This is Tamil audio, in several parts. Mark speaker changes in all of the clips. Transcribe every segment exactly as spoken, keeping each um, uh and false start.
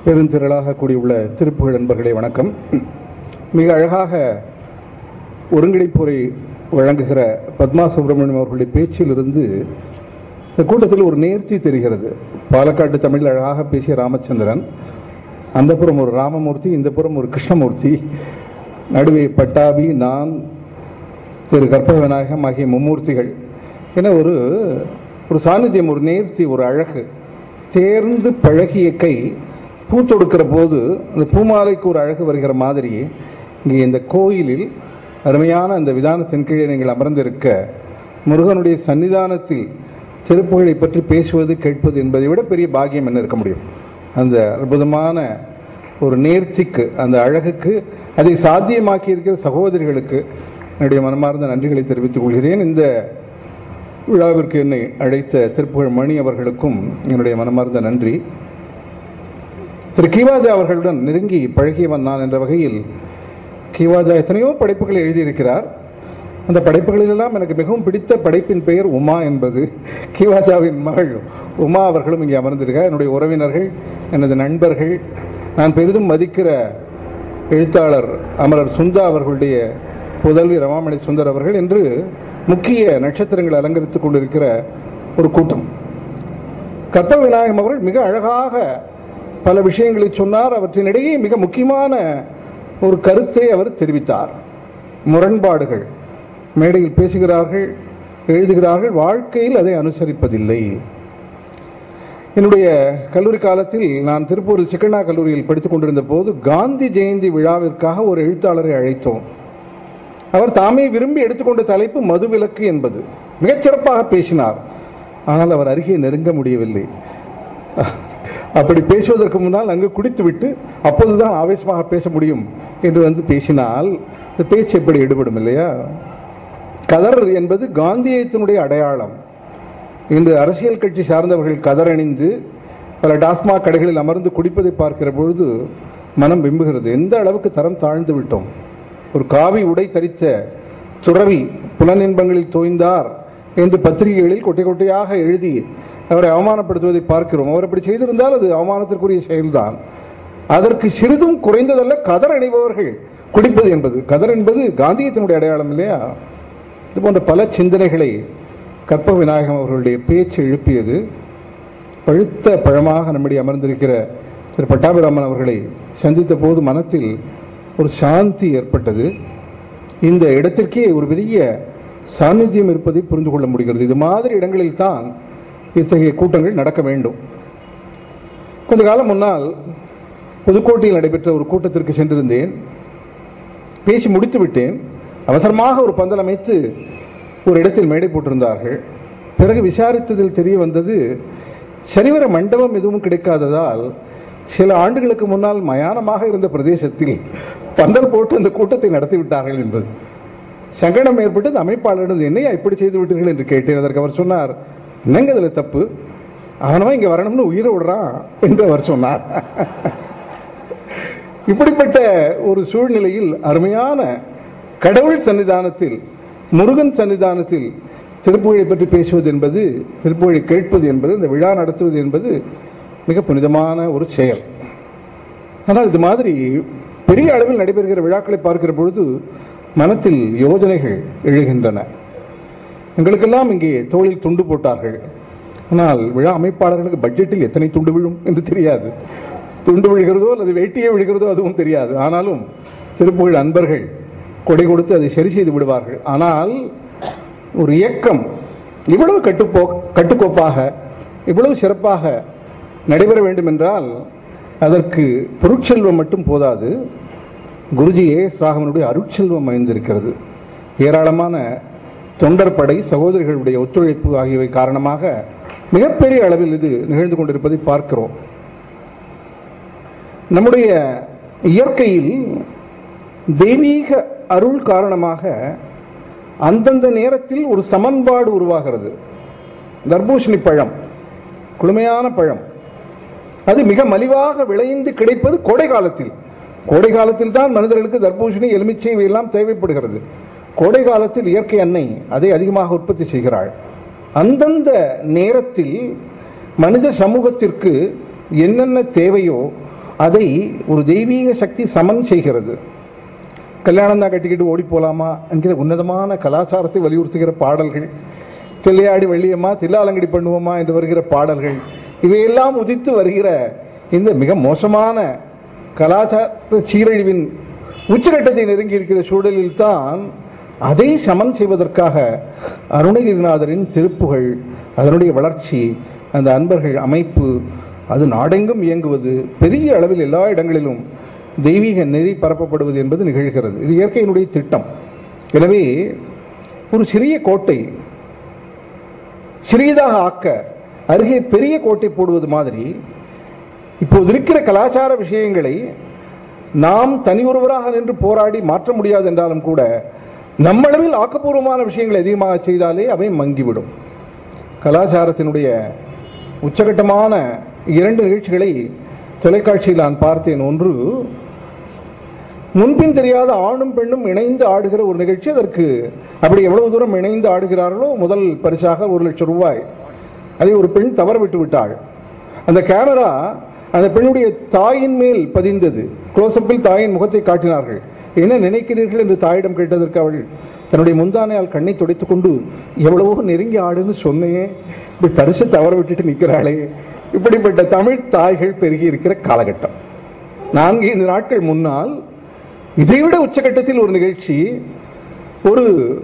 Speaker 1: பெருந்திரளாக கூடியுள்ள திருப்புகழ் நண்பர்களே வணக்கம். மிக அழகாக ஒருங்கிணைப்புரை வழங்குகிற பத்மா சுப்பிரமணியம் அவர்களுடைய பேச்சிலிருந்து இந்த கூட்டத்தில் ஒரு நேர்த்தி தெரிகிறது. பாலக்காட்டு தமிழில் அழகாக பேசிய ராமச்சந்திரன், அந்த புறம் ஒரு ராமமூர்த்தி, இந்த புறம் ஒரு கிருஷ்ணமூர்த்தி, நடுவே பட்டாபி, நான், திரு கற்பக விநாயகம் ஆகிய மும்மூர்த்திகள் என ஒரு ஒரு சாநித்தியம், ஒரு நேர்த்தி, ஒரு அழகு. தேர்ந்து பழகிய கை பூ தொடுக்கிற போது அந்த பூமாலைக்கு ஒரு அழகு வருகிற மாதிரி இங்கே இந்த கோயிலில் அருமையான அந்த விதானத்தின் கீழே நீங்கள் அமர்ந்திருக்க முருகனுடைய சன்னிதானத்தில் திருப்புகழை பற்றி பேசுவது கேட்பது என்பதை விட பெரிய பாக்கியம் என்ன இருக்க முடியும்? அந்த அற்புதமான ஒரு நேர்த்திக்கு, அந்த அழகுக்கு, அதை சாத்தியமாக்கி இருக்கிற சகோதரிகளுக்கு என்னுடைய மனமார்ந்த நன்றிகளை தெரிவித்துக் கொள்கிறேன். இந்த விழாவிற்கு என்னை அழைத்த திருப்புகழ் மணி அவர்களுக்கும் என்னுடைய மனமார்ந்த நன்றி. திரு கீவாஜா அவர்களுடன் நெருங்கி பழகியவன் நான் என்ற வகையில் கீவாஜா எத்தனையோ படைப்புகளை எழுதியிருக்கிறார். அந்த படைப்புகளிலெல்லாம் எனக்கு மிகவும் பிடித்த படைப்பின் பெயர் உமா என்பது. கீவாஜாவின் மகள் உமா அவர்களும் இங்கே அமர்ந்திருக்கிறார். என்னுடைய உறவினர்கள், எனது நண்பர்கள், நான் பெரிதும் மதிக்கிற எழுத்தாளர் அமரர் சுந்தா அவர்களுடைய புதல்வி ரமாமணி சுந்தர் அவர்கள் என்று முக்கிய நட்சத்திரங்களை அலங்கரித்துக் கொண்டிருக்கிற ஒரு கூட்டம். கற்பக விநாயகம் அவர்கள் மிக அழகாக பல விஷயங்களை சொன்னார். அவற்றினிடையே மிக முக்கியமான ஒரு கருத்தை அவர் தெரிவித்தார். முரண்பாடுகள், மேடையில் பேசுகிறார்கள், எழுதுகிறார்கள், வாழ்க்கையில் அதை அனுசரிப்பதில்லை. என்னுடைய கல்லூரி காலத்தில் நான் திருப்பூரில் சிக்கண்ணா கல்லூரியில் படித்துக் கொண்டிருந்த போது காந்தி ஜெயந்தி விழாவிற்காக ஒரு எழுத்தாளரை அழைத்தோம். அவர் தாமே விரும்பி எடுத்துக்கொண்ட தலைப்பு மதுவிலக்கு என்பது. மிகச்சிறப்பாக பேசினார். ஆனால் அவர் அருகே நெருங்க முடியவில்லை. அப்படி பேசுவதற்கு முன்னால் அங்கு குடித்துவிட்டு அப்போதுதான் ஆவேசமாக பேச முடியும் என்று வந்து பேசினால் இந்த பேச்சு எப்படி ஈடுபடும் இல்லையா? கதர் என்பது காந்தியத்தினுடைய அடையாளம். இன்று அரசியல் கட்சி சார்ந்தவர்கள் கதர் அணிந்து பல டாஸ்மாக் கடைகளில் அமர்ந்து குடிப்பதை பார்க்கிற பொழுது மனம் விம்புகிறது. எந்த அளவுக்கு தரம் தாழ்ந்து விட்டோம். ஒரு காவி உடை தரித்த துறவி புலனின்பங்களில் தோய்ந்தார் என்று பத்திரிகைகளில் கொட்டை கொட்டையாக எழுதி அவரை அவமானப்படுத்துவதை பார்க்கிறோம். அவர் அப்படி செய்திருந்தால் அது அவமானத்திற்குரிய செயல்தான். அதற்கு சிறிதும் குறைந்ததல்ல கதர் அணிபவர்கள் குடிப்பது என்பது. கதர் என்பது காந்தியத்தினுடைய அடையாளம் இல்லையா? இது போன்ற பல சிந்தனைகளை கற்பக விநாயகம் அவர்களுடைய பேச்சு எழுப்பியது. பழுத்த பழமாக நம்முடைய அமர்ந்திருக்கிற திரு பட்டாபிராமன் அவர்களை சந்தித்த போது மனத்தில் ஒரு சாந்தி ஏற்பட்டது. இந்த இடத்திற்கே ஒரு பெரிய சாநித்தியம் இருப்பதை புரிந்து கொள்ள முடிகிறது. இது மாதிரி இடங்களில் தான் இத்தகைய கூட்டங்கள் நடக்க வேண்டும். கொஞ்ச காலம் முன்னால் புதுக்கோட்டையில் நடைபெற்ற ஒரு கூட்டத்திற்கு சென்றிருந்தேன். பேசி முடித்து விட்டேன். அவசரமாக ஒரு பந்தல் அமைத்து ஒரு இடத்தில் மேடை போட்டிருந்தார்கள். பிறகு விசாரித்ததில் தெரிய வந்தது, சரிவர மண்டபம் எதுவும் கிடைக்காததால் சில ஆண்டுகளுக்கு முன்னால் மயானமாக இருந்த பிரதேசத்தில் பந்தல் போட்டு அந்த கூட்டத்தை நடத்திவிட்டார்கள் என்பது. சங்கடம் ஏற்பட்டது. அமைப்பாளரிடம் என்னையா இப்படி செய்து விட்டீர்கள் என்று கேட்டேன். அதற்கு அவர் சொன்னார், என்னங்க அதுல தப்பு, அவனவன் இங்க வரணும்னு உயிரை விடுறான் என்று அவர் சொன்னார். இப்படிப்பட்ட ஒரு சூழ்நிலையில் அருமையான கடவுள் சன்னிதானத்தில், முருகன் சன்னிதானத்தில் திருப்புகழை பற்றி பேசுவது என்பது, திருப்புகழை கேட்பது என்பது, இந்த விழா நடத்துவது என்பது மிக புனிதமான ஒரு செயல். ஆனால் இது மாதிரி பெரிய அளவில் நடைபெறுகிற விழாக்களை பார்க்கிற பொழுது மனத்தில் யோஜனைகள் எழுகின்றன. எங்களுக்கெல்லாம் இங்கே தோளில் துண்டு போட்டார்கள். ஆனால் விழா அமைப்பாளர்களுக்கு பட்ஜெட்டில் எத்தனை துண்டு விழும் என்று தெரியாது. துண்டு விழுகிறதோ அல்லது வேட்டியே விழுகிறதோ அதுவும் தெரியாது. ஆனாலும் திருப்புகழ் அன்பர்கள் கொடை கொடுத்து அதை சரி செய்து விடுவார்கள். ஆனால் ஒரு இயக்கம் இவ்வளவு கட்டுப்போ கட்டுக்கோப்பாக இவ்வளவு சிறப்பாக நடைபெற வேண்டும் என்றால் அதற்கு பொருட்செல்வம் மட்டும் போதாது. குருஜி ஏ எஸ் ராகவனுடைய அருட்செல்வம் அமைந்திருக்கிறது. ஏராளமான தொண்டர் படை, சகோதரிகளுடைய ஒத்துழைப்பு ஆகியவை காரணமாக மிகப்பெரிய அளவில் இது நிகழ்ந்து கொண்டிருப்பதை பார்க்கிறோம். நம்முடைய இயற்கையில் தெய்வீக அருள் காரணமாக அந்தந்த நேரத்தில் ஒரு சமன்பாடு உருவாகிறது. தர்பூசணி பழம் குளுமையான பழம், அது மிக மலிவாக விளைந்து கிடைப்பது கோடை காலத்தில். கோடை காலத்தில் தான் மனிதர்களுக்கு தர்பூசணி, எலுமிச்சை இவையெல்லாம் தேவைப்படுகிறது. கோடை காலத்தில் இயற்கை அன்னை அதை அதிகமாக உற்பத்தி செய்கிறாள். அந்தந்த நேரத்தில் மனித சமூகத்திற்கு என்னென்ன தேவையோ அதை ஒரு தெய்வீக சக்தி சமன் செய்கிறது. கல்யாணம் தான் கட்டிக்கிட்டு ஓடி போலாமா என்கிற உன்னதமான கலாச்சாரத்தை வலியுறுத்துகிற பாடல்கள், தில்லையாடி வெள்ளியம்மா தில்லாலங்கடி பண்ணுவோமா என்று வருகிற பாடல்கள், இவையெல்லாம் உதித்து வருகிற இந்த மிக மோசமான கலாச்சார சீரழிவின் உச்சகட்டத்தை நெருங்கி இருக்கிற சூழலில் தான் அதை சமன் செய்வதற்காக அருணகிரிநாதரின் திருப்புகழ், அதனுடைய வளர்ச்சி, அந்த அன்பர்கள் அமைப்பு, அது நாடெங்கும் இயங்குவது, பெரிய அளவில் எல்லா இடங்களிலும் தெய்வீக நெறி பரப்பப்படுவது என்பது நிகழ்கிறது. இது இயற்கையினுடைய திட்டம். எனவே ஒரு சிறிய கோட்டை சிறியதாக ஆக்க அருகே பெரிய கோட்டை போடுவது மாதிரி இப்போது இருக்கிற கலாச்சார விஷயங்களை நாம் தனி ஒருவராக நின்று போராடி மாற்ற முடியாது என்றாலும் கூட நம்மளவில் ஆக்கப்பூர்வமான விஷயங்களை அதிகமாக செய்தாலே அவை மங்கிவிடும். கலாச்சாரத்தினுடைய உச்சகட்டமான இரண்டு நிகழ்ச்சிகளை தொலைக்காட்சியில் நான் பார்த்தேன். ஒன்று, முன்பின் தெரியாத ஆணும் பெண்ணும் இணைந்து ஆடுகிற ஒரு நிகழ்ச்சி. அதற்கு அப்படி எவ்வளவு தூரம் இணைந்து ஆடுகிறார்களோ முதல் பரிசாக ஒரு லட்சம் ரூபாய். அதை ஒரு பெண் தவற விட்டு விட்டாள். அந்த கேமரா அந்த பெண்ணுடைய தாயின் மேல் பதிந்தது. க்ளோஸ்அப்பில் தாயின் முகத்தை காட்டினார்கள். என்ன நினைக்கிறீர்கள் என்று தாயிடம் கேட்டதற்கு அவள் தன்னுடைய முந்தானையால் கண்ணை துடைத்துக் கொண்டு, எவ்வளவோ நெருங்கி ஆடுன்னு சொன்னேன், இப்படி பரிசு தவற விட்டுட்டு நிற்கிறாளே. இப்படிப்பட்ட தமிழ் தாய்கள் பெருகி இருக்கிற காலகட்டம். நான்கு ஐந்து நாட்கள் முன்னால் இதைவிட உச்சகட்டத்தில் ஒரு நிகழ்ச்சி, ஒரு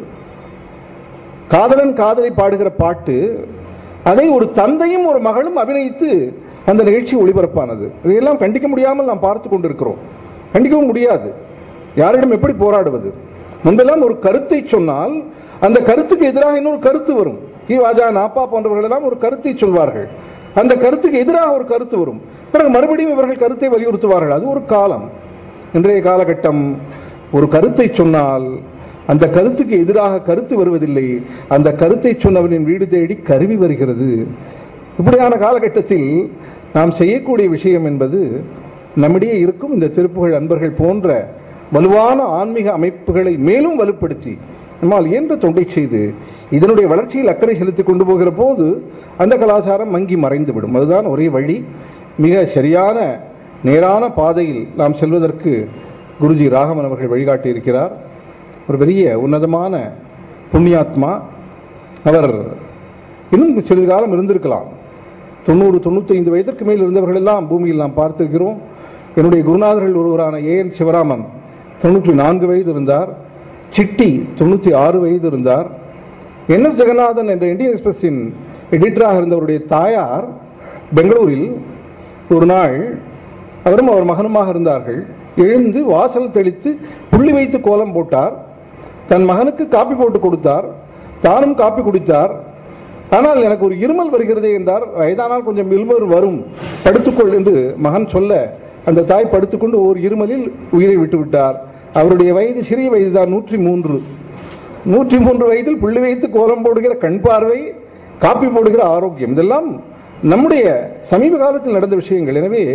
Speaker 1: காதலன் காதலை பாடுகிற பாட்டு, அதை ஒரு தந்தையும் ஒரு மகளும் அபிநயித்து அந்த நிகழ்ச்சி ஒளிபரப்பானது. இதையெல்லாம் கண்டிக்க முடியாமல் நாம் பார்த்து கொண்டிருக்கிறோம். கண்டிக்கவும் முடியாது. யாரிடம் எப்படி போராடுவது? முன்பெல்லாம் ஒரு கருத்தை சொன்னால் அந்த கருத்துக்கு எதிராக இன்னொரு கருத்து வரும். கி வாஜா நாப்பா போன்றவர்கள் எல்லாம் ஒரு கருத்தை சொல்வார்கள், அந்த கருத்துக்கு எதிராக ஒரு கருத்து வரும், பிறகு மறுபடியும் இவர்கள் கருத்தை வலியுறுத்துவார்கள். அது ஒரு காலம். இன்றைய காலகட்டம் ஒரு கருத்தை சொன்னால் அந்த கருத்துக்கு எதிராக கருத்து வருவதில்லை, அந்த கருத்தை சொன்னவனின் வீடு தேடி கருவி வருகிறது. இப்படியான காலகட்டத்தில் நாம் செய்யக்கூடிய விஷயம் என்பது நம்மிடையே இருக்கும் இந்த திருப்புகழ் அன்பர்கள் போன்ற வலுவான ஆன்மீக அமைப்புகளை மேலும் வலுப்படுத்தி நம்மால் இயன்ற தொண்டை செய்து இதனுடைய வளர்ச்சியில் அக்கறை செலுத்தி கொண்டு போகிற போது அந்த கலாச்சாரம் மங்கி மறைந்துவிடும். அதுதான் ஒரே வழி. மிக சரியான நேரான பாதையில் நாம் செல்வதற்கு குருஜி ராகவன் அவர்கள் வழிகாட்டி இருக்கிறார். ஒரு பெரிய உன்னதமான புண்ணியாத்மா. அவர் இன்னும் சிறிது காலம் இருந்திருக்கலாம். தொண்ணூறு தொண்ணூத்தி ஐந்து வயதிற்கு மேல் இருந்தவர்கள் எல்லாம் பூமியில் நாம் பார்த்திருக்கிறோம். என்னுடைய குருநாதர்கள் ஒருவரான ஏ என் சிவராமன் தொண்ணூற்றி நான்கு வயது இருந்தார். சிட்டி தொண்ணூற்றி ஆறு வயது இருந்தார். என் எஸ் ஜெகநாதன் என்ற இந்தியன் எக்ஸ்பிரஸின் எடிட்டராக இருந்தவருடைய தாயார் பெங்களூரில் ஒரு நாள், அவரும் அவர் மகனுமாக இருந்தார்கள், எழுந்து வாசல் தெளித்து புள்ளி வைத்து கோலம் போட்டார். தன் மகனுக்கு காப்பி போட்டு கொடுத்தார். தானும் காப்பி குடித்தார். ஆனால் எனக்கு ஒரு இருமல் வருகிறதே என்றார். வயதானால் கொஞ்சம் இருமல் வரும், படுத்துக்கொள் என்று மகன் சொல்ல அந்த தாய் படுத்துக்கொண்டு ஒரு இருமலில் உயிரை விட்டு விட்டார். அவருடைய வயது சிறிய வயதுதான், நூற்றி மூன்று நூற்றி மூன்று வயதில் புள்ளி வைத்து கோலம் போடுகிற கண் பார்வை, காப்பி போடுகிற ஆரோக்கியம், இதெல்லாம் நம்முடைய சமீப காலத்தில் நடந்த விஷயங்கள். எனவே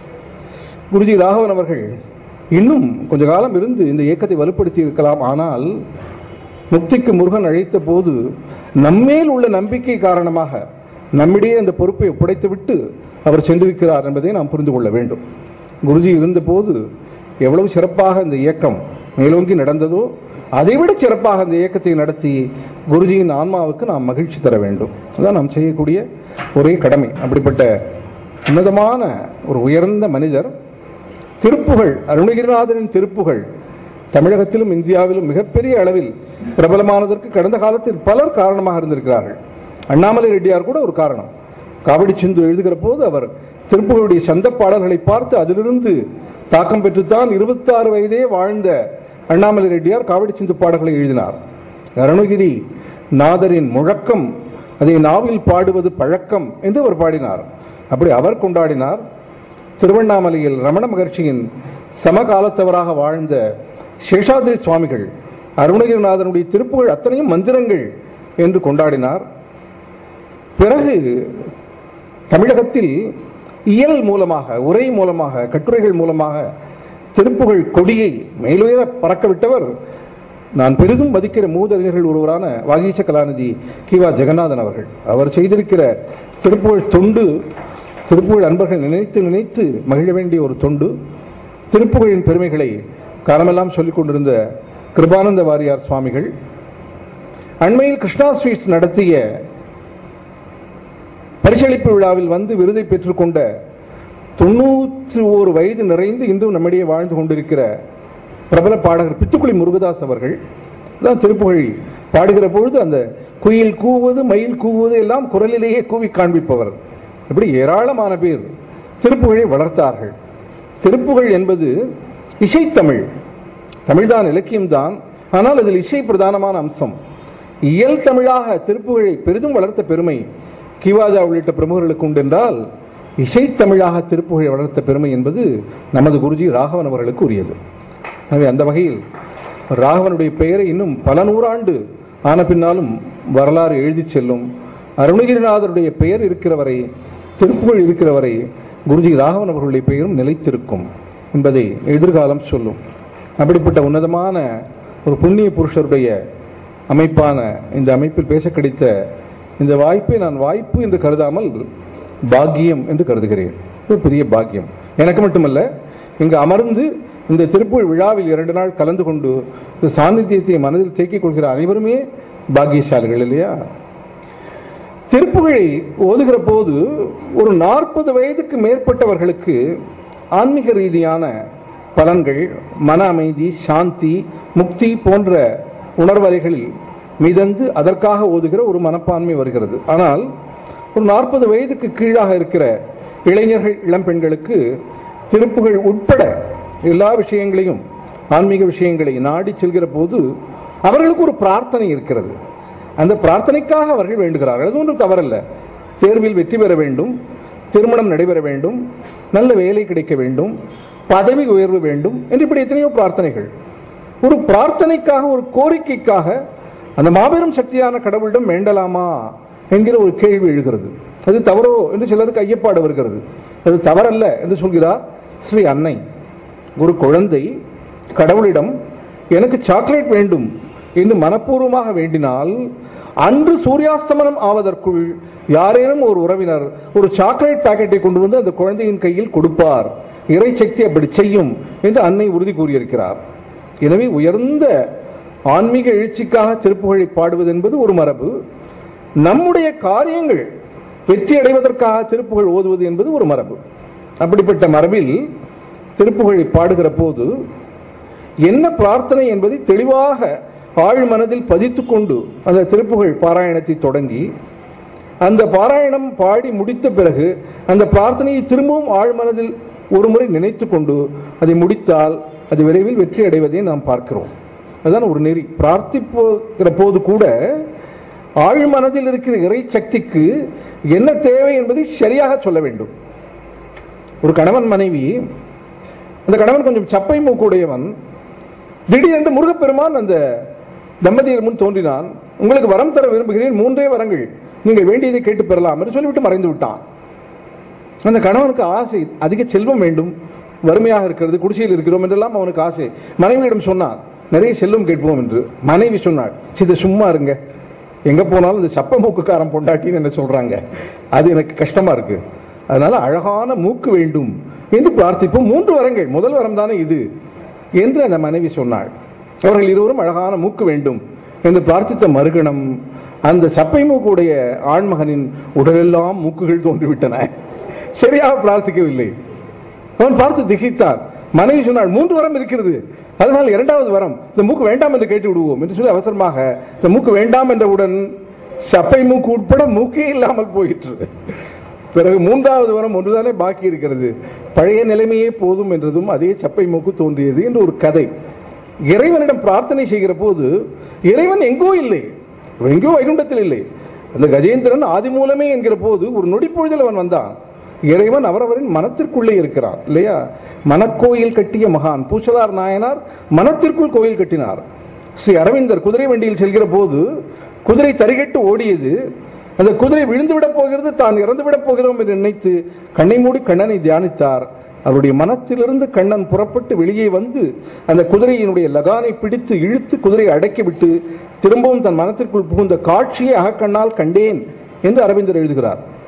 Speaker 1: குருஜி ராகவன் அவர்கள் இன்னும் கொஞ்ச காலம் இருந்து இந்த இயக்கத்தை வலுப்படுத்தி இருக்கலாம். ஆனால் முக்திக்கு முருகன் அழைத்த போது நம்மேல் உள்ள நம்பிக்கை காரணமாக நம்மிடையே அந்த பொறுப்பை ஒப்படைத்துவிட்டு அவர் சென்றிருக்கிறார் என்பதை நாம் புரிந்து கொள்ள வேண்டும். குருஜி இருந்த போது எவ்வளவு சிறப்பாக இந்த இயக்கம் மேலோங்கி நடந்ததோ அதைவிட சிறப்பாக அந்த இயக்கத்தை நடத்தி குருஜியின் ஆன்மாவுக்கு நாம் மகிழ்ச்சி தர வேண்டும். அதான் நாம் செய்யக்கூடிய ஒரே கடமை. அப்படிப்பட்ட உன்னதமான ஒரு உயர்ந்த மனிதர். திருப்புகழ், அருணகிரிநாதரின் திருப்புகழ் தமிழகத்திலும் இந்தியாவிலும் மிகப்பெரிய அளவில் பிரபலமானதற்கு கடந்த காலத்தில் பலர் காரணமாக இருந்திருக்கிறார்கள். அண்ணாமலை ரெட்டியார் கூட ஒரு காரணம். காவடி சிந்து எழுதுகிற போது அவர் திருப்புகழுடைய சந்த பாடல்களை பார்த்து அதிலிருந்து தாக்கம் பெற்றுத்தான் இருபத்தி ஆறு வயதே வாழ்ந்த அண்ணாமலை ரெட்டியார் காவடி சிந்து பாடல்களை எழுதினார். அருணகிரி நாதரின் முழக்கம், அதை நாவில் பாடுவது பழக்கம் என்று அவர் பாடினார். அப்படி அவர் கொண்டாடினார். திருவண்ணாமலையில் ரமண மகர்ஷியின் சமகாலத்தவராக வாழ்ந்த சேஷாதிரி சுவாமிகள் அருணகிரிநாதனுடைய திருப்புகழ் அத்தனையும் மந்திரங்கள் என்று கொண்டாடினார். பிறகு தமிழகத்தில் இயல் மூலமாக, உரை மூலமாக, கட்டுரைகள் மூலமாக திருப்புகழ் கொடியை மேலுயர பறக்கவிட்டவர் நான் பெரிதும் மதிக்கிற மூதறிஞர்கள் ஒருவரான வாகீச கலாநிதி கிவா ஜெகநாதன் அவர்கள். அவர் செய்திருக்கிற திருப்புகழ் தொண்டு திருப்புகழ் அன்பர்கள் நினைத்து நினைத்து மகிழ வேண்டிய ஒரு தொண்டு. திருப்புகழின் பெருமைகளை காலமெல்லாம் சொல்லிக் கொண்டிருந்த கிருபானந்த வாரியார் சுவாமிகள் அண்மையில் கிருஷ்ணா ஸ்வீட்ஸ் நடத்திய பரிசளிப்பு விழாவில் வந்து விருதை பெற்றுக்கொண்ட தொண்ணூற்றி ஓரு வயது நிறைந்து இன்றும் நம்மிடையே வாழ்ந்து கொண்டிருக்கிற பிரபல பாடகர் பித்துக்குளி முருகதாஸ் அவர்கள் தான் திருப்புகழ் பாடுகிற பொழுது அந்த குயில் கூவது மயில் கூவது எல்லாம் குரலிலேயே கூவி காண்பிப்பவர். இப்படி ஏராளமான பேர் திருப்புகழை வளர்த்தார்கள். திருப்புகழ் என்பது இசைத்தமிழ். தமிழ்தான், இலக்கியம்தான், ஆனால் அதில் இசை பிரதானமான அம்சம். இயல் தமிழாக திருப்புகழை பெரிதும் வளர்த்த பெருமை கிவாஜா உள்ளிட்ட பிரமுகர்களுக்கு உண்டு என்றால், இசைத்தமிழாக திருப்புகழை வளர்த்த பெருமை என்பது நமது குருஜி ராகவன் அவர்களுக்கு உரியது. எனவே அந்த வகையில் ராகவனுடைய பெயரை இன்னும் பல நூறாண்டு ஆன பின்னாலும் வரலாறு எழுதி செல்லும். அருணகிரிநாதருடைய பெயர் இருக்கிறவரை, திருப்புகழ் இருக்கிறவரை, குருஜி ராகவன் அவர்களுடைய பெயரும் நிலைத்திருக்கும் என்பதை எதிர்காலம் சொல்லும். அப்படிப்பட்ட உன்னதமான ஒரு புண்ணிய புருஷருடைய அமைப்பான இந்த அமைப்பில் பேச கிடைத்த இந்த வாய்ப்பை நான் வாய்ப்பு என்று கருதாமல் பாக்கியம் என்று கருதுகிறேன். இது பெரிய பாக்கியம் எனக்கு மட்டுமல்ல, இங்கு அமர்ந்து இந்த திருப்புகழ் விழாவில் இரண்டு நாள் கலந்து கொண்டு இந்த சாநித்தியத்தை மனதில் தேக்கிக் கொள்கிற அனைவருமே பாக்கியசாலிகள் இல்லையா? திருப்புகழை ஓதுகிற போது ஒரு நாற்பது வயதுக்கு மேற்பட்டவர்களுக்கு ஆன்மீக ரீதியான பலன்கள், மன அமைதி, சாந்தி, முக்தி போன்ற உணர்வலைகளில் மிதந்து அதற்காக ஓதுகிற ஒரு மனப்பான்மை வருகிறது. ஆனால் ஒரு நாற்பது வயதுக்கு கீழாக இருக்கிற இளைஞர்கள், இளம்பெண்களுக்கு திருப்புகழ் உட்பட எல்லா விஷயங்களையும், ஆன்மீக விஷயங்களை நாடி செல்கிற போது அவர்களுக்கு ஒரு பிரார்த்தனை இருக்கிறது. அந்த பிரார்த்தனைக்காக அவர்கள் வேண்டுகிறார்கள். அது ஒன்றும் தவறல்ல. தேர்வில் வெற்றி பெற வேண்டும், திருமணம் நடைபெற வேண்டும், நல்ல வேலை கிடைக்க வேண்டும், பதவி உயர்வு வேண்டும் என்று இப்படி எத்தனையோ பிரார்த்தனைகள். ஒரு பிரார்த்தனைக்காக, ஒரு கோரிக்கைக்காக அந்த மாபெரும் சக்தியான கடவுளிடம் வேண்டலாமா என்கிற ஒரு கேள்வி எழுகிறது. அது தவறோ என்று சிலருக்கு ஐயப்பாடு வருகிறது. அது தவறல்ல என்று சொல்கிறார் ஸ்ரீ அன்னை. ஒரு குழந்தை கடவுளிடம் எனக்கு சாக்லேட் வேண்டும் என்று மனப்பூர்வமாக வேண்டினால், அன்று சூரியாஸ்தமனம் ஆவதற்குள் யாரேனும் ஒரு உறவினர் ஒரு சாக்லேட் பாக்கெட்டை கொண்டு வந்து அந்த குழந்தையின் கையில் கொடுப்பார். இறை சக்தி அப்படி செய்யும் என்று அன்னை உறுதி கூறியிருக்கிறார். எனவே உயர்ந்த ஆன்மீக எழுச்சிக்காக திருப்புகழை பாடுவது என்பது ஒரு மரபு. நம்முடைய காரியங்கள் வெற்றி அடைவதற்காக திருப்புகழ் ஓதுவது என்பது ஒரு மரபு. அப்படிப்பட்ட மரபில் திருப்புகழை பாடுகிற போது என்ன பிரார்த்தனை என்பதை தெளிவாக ஆழ் மனதில் பதித்துக் கொண்டு அந்த திருப்புகழ் பாராயணத்தை தொடங்கி, அந்த பாராயணம் பாடி முடித்த பிறகு அந்த பிரார்த்தனையை திரும்பவும் ஆழ் மனதில் ஒரு முறை நினைத்து கொண்டு அதை முடித்தால் அது விரைவில் வெற்றி அடைவதை நாம் பார்க்கிறோம். அதுதான் ஒரு நெறி. பிரார்த்திக்கிற போது கூட ஆழ் மனதில் இருக்கிற இறை சக்திக்கு என்ன தேவை என்பதை சரியாக சொல்ல வேண்டும். ஒரு கணவன் மனைவி, அந்த கணவன் கொஞ்சம் சப்பை மூக்குடையவன். திடீரென்று முருகப்பெருமான் அந்த தம்பதியர் முன் தோன்றினான். உங்களுக்கு வரம் தர விரும்புகிறேன், மூன்றே வரங்கள், நீங்கள் வேண்டியதை கேட்டு பெறலாம் என்று சொல்லிவிட்டு மறைந்து விட்டான். அந்த கணவனுக்கு ஆசை, அதிக செல்வம் வேண்டும், வறுமையாக இருக்கிறது, குடிசையில் இருக்கிறோம் என்றெல்லாம் அவனுக்கு ஆசை. மனைவியிடம் சொன்னான், நிறைய செல்வம் கேட்போம் என்று. மனைவி சொன்னாள், சித சும்மா இருங்க, எங்க போனாலும் இந்த சப்ப மூக்குக்காரன் பொண்டாட்டின்னு என்ன சொல்றாங்க, அது எனக்கு கஷ்டமா இருக்கு, அதனால அழகான மூக்கு வேண்டும் என்று பிரார்த்திப்போம். மூன்று வரங்கள், முதல் வரம் தானே இது என்று அந்த மனைவி சொன்னாள். அவர்கள் இருவரும் அழகான மூக்கு வேண்டும் என்று பிரார்த்தித்த மறுகணம் அந்த சப்பை மூக்குடைய ஆண்மகனின் உடலெல்லாம் மூக்குகள் தோன்றிவிட்டன. சரியாக பிரார்த்திக்கவில்லை. அவன் பார்த்து திகைத்தான். மனைவி சொன்னாள், மூன்று வரம் இருக்கிறது, அதனால் இரண்டாவது வரம் இந்த மூக்கு வேண்டாம் என்று கேட்டு விடுவோம் என்று சொல்லி அவசரமாக இந்த மூக்கு வேண்டாம் என்றவுடன் சப்பை மூக்கு உட்பட மூக்கே இல்லாமல் போயிற்று. பிறகு மூன்றாவது வரம் ஒன்றுதானே பாக்கி இருக்கிறது, பழைய நிலைமையே போதும் என்றதும் அதே சப்பை மூக்கு தோன்றியது என்று ஒரு கதை. இறைவனிடம் பிரார்த்தனை செய்கிற போது இறைவன் எங்கோ இல்லை, எங்கோ வைகுண்டத்தில் இல்லை. அந்த கஜேந்திரன் ஆதி மூலமே என்கிற போது ஒரு நொடிப்பொழுதில் அவன் வந்தான். இறைவன் அவரவரின் மனத்திற்குள்ளே இருக்கிறார் இல்லையா? மனக்கோயில் கட்டிய மகான் பூசலார் நாயனார் மனத்திற்குள் கோயில் கட்டினார். ஸ்ரீ அரவிந்தர் குதிரை வண்டியில் செல்கிற போது குதிரை தரிகட்டு ஓடியது. அந்த குதிரை விழுந்துவிடப் போகிறது, தான் இறந்துவிடப் போகிறோம் என்று நினைத்து கண்ணை மூடி கண்ணனை தியானித்தார். அவருடைய மனத்திலிருந்து கண்ணன் புறப்பட்டு வெளியே வந்து அந்த குதிரையினுடைய லகானை பிடித்து இழுத்து குதிரையை அடக்கிவிட்டு திரும்பவும் தன் மனத்திற்குள் புகுந்த காட்சியை அகக்கண்ணால் கண்டேன் என்று அரவிந்தர் எழுதுகிறார்.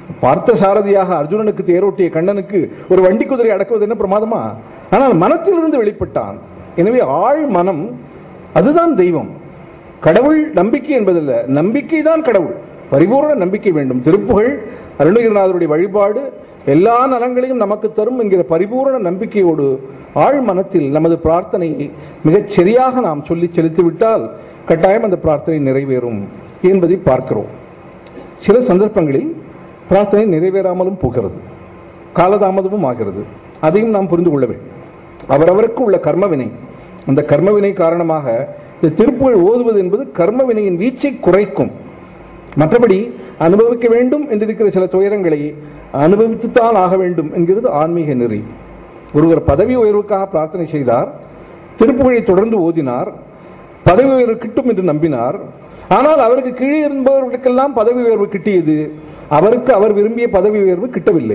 Speaker 1: பார்த்த சாரதியாக அர்ஜுனனுக்கு தேரோட்டிய கண்ணனுக்கு ஒரு வண்டி குதிரை அடக்குவது என்ன பிரமாதமா? ஆனால் மனத்திலிருந்து வெளிப்பட்டான். எனவே ஆழ் மனம் அதுதான் தெய்வம். கடவுள் நம்பிக்கை என்பதல்ல, நம்பிக்கை தான் கடவுள். பரிபூர்ண நம்பிக்கை வேண்டும். திருப்புகழ் அருணகிரிநாதருடைய வழிபாடு எல்லா நலங்களையும் நமக்கு தரும் என்கிற பரிபூர்ண நம்பிக்கையோடு ஆழ் மனத்தில் நமது பிரார்த்தனையை மிகச் சரியாக நாம் சொல்லி செலுத்திவிட்டால் கட்டாயம் அந்த பிரார்த்தனை நிறைவேறும் என்பதை பார்க்கிறோம். சில சந்தர்ப்பங்களில் பிரார்த்தனை நிறைவேறாமலும் போகிறது, காலதாமதமும் ஆகிறது. அதையும் நாம் புரிந்து கொள்ள வேண்டும். அவரவருக்கு உள்ள கர்மவினை, அந்த கர்மவினை காரணமாக இந்த திருப்புகழ் ஓதுவது என்பது கர்மவினையின் வீச்சை குறைக்கும். மற்றபடி அனுபவிக்க வேண்டும் என்றிருக்கிற சில துயரங்களை அனுபவித்துத்தான் ஆக வேண்டும் என்கிறது ஆன்மீக நெறி. ஒருவர் பதவி உயர்வுக்காக பிரார்த்தனை செய்தார், திருப்புகழை தொடர்ந்து ஓதினார், பதவி உயர்வு கிட்டும் என்று நம்பினார். ஆனால் அவருக்கு கீழே இருந்தவர்களுக்கெல்லாம் பதவி உயர்வு கிட்டியது, அவருக்கு அவர் விரும்பிய பதவி உயர்வு கிட்டவில்லை.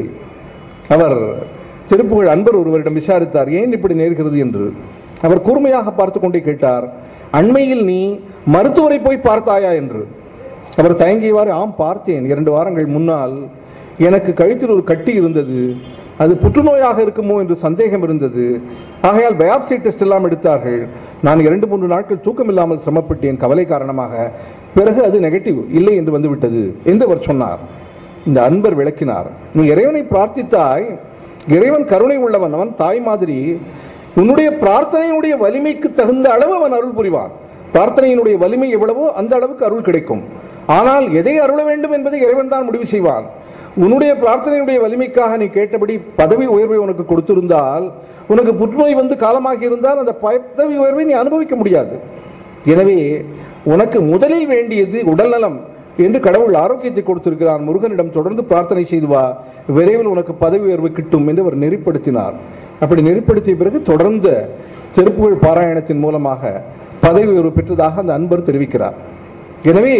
Speaker 1: அவர் திருப்புகழ் அன்பர் ஒருவரிடம் விசாரித்தார், ஏன் இப்படி நேர்கிறது என்று. அவர் கூர்மையாக பார்த்து கொண்டே கேட்டார், அண்மையில் நீ மருத்துவரை போய் பார்த்தாயா என்று. அவர் தயங்கியவாறு, ஆம் பார்த்தேன், இரண்டு வாரங்கள் முன்னால் எனக்கு கழுத்தில் ஒரு கட்டி இருந்தது, அது புற்றுநோயாக இருக்குமோ என்று சந்தேகம் இருந்தது. ஆகையால் பயாப்சி டெஸ்ட் எல்லாம் எடுத்தார்கள். நான் இரண்டு மூன்று நாட்கள் தூக்கம் இல்லாமல் சிரமப்பட்டேன் கவலை காரணமாக. பிறகு அது நெகட்டிவ், இல்லை என்று வந்துவிட்டது என்று அவர் சொன்னார். இந்த அன்பர் விளக்கினார், நீ இறைவனை பிரார்த்தித்தாய், இறைவன் கருணை உள்ளவன், அவன் தாய் மாதிரி. உன்னுடைய பிரார்த்தனையினுடைய வலிமைக்கு தகுந்த அளவு அவன் அருள் புரிவான். பிரார்த்தனையினுடைய வலிமை எவ்வளவோ அந்த அளவுக்கு அருள் கிடைக்கும். ஆனால் எதை அருள வேண்டும் என்பதை இறைவன் தான் முடிவு செய்வான். உன்னுடைய பிரார்த்தனையுடைய வலிமைக்காக நீ கேட்டபடி பதவி உயர்வை உனக்கு கொடுத்திருந்தால், உனக்கு புற்றுநோய் வந்து காலமாகி இருந்தால் அந்த பதவி உயர்வை நீ அனுபவிக்க முடியாது. எனவே உனக்கு முதலில் வேண்டியது உடல்நலம் என்று கடவுள் ஆரோக்கியத்தை கொடுத்திருக்கிறான். முருகனிடம் தொடர்ந்து பிரார்த்தனை செய்து வா, விரைவில் உனக்கு பதவி உயர்வு கிட்டும் என்று அவர் நெறிப்படுத்தினார். அப்படி நெறிப்படுத்திய பிறகு தொடர்ந்த திருப்புகழ் பாராயணத்தின் மூலமாக பதவி உயர்வு பெற்றதாக அந்த அன்பர் தெரிவிக்கிறார். எனவே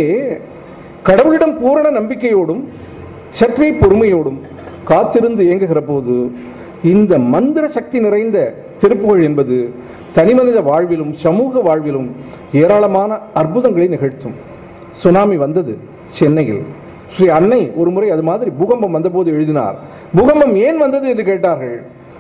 Speaker 1: கடவுளிடம் பூரண நம்பிக்கையோடும் சற்றே பொறுமையோடும் காத்திருந்து இயங்குகிற போது இந்த மந்திர சக்தி நிறைந்த திருப்புகழ் என்பது தனிமனித வாழ்விலும் சமூக வாழ்விலும் ஏராளமான அற்புதங்களை நிகழ்த்தும். சுனாமி வந்தது சென்னையில். ஸ்ரீ அன்னை ஒரு முறை அது மாதிரி பூகம்பம் வந்தபோது எழுதினார். பூகம்பம் ஏன் வந்தது என்று கேட்டார்கள்.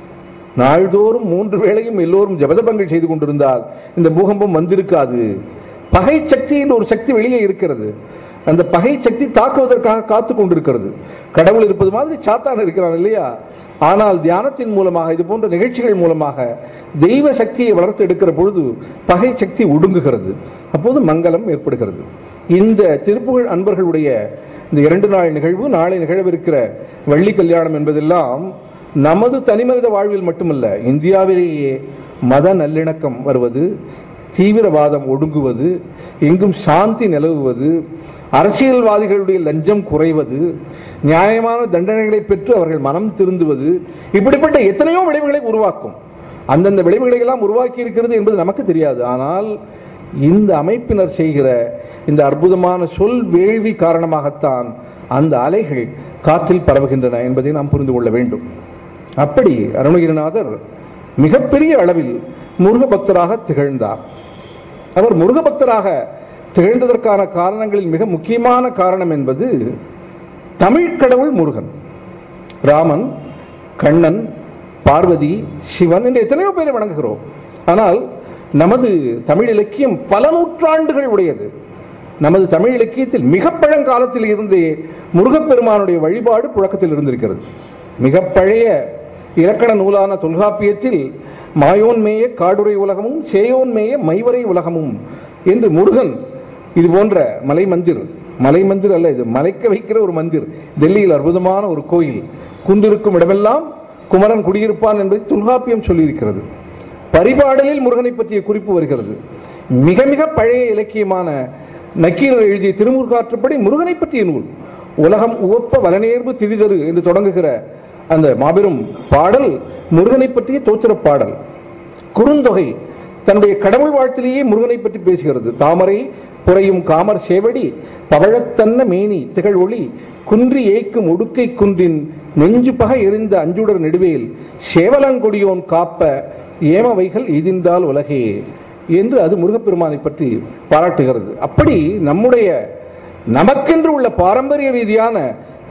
Speaker 1: நாள்தோறும் மூன்று வேளையும் எல்லோரும் ஜபதபங்கள் செய்து கொண்டிருந்தால் இந்த பூகம்பம் வந்திருக்காது. பகை சக்தி என்று ஒரு சக்தி வெளியே இருக்கிறது. அந்த பகை சக்தி தாக்குவதற்காக காத்து கொண்டிருக்கிறது. கடவுள் இருப்பது மாதிரி சாத்தான் இருக்கிறான் இல்லையா? ஆனால் தியானத்தின் மூலமாக, இது போன்ற நிகழ்ச்சிகள் மூலமாக தெய்வ சக்தியை வளர்த்து எடுக்கிற பொழுது பகை சக்தி ஒடுங்குகிறது. அப்போது மங்களம் ஏற்படுகிறது. இந்த திருப்புகழ் அன்பர்களுடைய இந்த இரண்டு நாள் நிகழ்வு, நாளை நிகழவிருக்கிற வள்ளி கல்யாணம் என்பதெல்லாம் நமது தனிமனித வாழ்வில் மட்டுமல்ல, இந்தியாவிலேயே மத நல்லிணக்கம் வருவது, தீவிரவாதம் ஒடுங்குவது, எங்கும் சாந்தி நிலவுவது, அரசியல்வாதிகளுடைய லஞ்சம் குறைவது, நியாயமான தண்டனைகளை பெற்று அவர்கள் மனம் திருந்துவது, இப்படிப்பட்ட எத்தனையோ விளைவுகளை உருவாக்கும். அந்தந்த விளைவுகளை எல்லாம் உருவாக்கி இருக்கிறது என்பது நமக்கு தெரியாது. ஆனால் இந்த அமைப்பினர் செய்கிற இந்த அற்புதமான சொல் வேள்வி காரணமாகத்தான் அந்த அலைகள் காற்றில் பரவுகின்றன என்பதை நாம் புரிந்து கொள்ள வேண்டும். அப்படி அருணகிரிநாதர் மிகப்பெரிய அளவில் முருக பக்தராக திகழ்ந்தார். அவர் முருக பக்தராக திகழ்ந்ததற்கான காரணங்களில் மிக முக்கியமான காரணம் என்பது தமிழ் கடவுள் முருகன். ராமன், கண்ணன், பார்வதி, சிவன் என்று எத்தனையோ பேரை வணங்குகிறோம். ஆனால் நமது தமிழ் இலக்கியம் பல நூற்றாண்டுகள் உடையது. நமது தமிழ் இலக்கியத்தில் மிக பழங்காலத்தில் இருந்தே முருகப்பெருமானுடைய வழிபாடு புழக்கத்தில் இருந்திருக்கிறது. மிக பழைய இலக்கண நூலான தொல்காப்பியத்தில் மாயோன்மேய காடுரை உலகமும் சேயோன்மேய மைவரை உலகமும் என்று முருகன் இது போன்ற மலை மந்திர், மலை மந்திர் அல்ல, இது மலைக்க வைக்கிற ஒரு மந்திர், டெல்லியில் அற்புதமான ஒரு கோயில், குந்திருக்கும் இடமெல்லாம் குமரன் குடியிருப்பான் என்பதை தொல்காப்பியம் சொல்லியிருக்கிறது. பரிபாடலில் முருகனை பற்றிய குறிப்பு வருகிறது. மிக மிக பழைய இலக்கியமான நக்கீரர் எழுதிய திருமுருகாற்றுப்படி முருகனை பற்றிய நூல். உலகம் உவப்ப வலநேர்வு திரிதரு என்று தொடங்குகிற அந்த மாபெரும் பாடல் முருகனை பற்றிய தோத்திர பாடல். குறுந்தொகை தன்னுடைய கடவுள் வாழ்த்திலேயே முருகனை பற்றி பேசுகிறது. தாமரை புறையும் காமர் சேவடி பவழத்தன்ன மேனி திகழ் ஒளி குன்றி ஏய்க்கும் ஒடுக்கை குன்றின் நெஞ்சு பகை எறிந்த அஞ்சுடர் நெடுவேல் சேவலங்கொடியோன் காப்ப ஏமவைகள் எதிர்ந்தால் உலகே என்று அது முருகப்பெருமானை பற்றி பாராட்டுகிறது. அப்படி நம்முடைய நமக்கென்று உள்ள பாரம்பரிய ரீதியான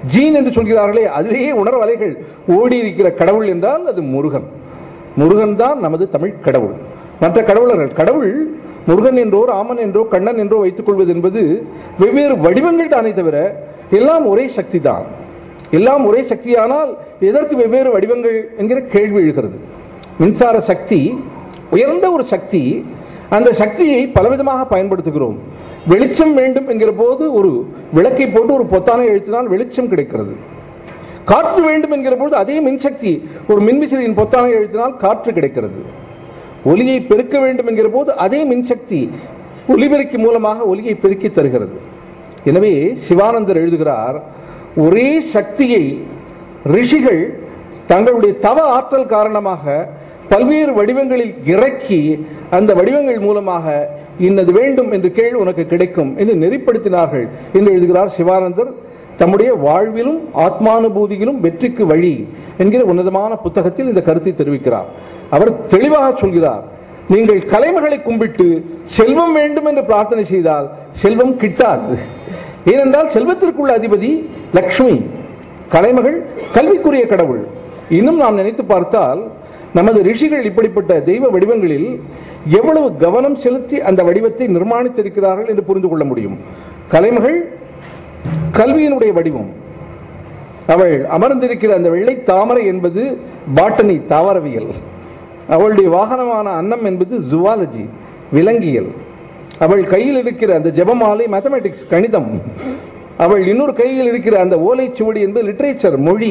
Speaker 1: ஜீன் என்று சொல்கிறார்களே, அதிலேயே உணர்வலைகள் ஓடி இருக்கிற கடவுள் என்றால் அது முருகன். முருகன் தான் நமது தமிழ் கடவுள். மற்ற கடவுளர்கள், கடவுள் முருகன் என்றோ ராமன் என்றோ கண்ணன் என்றோ வைத்துக் கொள்வது என்பது வெவ்வேறு வடிவங்கள் தானே தவிர எல்லாம் ஒரே சக்தி தான். எல்லாம் ஒரே சக்தியானால் எதற்கு வெவ்வேறு வடிவங்கள் என்கிற கேள்வி எழுகிறது. மின்சார சக்தி உயர்ந்த ஒரு சக்தி. அந்த சக்தியை பலவிதமாக பயன்படுத்துகிறோம். வெளிச்சம் வேண்டும் என்கிற போது ஒரு விளக்கை போட்டு ஒரு பொத்தானை அழுத்தினால் வெளிச்சம் கிடைக்கிறது. காற்று வேண்டும் என்கிற போது அதே மின்சக்தி ஒரு மின்விசிறியின் பொத்தானை அழுத்தினால் காற்று கிடைக்கிறது. ஒலியை பெருக்க வேண்டும் என்கிற போது அதே மின்சக்தி ஒலிபெருக்கி மூலமாக ஒலியை பெருக்கி தருகிறது. எனவே சிவானந்தர் எழுதுகிறார், ஒரே சக்தியை ரிஷிகள் தங்களுடைய தவ ஆற்றல் காரணமாக பல்வேறு வடிவங்களில் இறக்கி அந்த வடிவங்கள் மூலமாக இன்னது வேண்டும் என்று கேள் உனக்கு கிடைக்கும் என்று நெறிப்படுத்தினார்கள் என்று எழுதுகிறார் சிவானந்தர். தம்முடைய வாழ்விலும் ஆத்மானுபூதியிலும் வெற்றிக்கு வழி என்கிற உன்னதமான புத்தகத்தில் இந்த கருத்தை தெரிவிக்கிறார். அவர் தெளிவாக சொல்கிறார், நீங்கள் கலைமகளை கும்பிட்டு செல்வம் வேண்டும் என்று பிரார்த்தனை செய்தால் செல்வம் கிட்டாது. ஏனென்றால் செல்வத்திற்குள்ள அதிபதி லக்ஷ்மி, கலைமகள் கல்விக்குரிய கடவுள். இன்னும் நாம் நினைத்து பார்த்தால் நமது ரிஷிகள் இப்படிப்பட்ட தெய்வ வடிவங்களில் எவ்வளவு கவனம் செலுத்தி அந்த வடிவத்தை நிர்மாணித்திருக்கிறார்கள் என்று புரிந்து கொள்ள முடியும். கலைமகள் கல்வியினுடைய வடிவம். அவள் அமர்ந்திருக்கிற அந்த வெள்ளை தாமரை என்பது பாட்டனி, தாவரவியல். அவளுடைய வாகனமான அன்னம் என்பது ஜுவாலஜி, விலங்கியல். அவள் கையில் இருக்கிற அந்த ஜெபமாலை மேத்தமேட்டிக்ஸ், கணிதம். அவள் இன்னொரு கையில் இருக்கிற அந்த ஓலைச்சுவடி என்பது லிட்டரேச்சர், மொழி.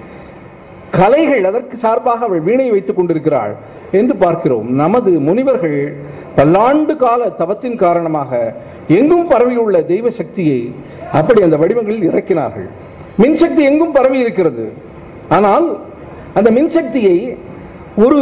Speaker 1: கலைகள், அதற்கு சார்பாக அவள் வீணை வைத்துக் கொண்டிருக்கிறாள் என்று பார்க்கிறோம். நமது முனிவர்கள் பல்லாண்டு கால தவத்தின் காரணமாக எங்கும் பரவியுள்ள தெய்வ சக்தியை அப்படி அந்த வடிவங்களில் இறக்கினார்கள். மின்சக்தி எங்கும் பரவி இருக்கிறது. ஆனால் அந்த மின்சக்தியை ஒரு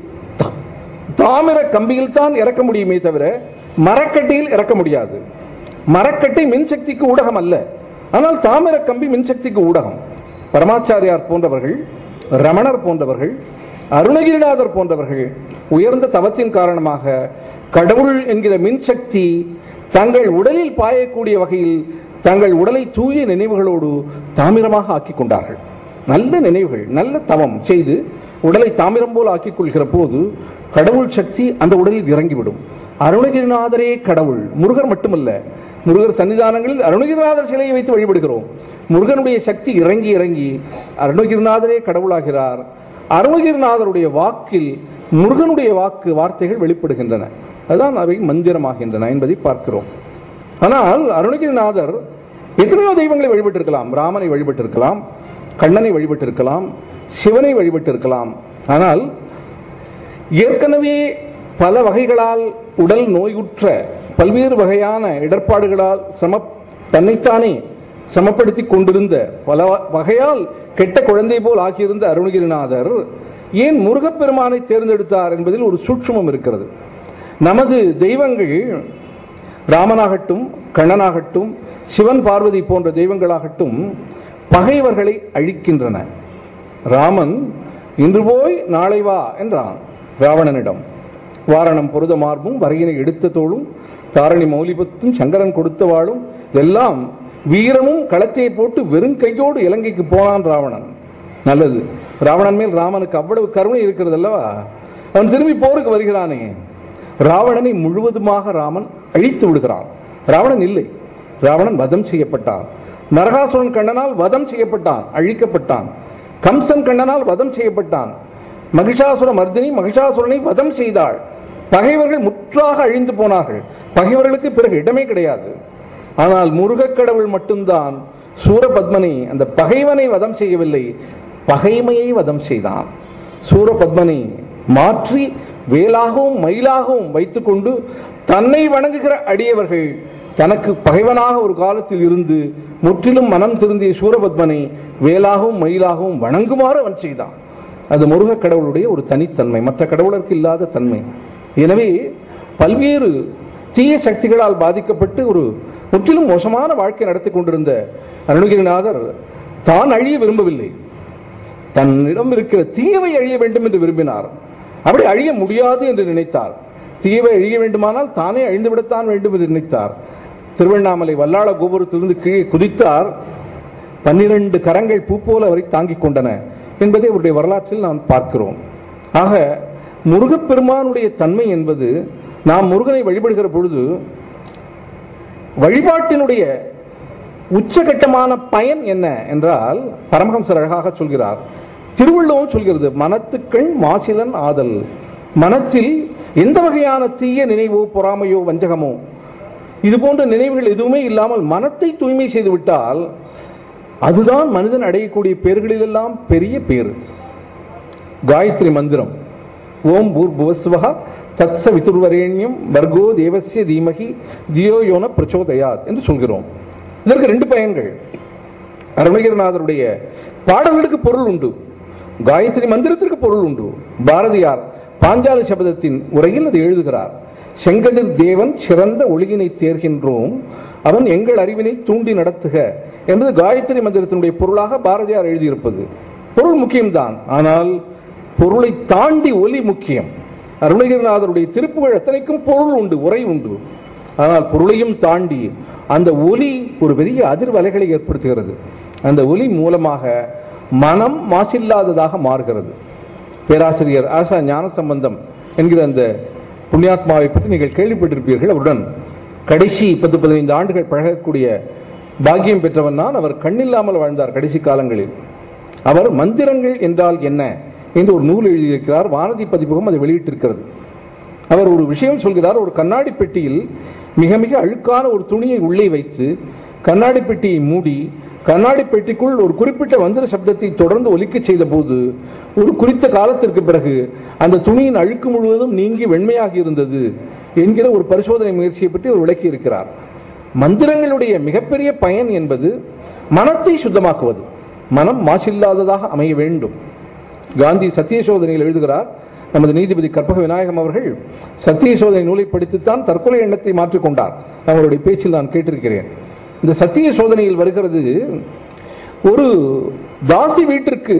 Speaker 1: தாமிர கம்பியில் தான் இறக்க முடியுமே தவிர மரக்கட்டையில் இறக்க முடியாது. மரக்கட்டை மின்சக்திக்கு ஊடகம் அல்ல, ஆனால் தாமிர கம்பி மின்சக்திக்கு ஊடகம். பரமாச்சாரியார் போன்றவர்கள், ரமணர் போன்றவர்கள், அருணகிரிநாதர் போன்றவர்கள் உயர்ந்த தவத்தின் காரணமாக கடவுள் என்கிற மின்சக்தி தங்கள் உடலில் பாயக்கூடிய வகையில் தங்கள் உடலை தூய நினைவுகளோடு தாமிரமாக ஆக்கிக் கொண்டார்கள். நல்ல நினைவுகள், நல்ல தவம் செய்து உடலை தாமிரம் போல் ஆக்கிக் கொள்கிற போது கடவுள் சக்தி அந்த உடலில் இறங்கிவிடும். அருணகிரிநாதரே கடவுள். முருகர் மட்டுமல்ல, முருகர் சன்னிதானங்களில் அருணகிரிநாதர் சிலையை வைத்து வழிபடுகிறோம். முருகனுடைய சக்தி இறங்கி இறங்கி அருணகிரிநாதரே கடவுளாகிறார். அருணகிரிநாதருடைய வாக்கில் முருகனுடைய வாக்கு வார்த்தைகள் வெளிப்படுகின்றன. அதுதான் அவை மந்திரமாகின்றன என்பதை பார்க்கிறோம். ஆனால் அருணகிரிநாதர் எத்தனையோ தெய்வங்களை வழிபட்டிருக்கலாம். ராமனை வழிபட்டிருக்கலாம், கண்ணனை வழிபட்டிருக்கலாம், சிவனை வழிபட்டிருக்கலாம். ஆனால் ஏற்கனவே பல வகைகளால் உடல் நோயுற்ற, பல்வேறு வகையான இடர்பாடுகளால் சம தன்னைத்தானே சமப்படுத்திக் கொண்டிருந்த, பல வகையால் கெட்ட குழந்தை போல் ஆக்கியிருந்த அருணகிரிநாதர் ஏன் முருகப்பெருமானை தேர்ந்தெடுத்தார் என்பதில் ஒரு சூட்சுமம் இருக்கிறது. நமது தெய்வங்கள் ராமனாகட்டும், கண்ணனாகட்டும், சிவன் பார்வதி போன்ற தெய்வங்களாகட்டும் பகைவர்களை அழிக்கின்றன. ராமன் இன்று போய் நாளை வா என்றான் ராவணனிடம். வாரணம் பொருத மார்பும் வரையினை எடுத்த தோளும் தாரணி மௌலிபத்தும் சங்கரன் கொடுத்த வாளும் எல்லாம் வீரமும் களத்தை போட்டு வெறும் கையோடு இலங்கைக்கு போனான் ராவணன். நல்லது, ராவணன் மேல் ராமனுக்கு அவ்வளவு கருணை இருக்கிறது அல்லவா? அவன் திரும்பி போருக்கு வருகிறானே, ராவணனை முழுவதுமாக ராமன் அழித்து விடுகிறான். ராவணன் இல்லை, ராவணன் வதம் செய்யப்பட்டான். நரகாசுரன் கண்ணனால் வதம் செய்யப்பட்டான், அழிக்கப்பட்டான். கம்சன் கண்ணனால் வதம் செய்யப்பட்டான். மகிஷாசுர மர்தினி மகிஷாசுரனை வதம் செய்தாள். பகைவர்கள் முற்றாக அழிந்து போனார்கள். பகைவர்களுக்கு பிறகு இடமே கிடையாது. ஆனால் முருகக் கடவுள் மட்டும்தான் சூரபத்மனை, அந்த பகைவனை வதம் செய்யவில்லை, பகைமையை வதம் செய்தான். சூரபத்மனை மாற்றி வேலாகவும் மயிலாகவும் வைத்துக் கொண்டு தன்னை வணங்குகிற அடியவர்கள் தனக்கு பகைவனாக ஒரு காலத்தில் இருந்து முற்றிலும் மனம் திருந்திய சூரபத்மனை வேலாகவும் மயிலாகவும் வணங்குமாறு அவன் செய்தான். அது முருகக் கடவுளுடைய ஒரு தனித்தன்மை, மற்ற கடவுளருக்கு இல்லாத தன்மை. எனவே பல்வேறு தீய சக்திகளால் பாதிக்கப்பட்டு ஒரு முற்றிலும் மோசமான வாழ்க்கை நடத்தி கொண்டிருந்த அருணகிரிநாதர் தான் அழிய விரும்பவில்லை, தன்னிடம் இருக்கிற தீயவை அழிய வேண்டும் என்று விரும்பினார். அப்படி அழிய முடியாது என்று நினைத்தார். தீயவை அழிய வேண்டுமானால் தானே அழிந்துவிடத்தான் வேண்டும் என்று நினைத்தார். திருவண்ணாமலை வல்லாள கோபுரத்திலிருந்து கீழே குதித்தார். பன்னிரண்டு கரங்கள் பூ போல அவரை தாங்கிக் கொண்டன என்பதை அவருடைய வரலாற்றில் நாம் பார்க்கிறோம். ஆக முருகப்பெருமானுடைய தன்மை என்பது, நாம் முருகனை வழிபடுகிற பொழுது வழிபாட்டினுடைய உச்சகட்டமான பயன் என்ன என்றால், பரமஹம்சர் அழகாக சொல்கிறார், திருவள்ளுவம் சொல்கிறது, மனத்துக்கண் மாசிலன் ஆதல். மனத்தில் எந்த வகையான தீய நினைவோ பொறாமையோ வஞ்சகமோ இது போன்ற நினைவுகள் எதுவுமே இல்லாமல் மனத்தை தூய்மை செய்து விட்டால் அதுதான் மனிதன் அடையக்கூடிய பேர்களிலெல்லாம் பெரிய பேர். காயத்ரி மந்திரம், ஓம் பூர்புவஸ்வஹ தத்ச விதுர்வரேண்யம் வர்கோ தேவஸ்ய தீமகி தியோ யோன பிரச்சோதயாத் என்று சொல்கிறோம். இதற்கு ரெண்டு பயன்கள். அருணகிரிநாதருடைய பாடல்களுக்கு பொருள் உண்டு, காயத்ரி மந்திரத்திற்கு பொருள் உண்டு. பாரதியார் பாஞ்சாலி சபதத்தின் உரையில் அதை எழுதுகிறார். செங்கதிர் தேவன் சிறந்த ஒளியினை தேர்கின்றோம், அவன் எங்கள் அறிவினை தூண்டி நடத்துக என்பது காயத்ரி மந்திரத்தினுடைய பொருளாக பாரதியார் எழுதியிருப்பது. பொருள் முக்கியம்தான், ஆனால் பொருளை தாண்டி ஒலி முக்கியம். அருணகிரிநாதருடைய திருப்புகழ் எத்தனைக்கும் பொருள் உண்டு, உரை உண்டு. ஆனால் பொருளையும் தாண்டி அந்த ஒலி ஒரு பெரிய அதிர்வலைகளை ஏற்படுத்துகிறது. அந்த ஒலி மூலமாக மனம் மாசில்லாததாக மாறுகிறது. பேராசிரியர் ஆசா ஞானசம்பந்தம் என்கிற அந்த புண்ணியாத்மாவை பற்றி நீங்கள் கேள்விப்பட்டிருப்பீர்கள். அவருடன் கடைசி பத்து பதினைந்து ஆண்டுகள் பழகக்கூடிய பாக்கியம் பெற்றவன் தான். அவர் கண்ணில்லாமல் வாழ்ந்தார் கடைசி காலங்களில். அவர் மந்திரங்கள் என்றால் என்ன என்று ஒரு நூல் எழுதியிருக்கிறார். வானதி பதிப்பகம் அதை வெளியிட்டிருக்கிறது. அவர் ஒரு விஷயம் சொல்கிறார். ஒரு கண்ணாடி பெட்டியில் மிக மிக அழுக்கான ஒரு துணியை உள்ளே வைத்து கண்ணாடி பெட்டியை மூடி கண்ணாடி பெட்டிக்குள் ஒரு குறிப்பிட்ட மந்திர சப்தத்தை தொடர்ந்து ஒலிக்க செய்த போது ஒரு குறித்த காலத்திற்கு பிறகு அந்த துணியின் அழுக்கு முழுவதும் நீங்கி வெண்மையாகி இருந்தது என்கிற ஒரு பரிசோதனை முயற்சியை பற்றி அவர் விளக்கி இருக்கிறார். மந்திரங்களுடைய மிகப்பெரிய பயன் என்பது மனத்தை சுத்தமாக்குவது, மனம் மாசில்லாததாக அமைய வேண்டும். காந்தி சத்திய சோதனையில் எழுதுகிறார். நமது நீதிபதி கற்பக விநாயகம் அவர்கள் சத்திய சோதனை நூலை படித்துத்தான் தற்கொலை எண்ணத்தை மாற்றிக்கொண்டார். அவருடைய பேச்சில் நான் கேட்டிருக்கிறேன். இந்த சத்திய சோதனையில் வருகிறது, ஒரு தாசி வீட்டிற்கு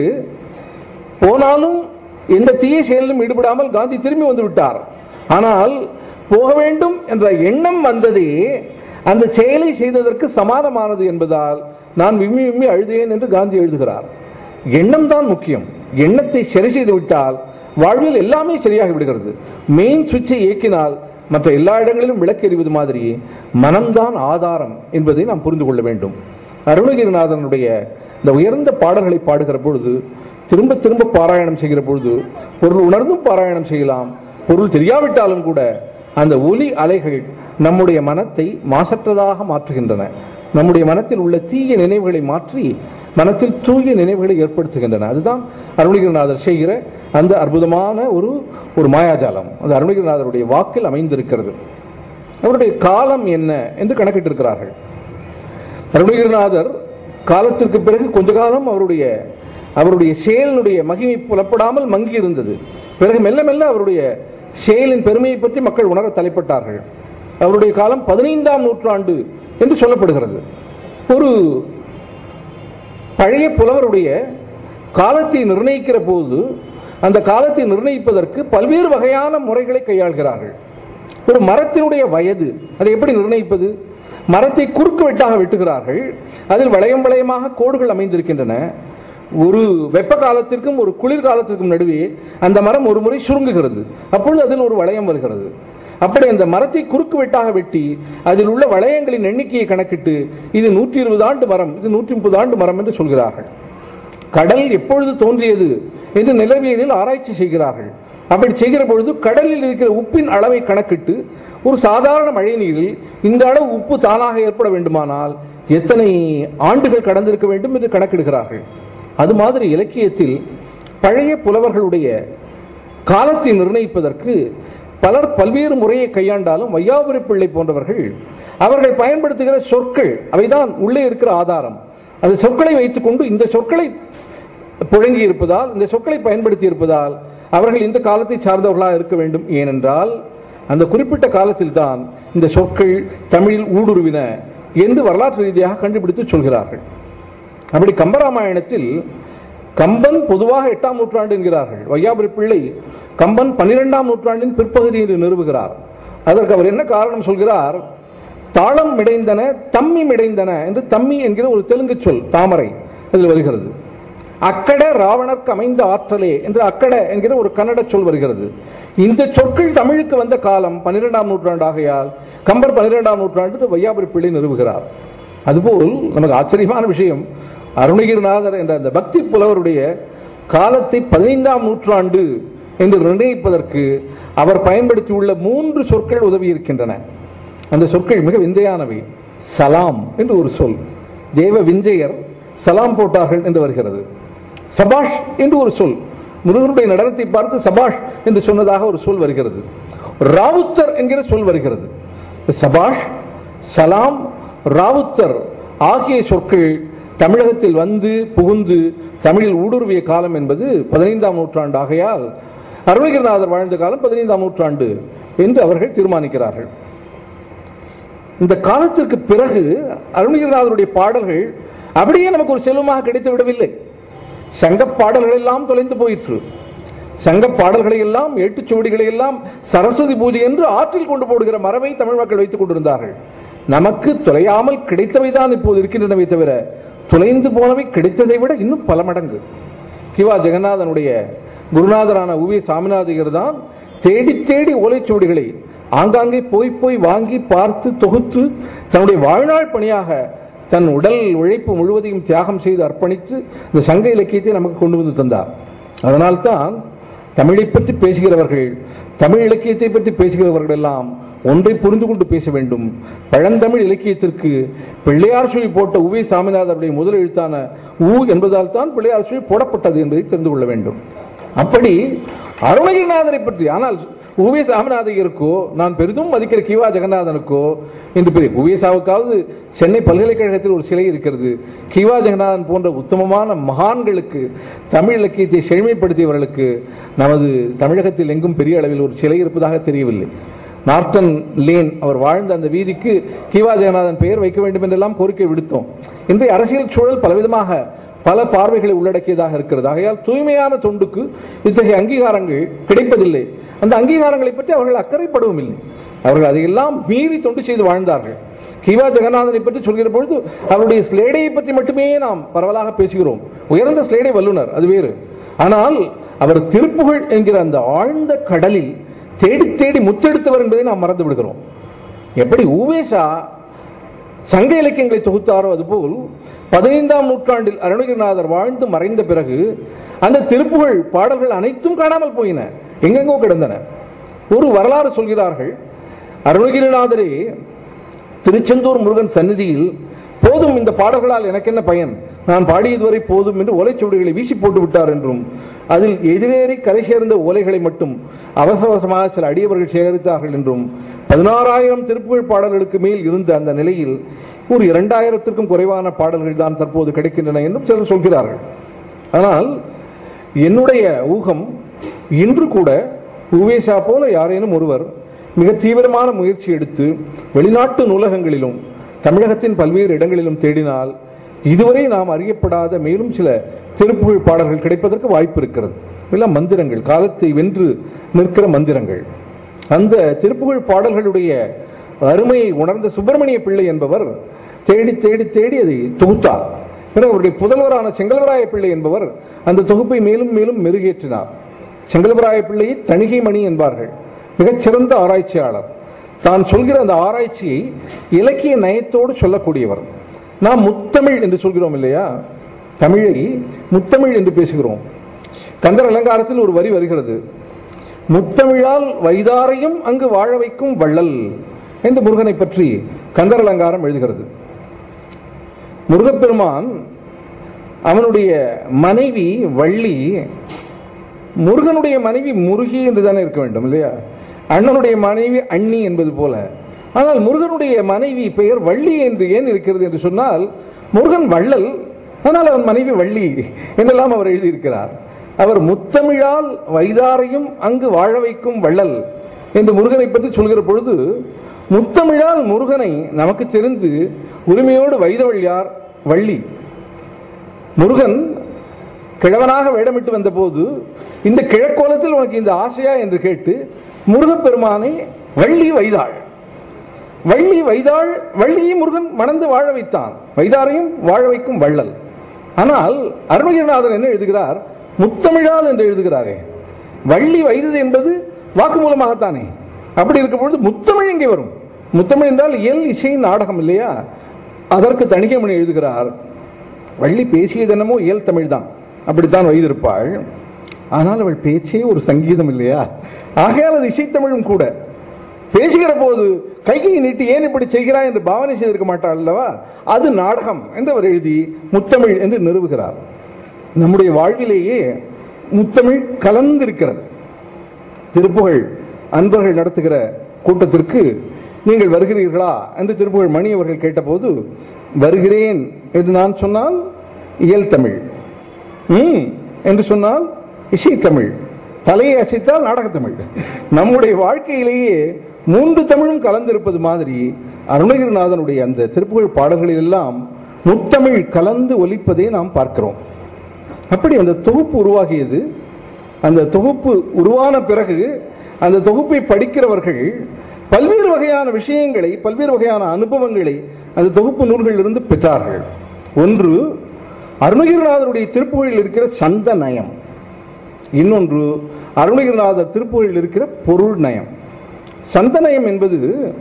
Speaker 1: போனாலும் எந்த தீய செயலிலும் ஈடுபடாமல் காந்தி திரும்பி வந்து விட்டார். ஆனால் போக வேண்டும் என்ற எண்ணம் வந்ததே அந்த செயலை செய்ததற்கு சமாதமானது என்பதால் நான் விம்மி விம்மி அழுதேன் என்று காந்தி எழுதுகிறார். எண்ணம் தான் முக்கியம். எண்ணத்தை சரி செய்து விட்டால் வாழ்வில் எல்லாமே சரியாகி விடுகிறது. மெயின் சுவிட்சை இயக்கினால் மற்ற எல்லா இடங்களிலும் விளக்கு எறிவது மாதிரி மனம்தான் ஆதாரம் என்பதை நாம் புரிந்து கொள்ள வேண்டும். அருணகிரிநாதனுடைய இந்த உயர்ந்த பாடல்களை பாடுகிற பொழுது, திரும்ப திரும்ப பாராயணம் செய்கிற பொழுது, பொருள் உணர்ந்தும் பாராயணம் செய்யலாம். பொருள் தெரியாவிட்டாலும் கூட அந்த ஒலி அலைகள் நம்முடைய மனத்தை மாசற்றதாக மாற்றுகின்றன. நம்முடைய மனத்தில் உள்ள தீய நினைவுகளை மாற்றி மனத்தில் தூய நினைவுகளை ஏற்படுத்துகின்றன. அதுதான் அருணகிரிநாதர் செய்கிற அந்த அற்புதமான ஒரு ஒரு மாயாஜாலம். அது அருணகிரிநாதருடைய வாக்கில் அமைந்திருக்கிறது. அவருடைய காலம் என்ன என்று கணக்கிட்டிருக்கிறார்கள். அருணகிரிநாதர் காலத்திற்கு பிறகு கொஞ்ச காலம் அவருடைய அவருடைய செயலினுடைய மகிமை புலப்படாமல் மங்கி இருந்தது. பிறகு மெல்ல மெல்ல அவருடைய செயலின் பெருமையை பற்றி மக்கள் உணர தலைப்பட்டார்கள். அவருடைய காலம் பதினைந்தாம் நூற்றாண்டு என்று சொல்லப்படுகிறது. ஒரு பழைய புலவருடைய காலத்தை நிர்ணயிக்கிற போது அந்த காலத்தை நிர்ணயிப்பதற்கு பல்வேறு வகையான முறைகளை கையாள்கிறார்கள். ஒரு மரத்தினுடைய வயது அதை எப்படி நிர்ணயிப்பது? மரத்தை குறுக்கு வெட்டாக வெட்டுகிறார்கள். அதில் வளையம் வளையமாக கோடுகள் அமைந்திருக்கின்றன. ஒரு வெப்ப காலத்திற்கும் ஒரு குளிர்காலத்திற்கும் நடுவே அந்த மரம் ஒரு முறை சுருங்குகிறது. அப்பொழுது அதில் ஒரு வளையம் வருகிறது. அப்படி அந்த மரத்தை குறுக்கு வெட்டாக வெட்டி அதில் உள்ள வளையங்களின் எண்ணிக்கையை கணக்கிட்டு இது நூற்றி இருபது ஆண்டு மரம், இது நூற்றி முப்பது ஆண்டு மரம் என்று சொல்கிறார்கள். கடல் எப்பொழுது தோன்றியது என்று நிலவியலில் ஆராய்ச்சி செய்கிறார்கள். அப்படி செய்கிற பொழுது கடலில் இருக்கிற உப்பின் அளவை கணக்கிட்டு ஒரு சாதாரண மழை நீரில் இந்த அளவு உப்பு தானாக ஏற்பட வேண்டுமானால் எத்தனை ஆண்டுகள் கடந்திருக்க வேண்டும் என்று கணக்கிடுகிறார்கள். அது மாதிரி இலக்கியத்தில் பழைய புலவர்களுடைய காலத்தை நிர்ணயிப்பதற்கு பலர் பல்வேறு முறையை கையாண்டாலும் வையாபுரி பிள்ளை போன்றவர்கள் அவர்கள் பயன்படுத்துகிற சொற்கள் அவைதான் உள்ளே இருக்கிற ஆதாரம். அந்த சொற்களை வைத்துக் கொண்டு இந்த சொற்களை புழங்கி இருப்பதால், இந்த சொற்களை பயன்படுத்தி இருப்பதால் அவர்கள் இந்த காலத்தை சார்ந்தவர்களாக இருக்க வேண்டும். ஏனென்றால் அந்த குறிப்பிட்ட காலத்தில் தான் இந்த சொற்கள் தமிழில் ஊடுருவின என்று வரலாற்று ரீதியாக கண்டுபிடித்து சொல்கிறார்கள். அப்படி கம்பராமாயணத்தில் கம்பன் பொதுவாக எட்டாம் நூற்றாண்டு என்கிறார்கள். வையாபுரி பிள்ளை கம்பன் பன்னிரெண்டாம் நூற்றாண்டின் பிற்பகுதி என்று நிறுவுகிறார். அதற்கு அவர் என்ன காரணம் சொல்கிறார்? தாளம் மிடைந்தன தம்மி மிடைந்தன என்று தம்மி என்கிற ஒரு தெலுங்கு சொல் தாமரை இதில் வருகிறது. அக்கட ராவணர்க்கு அமைந்த ஆற்றலே என்று அக்கட என்கிற ஒரு கன்னட சொல் வருகிறது. இந்த சொற்கள் தமிழுக்கு வந்த காலம் பன்னிரெண்டாம் நூற்றாண்டு ஆகையால் கம்பர் பன்னிரெண்டாம் நூற்றாண்டு வையாபுரி பிள்ளை நிறுவுகிறார். அதுபோல் நமக்கு ஆச்சரியமான விஷயம், அருணகிரிநாதர் என்ற அந்த பக்தி புலவருடைய காலத்தை பதினைந்தாம் நூற்றாண்டு என்று நிர்ணயிப்பதற்கு அவர் பயன்படுத்தியுள்ள மூன்று சொற்கள் உதவி இருக்கின்றன. அந்த சொற்கள் மிக விந்தையானவை. சலாம் என்று ஒரு சொல், தேவ விஞ்சையர் சலாம் போட்டார்கள் என்று வருகிறது. சபாஷ் என்று ஒரு சொல், முருகனுடைய நடனத்தை பார்த்து சபாஷ் என்று சொன்னதாக ஒரு சொல் வருகிறது. ராவுத்தர் என்கிற சொல் வருகிறது. சபாஷ், சலாம், ராவுத்தர் ஆகிய சொற்கள் தமிழகத்தில் வந்து புகுந்து தமிழில் ஊடுருவிய காலம் என்பது பதினைந்தாம் நூற்றாண்டு ஆகையால் அருணகிரிநாதர் வாழ்ந்த காலம் பதினைந்தாம் நூற்றாண்டு என்று அவர்கள் தீர்மானிக்கிறார்கள். இந்த காலத்திற்கு பிறகு அருணகிரிநாதருடைய பாடல்கள் அப்படியே நமக்கு ஒரு செல்வமாக கிடைத்து விடவில்லை. சங்க பாடல்கள் எல்லாம் தொலைந்து போயிற்று. சங்க பாடல்களை எல்லாம் ஏட்டுச்சுவடிகளை எல்லாம் சரஸ்வதி பூஜை என்று ஆற்றில் கொண்டு போடுகிற மரபை தமிழ் மக்கள் வைத்துக் கொண்டிருந்தார்கள். நமக்கு தொலையாமல் கிடைத்தவைதான் இப்போது இருக்கின்றனவை தவிர தொலைந்து போனவை கிடைத்ததை விட இன்னும் பல மடங்கு. கிவா ஜெகநாதனுடைய குருநாதரான உவே சாமிநாதையர் தான் தேடி தேடி ஓலைச்சுவடிகளை ஆங்காங்கே போய் போய் வாங்கி பார்த்து தொகுத்து தன்னுடைய வாழ்நாள் பணியாக தன் உடல் உழைப்பு முழுவதையும் தியாகம் செய்து அர்ப்பணித்து இந்த சங்க இலக்கியத்தை நமக்கு கொண்டு வந்து தந்தார். அதனால்தான் தமிழை பற்றி பேசுகிறவர்கள், தமிழ் இலக்கியத்தை பற்றி பேசுகிறவர்கள் எல்லாம் ஒன்றை புரிந்து கொண்டு பேச வேண்டும். பழந்தமிழ் இலக்கியத்திற்கு பிள்ளையார் சுழி போட்ட உவே சாமிநாதருடைய முதல் எழுத்தான ஊ என்பதால் தான் பிள்ளையார் சுழி போடப்பட்டது என்பதை தெரிந்து கொள்ள வேண்டும். அப்படி அருணகிரிநாதரை பற்றி, ஆனால் உவே சாமிநாதையருக்கோ நான் பெரிதும் மதிக்கிற கிவா ஜெகநாதனுக்கோ என்று பெரிய உவேசாவுக்காவது சென்னை பல்கலைக்கழகத்தில் ஒரு சிலை இருக்கிறது. கிவா ஜெகநாதன் போன்ற உத்தமமான மகான்களுக்கு, தமிழ் இலக்கியத்தை செழுமைப்படுத்தியவர்களுக்கு நமது தமிழகத்தில் எங்கும் பெரிய அளவில் ஒரு சிலை இருப்பதாக தெரியவில்லை. நார்டன் லேன் அவர் வாழ்ந்த அந்த வீதிக்கு கிவா ஜெகநாதன் பெயர் வைக்க வேண்டும் என்றெல்லாம் கோரிக்கை விடுத்தோம். இன்றைய அரசியல் சூழல் பலவிதமாக பல பார்வைகளை உள்ளடக்கியதாக இருக்கிறது. ஆகையால் தூய்மையான தொண்டுக்கு இத்தகைய அங்கீகாரங்கள் கிடைப்பதில்லை. அந்த அங்கீகாரங்களை பற்றி அவர்கள் அக்கறைப்படவும் இல்லை. அவர்கள் அதையெல்லாம் மீறி தொண்டு செய்து வாழ்ந்தார்கள். கிவா ஜெகநாதனை பற்றி சொல்கிற பொழுது அவருடைய ஸ்லேடையை பற்றி மட்டுமே நாம் பரவலாக பேசுகிறோம். உயர்ந்த ஸ்லேடை வல்லுனர், அது வேறு. ஆனால் அவர் திருப்புகழ் என்கிற அந்த ஆழ்ந்த கடலில் தேடி தேடி முத்தெடுத்தவர் என்பதை நாம் மறந்து விடுகிறோம். எப்படி ஊவேசா சங்க இலக்கியங்களை தொகுத்தாரோ அதுபோல் பதினைந்தாம் நூற்றாண்டில் அருணகிரிநாதர் வாழ்ந்து மறைந்த பிறகு அந்த திருப்புகழ் பாடல்கள் அனைத்தும் காணாமல் போயின, எங்கெங்கோ கிடந்தன. ஒரு வரலாறு சொல்கிறார்கள். அருணகிரிநாதரே திருச்செந்தூர் முருகன் சந்நிதியில் போதும், இந்த பாடல்களால் எனக்கு என்ன பயன், நான் பாடியதுவரை போதும் என்று ஓலைச்சுவடிகளை வீசி போட்டு விட்டார் என்றும், அதில் எதிரேறி கரை சேர்ந்த ஓலைகளை மட்டும் அவசர அவசரமாக சில அடியவர்கள் சேகரித்தார்கள் என்றும், பதினாறாயிரம் திருப்புகழ் பாடல்களுக்கு மேல் இருந்த அந்த நிலையில் ஒரு இரண்டாயிரத்திற்கும் குறைவான பாடல்கள் தான் தற்போது கிடைக்கின்றன என்றும் சிலர் சொல்கிறார்கள். ஆனால் என்னுடைய ஊகம், இன்று கூட உவேசா போல யாரேனும் ஒருவர் மிக தீவிரமான முயற்சி எடுத்து வெளிநாட்டு நூலகங்களிலும் தமிழகத்தின் பல்வேறு இடங்களிலும் தேடினால் இதுவரை நாம் அறியப்படாத மேலும் சில திருப்புகழ் பாடல்கள் கிடைப்பதற்கு வாய்ப்பு இருக்கிறது. எல்லாம் மந்திரங்கள், காலத்தை வென்று நிற்கிற மந்திரங்கள். அந்த திருப்புகழ் பாடல்களுடைய அருமையை உணர்ந்த சுப்பிரமணிய பிள்ளை என்பவர் தேடி தேடி தேடி அதை தொகுத்தார். அவருடைய புதல்வரான செங்கல்வராய பிள்ளை என்பவர் அந்த தொகுப்பை மேலும் மேலும் மெருகேற்றினார். செங்கல்வராய பிள்ளையை தணிகை மணி என்பார்கள். மிகச்சிறந்த ஆராய்ச்சியாளர். தான் சொல்கிற அந்த ஆராய்ச்சியை இலக்கிய நயத்தோடு சொல்லக்கூடியவர். நாம் முத்தமிழ் என்று சொல்கிறோம் இல்லையா, தமிழை முத்தமிழ் என்று பேசுகிறோம். கந்தர் அலங்காரத்தில் ஒரு வரி வருகிறது, முத்தமிழால் வைதாரையும் அங்கு வாழ வைக்கும் வள்ளல் என்று முருகனை பற்றி கந்தர் அலங்காரம் எழுதுகிறது. முருகப்பெருமான் அவனுடைய மனைவி வள்ளி, முருகனுடைய மனைவி முருகி என்று தானே இருக்க வேண்டும் இல்லையா, அண்ணனுடைய மனைவி அண்ணி என்பது போல. ஆனால் முருகனுடைய மனைவி பெயர் வள்ளி என்று ஏன் இருக்கிறது என்று சொன்னால், முருகன் வள்ளல், ஆனால் அவன் மனைவி வள்ளி என்றெல்லாம் அவர் எழுதியிருக்கிறார். அவர் முத்தமிழால் வைதாரையும் அங்கு வாழ வைக்கும் வள்ளல் என்று முருகனை பற்றி சொல்கிற பொழுது, முத்தமிழால் முருகனை நமக்கு தெரிந்து உரிமையோடு வைதவள் யார்? வள்ளி. முருகன் கிழவனாக வேடமிட்டு வந்த போது, இந்த கிழக்கோலத்தில் உனக்கு இந்த ஆசையா என்று கேட்டு முருகப்பெருமானை வள்ளி வைதாள். வள்ளி வைதாள், வள்ளியை முருகன் மணந்து வாழ வைத்தான், வைதாரையும் வாழ வைக்கும் வள்ளல். ஆனால் அருணகிரிநாதன் என்ன எழுதுகிறார்? முத்தமிழால் என்று எழுதுகிறாரே. வள்ளி வைதது என்பது வாக்கு மூலமாகத்தானே. அப்படி இருக்கும் பொழுது முத்தமிழ் எங்கே வரும்? முத்தமிழ் என்றால் இயல் இசை நாடகம் இல்லையா? அதற்கு தணிகைமணி எழுதுகிறார், வள்ளி பேசியதென்னமோ இயல் தமிழ் தான், அப்படித்தான் வைத்திருப்பாள். ஆனால் அவள் பேச்சே ஒரு சங்கீதம் இல்லையா? ஆகையால் அது இசைத்தமிழும் கூட. பேசுகிற போது கையை நீட்டி ஏன் இப்படி செய்கிறாய் என்று பாவனை செய்திருக்க மாட்டாள் அல்லவா? அது நாடகம் என்று அவர் எழுதி முத்தமிழ் என்று நிறுவுகிறார். நம்முடைய வாழ்விலேயே முத்தமிழ் கலந்திருக்கிறது. திருப்புகழ் அன்பர்கள் நடத்துகிற கூட்டத்திற்கு நீங்கள் வருகிறீர்களா என்று திருப்புகழ் மணி அவர்கள் கேட்டபோது, வருகிறேன் என்று நான் சொன்னால் இயல் தமிழ், ம் என்று சொன்னால் இசை தமிழ், தலையை அசைத்தால் நாடகத்தமிழ். நம்முடைய வாழ்க்கையிலேயே மூன்று தமிழும் கலந்திருப்பது மாதிரி அருணகிரிநாதனுடைய அந்த திருப்புகழ் பாடல்களில் எல்லாம் முத்தமிழ் கலந்து ஒலிப்பதை நாம் பார்க்கிறோம். அப்படி அந்த தொகுப்பு உருவாகியது. அந்த தொகுப்பு உருவான பிறகு அந்த தொகுப்பை படிக்கிறவர்கள் பல்வேறு வகையான விஷயங்களை, பல்வேறு வகையான அனுபவங்களை அந்த தொகுப்பு நூல்களிலிருந்து பெற்றார்கள். ஒன்று அருணகிரிநாதருடைய திருப்புகழில் இருக்கிற சந்த நயம், இன்னொன்று அருணகிரிநாதர் திருப்புகழில் இருக்கிற பொருள் நயம். சந்தநயம் என்பது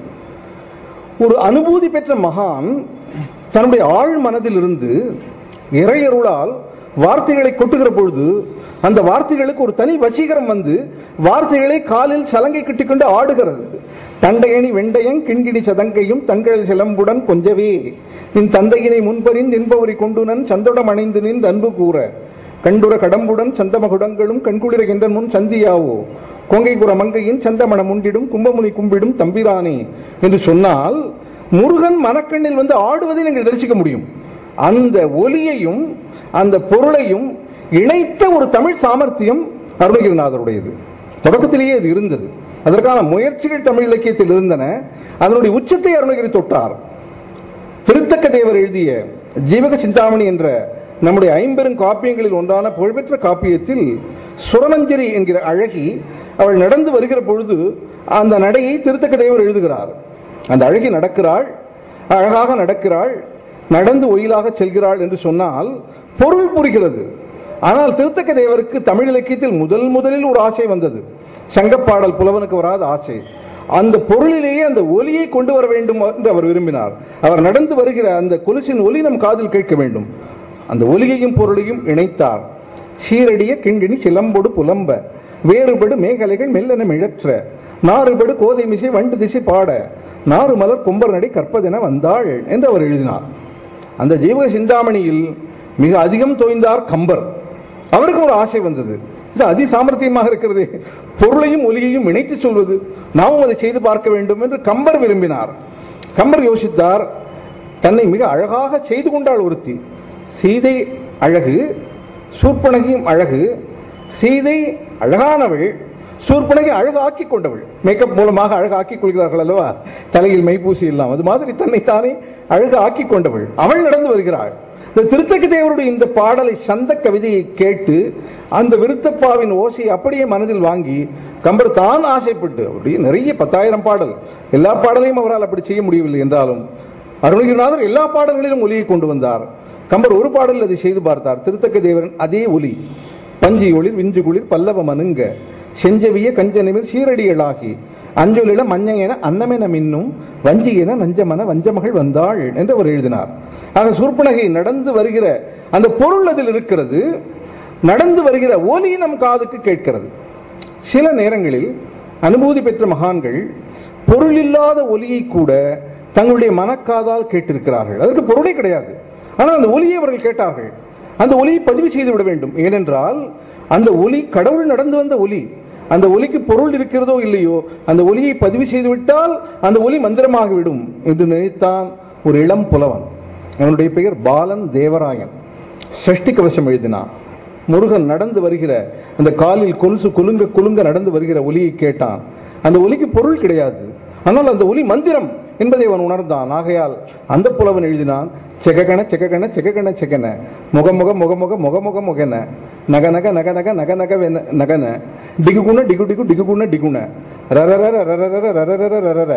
Speaker 1: ஒரு அனுபூதி பெற்ற மகான் தன்னுடைய ஆழ் மனதில் இருந்து இறையருளால் வார்த்தைகளை கொட்டுகிற பொழுது அந்த வார்த்தைகளுக்கு ஒரு தனி வசீகரம் வந்து வார்த்தைகளை காலில் சலங்கை கட்டிக்கொண்டு ஆடுகிறது. தண்டையணி வெண்டையன் கிண்கிணி சதங்கையும் தங்கள் சிலம்புடன் கொஞ்சவே நின் தந்தையினை முன்பறிந்து என்பவரை கொண்டுனன் சந்தோடம் அணைந்து நின் அன்பு கூற கண்டுர கடம்புடன் சந்தமகுடங்களும் கண்குளிர முன் சந்தியாவோ கொங்கைபுர மங்கையின் சந்தமணம் முண்டிடும் கும்பமுனி கும்பிடும் தம்பிரானே என்று சொன்னால் முருகன் மனக்கண்ணில் வந்து ஆடுவதை நீங்கள் தரிசிக்க முடியும். அந்த ஒலியையும் அந்த பொருளையும் இணைத்த ஒரு தமிழ் சாமர்த்தியம் அருணகிரிநாதருடையது. தொடக்கத்திலேயே அது இருந்தது. அதற்கான முயற்சிகள் தமிழ் இலக்கியத்தில் இருந்தன. அதனுடைய உச்சத்தை அருணகிரி தொட்டார். திருத்தக்க தேவர் எழுதிய ஜீவக சிந்தாமணி என்ற நம்முடைய ஐம்பெரும் காப்பியங்களில் ஒன்றான புகழ்பெற்ற காப்பியத்தில் சுரமஞ்சரி என்கிற அழகி அவள் நடந்து வருகிற பொழுது அந்த நடையை திருத்தக்க தேவர் எழுதுகிறார். அந்த அழகி நடக்கிறாள், அழகாக நடக்கிறாள், நடந்து ஒயிலாக செல்கிறாள் என்று சொன்னால் பொருள் புரிகிறது. ஆனால் திருத்தக்க தேவருக்கு தமிழ் இலக்கியத்தில் முதல் முதலில் ஒரு ஆசை வந்தது. சங்கப்பாடல் புலவனுக்கு வராத ஆசை. அந்த பொருளிலேயே அந்த ஒலியை கொண்டு வர வேண்டும் என்று அவர் விரும்பினார். அவர் நடந்து வருகிற அந்த கொலுசின் ஒலி நம் காதில் கேட்க வேண்டும். அந்த ஒலியையும் பொருளையும் இணைத்தார். சீரடிய கிண்கிணி சிலம்பொடு புலம்ப வேறுபடு மேகலைகள் மெல்லென மிழற்ற நாறுபடு கோதை மிசை வண்டு திசை பாட நாறு மலர் கொம்பர் நடை கற்பதென வந்தாள் என்று அவர் எழுதினார். அந்த ஜீவக சிந்தாமணியில் மிக அதிகம் தோய்ந்தார் கம்பர். அவருக்கு ஒரு ஆசை வந்தது. இது அதி சாமர்த்தியமாக இருக்கிறது, பொருளையும் ஒலியையும் இணைத்து சொல்வது, நாமும் அதை செய்து பார்க்க வேண்டும் என்று கம்பர் விரும்பினார். கம்பர் யோசித்தார், தன்னை மிக அழகாக செய்து கொண்டாள் ஒருத்தி. சீதை அழகு, சூர்பனகியும் அழகு. சீதை அழகானவள், சூர்பனகி அழகு ஆக்கிக் கொண்டவள். மேக்கப் மூலமாக அழகு ஆக்கிக் கொள்கிறார்கள் அல்லவா, தலையில் மைப்பூசி எல்லாம். அது மாதிரி தன்னை தானே அழகு ஆக்கிக் கொண்டவள். அவள் நடந்து வருகிறாள். இந்த திருத்தக்க தேவருடைய இந்த பாடலை, சந்த கவிதையை கேட்டு அந்த விருத்தப்பாவின் ஓசையை அப்படியே மனதில் வாங்கி கம்பர் தான் ஆசைப்பட்டு, அப்படியே நிறைய பத்தாயிரம் பாடல், எல்லா பாடலையும் அவரால் அப்படி செய்ய முடியவில்லை என்றாலும் அருணகிரிநாதர் எல்லா பாடல்களிலும் ஒலியை கொண்டு வந்தார். கம்பர் ஒரு பாடலில் அதை செய்து பார்த்தார். திருத்தக்க தேவரன் அதே ஒலி, பஞ்சி ஒளிர் விஞ்சு குளிர் பல்லவ மனுங்க செஞ்சவிய கஞ்சனிமிர் சீரடிகளாகி அஞ்சொலில மஞ்சென அன்னமென மின்னும் வஞ்சி என நஞ்சமன வஞ்சமகள் வந்தாள் என்று அவர் எழுதினார். ஆக சூர்பனகை நடந்து வருகிற அந்த பொருள் அதில் இருக்கிறது. நடந்து வருகிற ஒலி நம் காதுக்கு கேட்கிறது. சில நேரங்களில் அனுபூதி பெற்ற மகான்கள் பொருள் இல்லாத ஒலியை கூட தங்களுடைய மனக்காதால் கேட்டிருக்கிறார்கள். அதற்கு பொருளே கிடையாது, ஆனால் அந்த ஒலியை அவர்கள் கேட்டார்கள். அந்த ஒலியை பதிவு செய்து விட வேண்டும். ஏனென்றால் அந்த ஒலி கடவுள் நடந்து வந்த ஒலி. அந்த ஒலிக்கு பொருள் இருக்கிறதோ இல்லையோ, அந்த ஒலியை பதிவு செய்து விட்டால் அந்த ஒலி மந்திரமாகிவிடும் என்று நினைத்தான் ஒரு இளம் புலவன். அவனுடைய பெயர் பாலன் தேவராயன். சஷ்டி கவசம் எழுதினான். முருகன் நடந்து வருகிற அந்த காலில் கொலுசு குலுங்க குலுங்க நடந்து வருகிற ஒலியை கேட்டான். அந்த ஒலிக்கு பொருள் கிடையாது, ஆனால் அந்த ஒலி மந்திரம் என்பதை அவன் உணர்ந்தான். ஆகையால் அந்த புலவன் எழுதினான், செககண செககண செககண செகன முகமுக முகமுக முகமுக முகன நக நக நக நக நக நக நகன டிகுகுண டிகு டிகு டிகுகுண டிகுண ரரர ரரர ரரர ரரர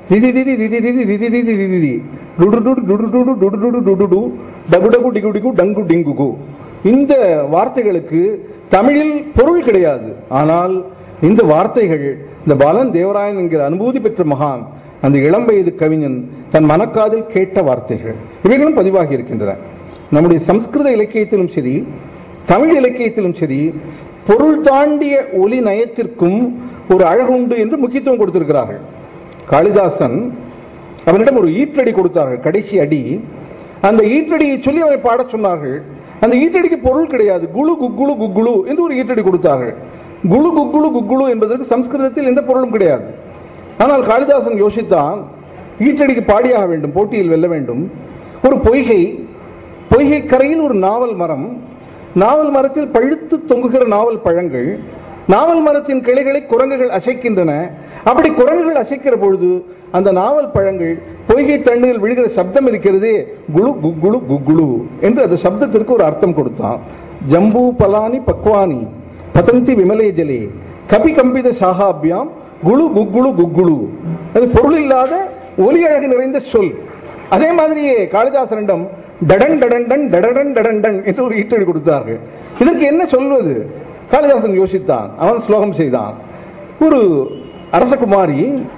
Speaker 1: திதி திதி திதி திதி திதி திதி திதி தி டுடு டுடு டுடு டுடு டுடு டுடு டுடு டு டகு டகு டிகு டிகு டங்கு டிங்குகு. இந்த வார்த்தைகளுக்கு தமிழில் பொருள் கிடையாது. ஆனால் இந்த வார்த்தைகள் இந்த பாலன் தேவராயன் என்கிற அனுபூதி பெற்ற மகான், அந்த இளம் வயது கவிஞன் தன் மனக்காதில் கேட்ட வார்த்தைகள் இவைகளும் பதிவாகி இருக்கின்றன. நம்முடைய சம்ஸ்கிருத இலக்கியத்திலும் சரி, தமிழ் இலக்கியத்திலும் சரி, பொருள் தாண்டிய ஒலி நயத்திற்கும் ஒரு அழகுண்டு என்று முக்கியத்துவம் கொடுத்திருக்கிறார்கள். காளிதாசன் அவனிடம் ஒரு ஈற்றடி கொடுத்தார்கள், கடைசி அடி. அந்த ஈற்றடியை சொல்லி அவனை பாடச் சொன்னார்கள். அந்த ஈற்றடிக்கு பொருள் கிடையாது. குழு குக்குழு குக்குழு என்று ஒரு ஈற்றடி கொடுத்தார்கள். குழு குக்குழு குக்குழு என்பதற்கு சம்ஸ்கிருதத்தில் எந்த பொருளும் கிடையாது. ஆனால் காளிதாசன் யோசித்தான், ஈற்றடிக்கு பாடியாக வேண்டும், போட்டியில் வெல்ல வேண்டும். ஒரு பொய்கை, பொய்கை கரையில் ஒரு நாவல் மரம், நாவல் மரத்தில் பழுத்து தொங்குகிற நாவல் பழங்கள், நாவல் மரத்தின் கிளைகளை குரங்குகள் அசைக்கின்றன. அப்படி குரங்குகள் அசைக்கிற பொழுது அந்த நாவல் பழங்கள் பொய்கை தண்ணீரில் விழுகிற சப்தம் இருக்கிறதே, குழு குக்குழு குக்குழு என்று அந்த சப்தத்திற்கு ஒரு அர்த்தம் கொடுத்தான். ஜம்பூ பலானி பக்வானி பதந்தி விமலே ஜலே கபி கம்பித சாகாபியாம் குழு குக்குழு குக்குழு. அது பொருள் இல்லாத ஒலி அழகு நிறைந்த சொல். அதே மாதிரியே காளிதாசனிடம் டடன் டடன் டடன் டடன் என்று ஒரு ஈட்டடி கொடுத்தார்கள். இதற்கு என்ன சொல்வது? காளிதாசன் யோசித்தான். அவன் ஸ்லோகம் செய்தான். ஒரு அரசகுமாரி,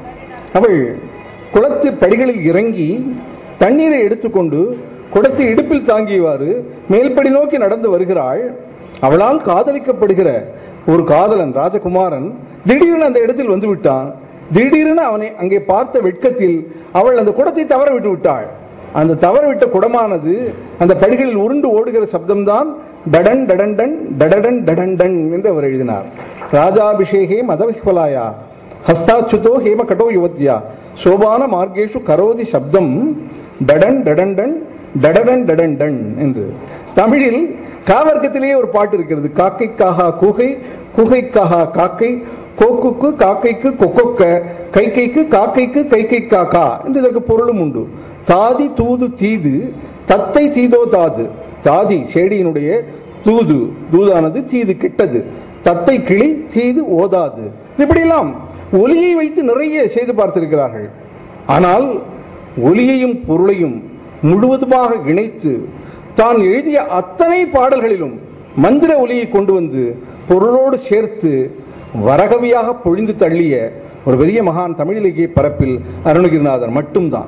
Speaker 1: அவள் குளத்து படிகளில் இறங்கி தண்ணீரை எடுத்துக்கொண்டு குடத்தை இடுப்பில் தாங்கியவாறு மேல்படி நோக்கி நடந்து வருகிறாள். அவளால் காதலிக்கப்படுகிற ஒரு காதலன் ராஜகுமாரன் திடீரென அந்த இடத்தில் வந்து விட்டான். திடீரென அவனை அங்கே பார்த்த வெட்கத்தில் அவள் அந்த குடத்தை தவற விட்டு விட்டாள். அந்த தவறவிட்ட குடமானது அந்த படிகளில் உருண்டு ஓடுகிற சப்தம்தான் டடன் டடன் டடன் டடன் என்று அவர் எழுதினார். ராஜாபிஷேகே மதவிஹ்வலாயா ஹஸ்தாச்சுதோ ஹேம கடோ யுவத்யா சோபான மார்கேஷு கரோதி சப்தம் டடன் டடன் டடன் டடன் என்று. தமிழில் காவர்க்கத்திலேயே ஒரு பாட்டு இருக்கிறது. காக்கைக்காக கூகை, கூகைக்காக காக்கை, கோக்குக்கு காக்கைக்கு கொக்கொக்க, கைகைக்கு காக்கைக்கு கைகை காக்கா என்று இதற்கு பொருளும் உண்டு. தாதி தூது தீது தத்தை தீதோ தாது. தாதி செடியினுடைய தூது, தூதானது தீது கெட்டது. தத்தை கிளி தீது ஓதாது. இப்படியெல்லாம் ஒலியை வைத்து நிறைய செய்து பார்த்திருக்கிறார்கள். ஆனால் ஒலியையும் பொருளையும் முழுவதுமாக இணைத்து தான் எழுதிய அத்தனை பாடல்களிலும் மந்திர ஒலியை கொண்டு வந்து பொருளோடு சேர்த்து வரகவியாக பொழிந்து தள்ளிய ஒரு பெரிய மகான் தமிழ் இலக்கிய பரப்பில் அருணகிரிநாதர் மட்டும்தான்.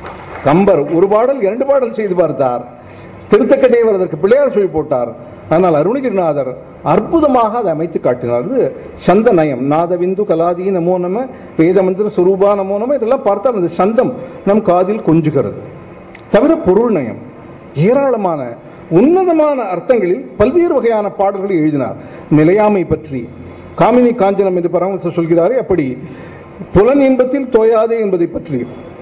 Speaker 1: கம்பர் ஒரு பாடல் இரண்டு பாடல் செய்து பார்த்தார். திருத்தக்க தேவர் அதற்கு பிள்ளையார் சொல்லி போட்டார். ஆனால் அருணகிரிநாதர் அற்புதமாக அதை அமைத்து காட்டினார். சந்த நயம், நாதவிந்து கலாதி நமோ நம, வேத மந்திர சுரூபா நமோ நம, இதெல்லாம் பார்த்தால் அந்த சந்தம் நம் காதில் கொஞ்சுகிறது. தவிர பொருள் நயம், ஏராளமான உன்னதமான அர்த்தங்களில் பல்வேறு வகையான பாடல்களை எழுதினார். நிலையாமை பற்றி காமினி காஞ்சனம் என்று பரமஹம்சர் சொல்கிறாரே, அப்படி புலன் இன்பத்தில் தோயாதே என்பதை பற்றி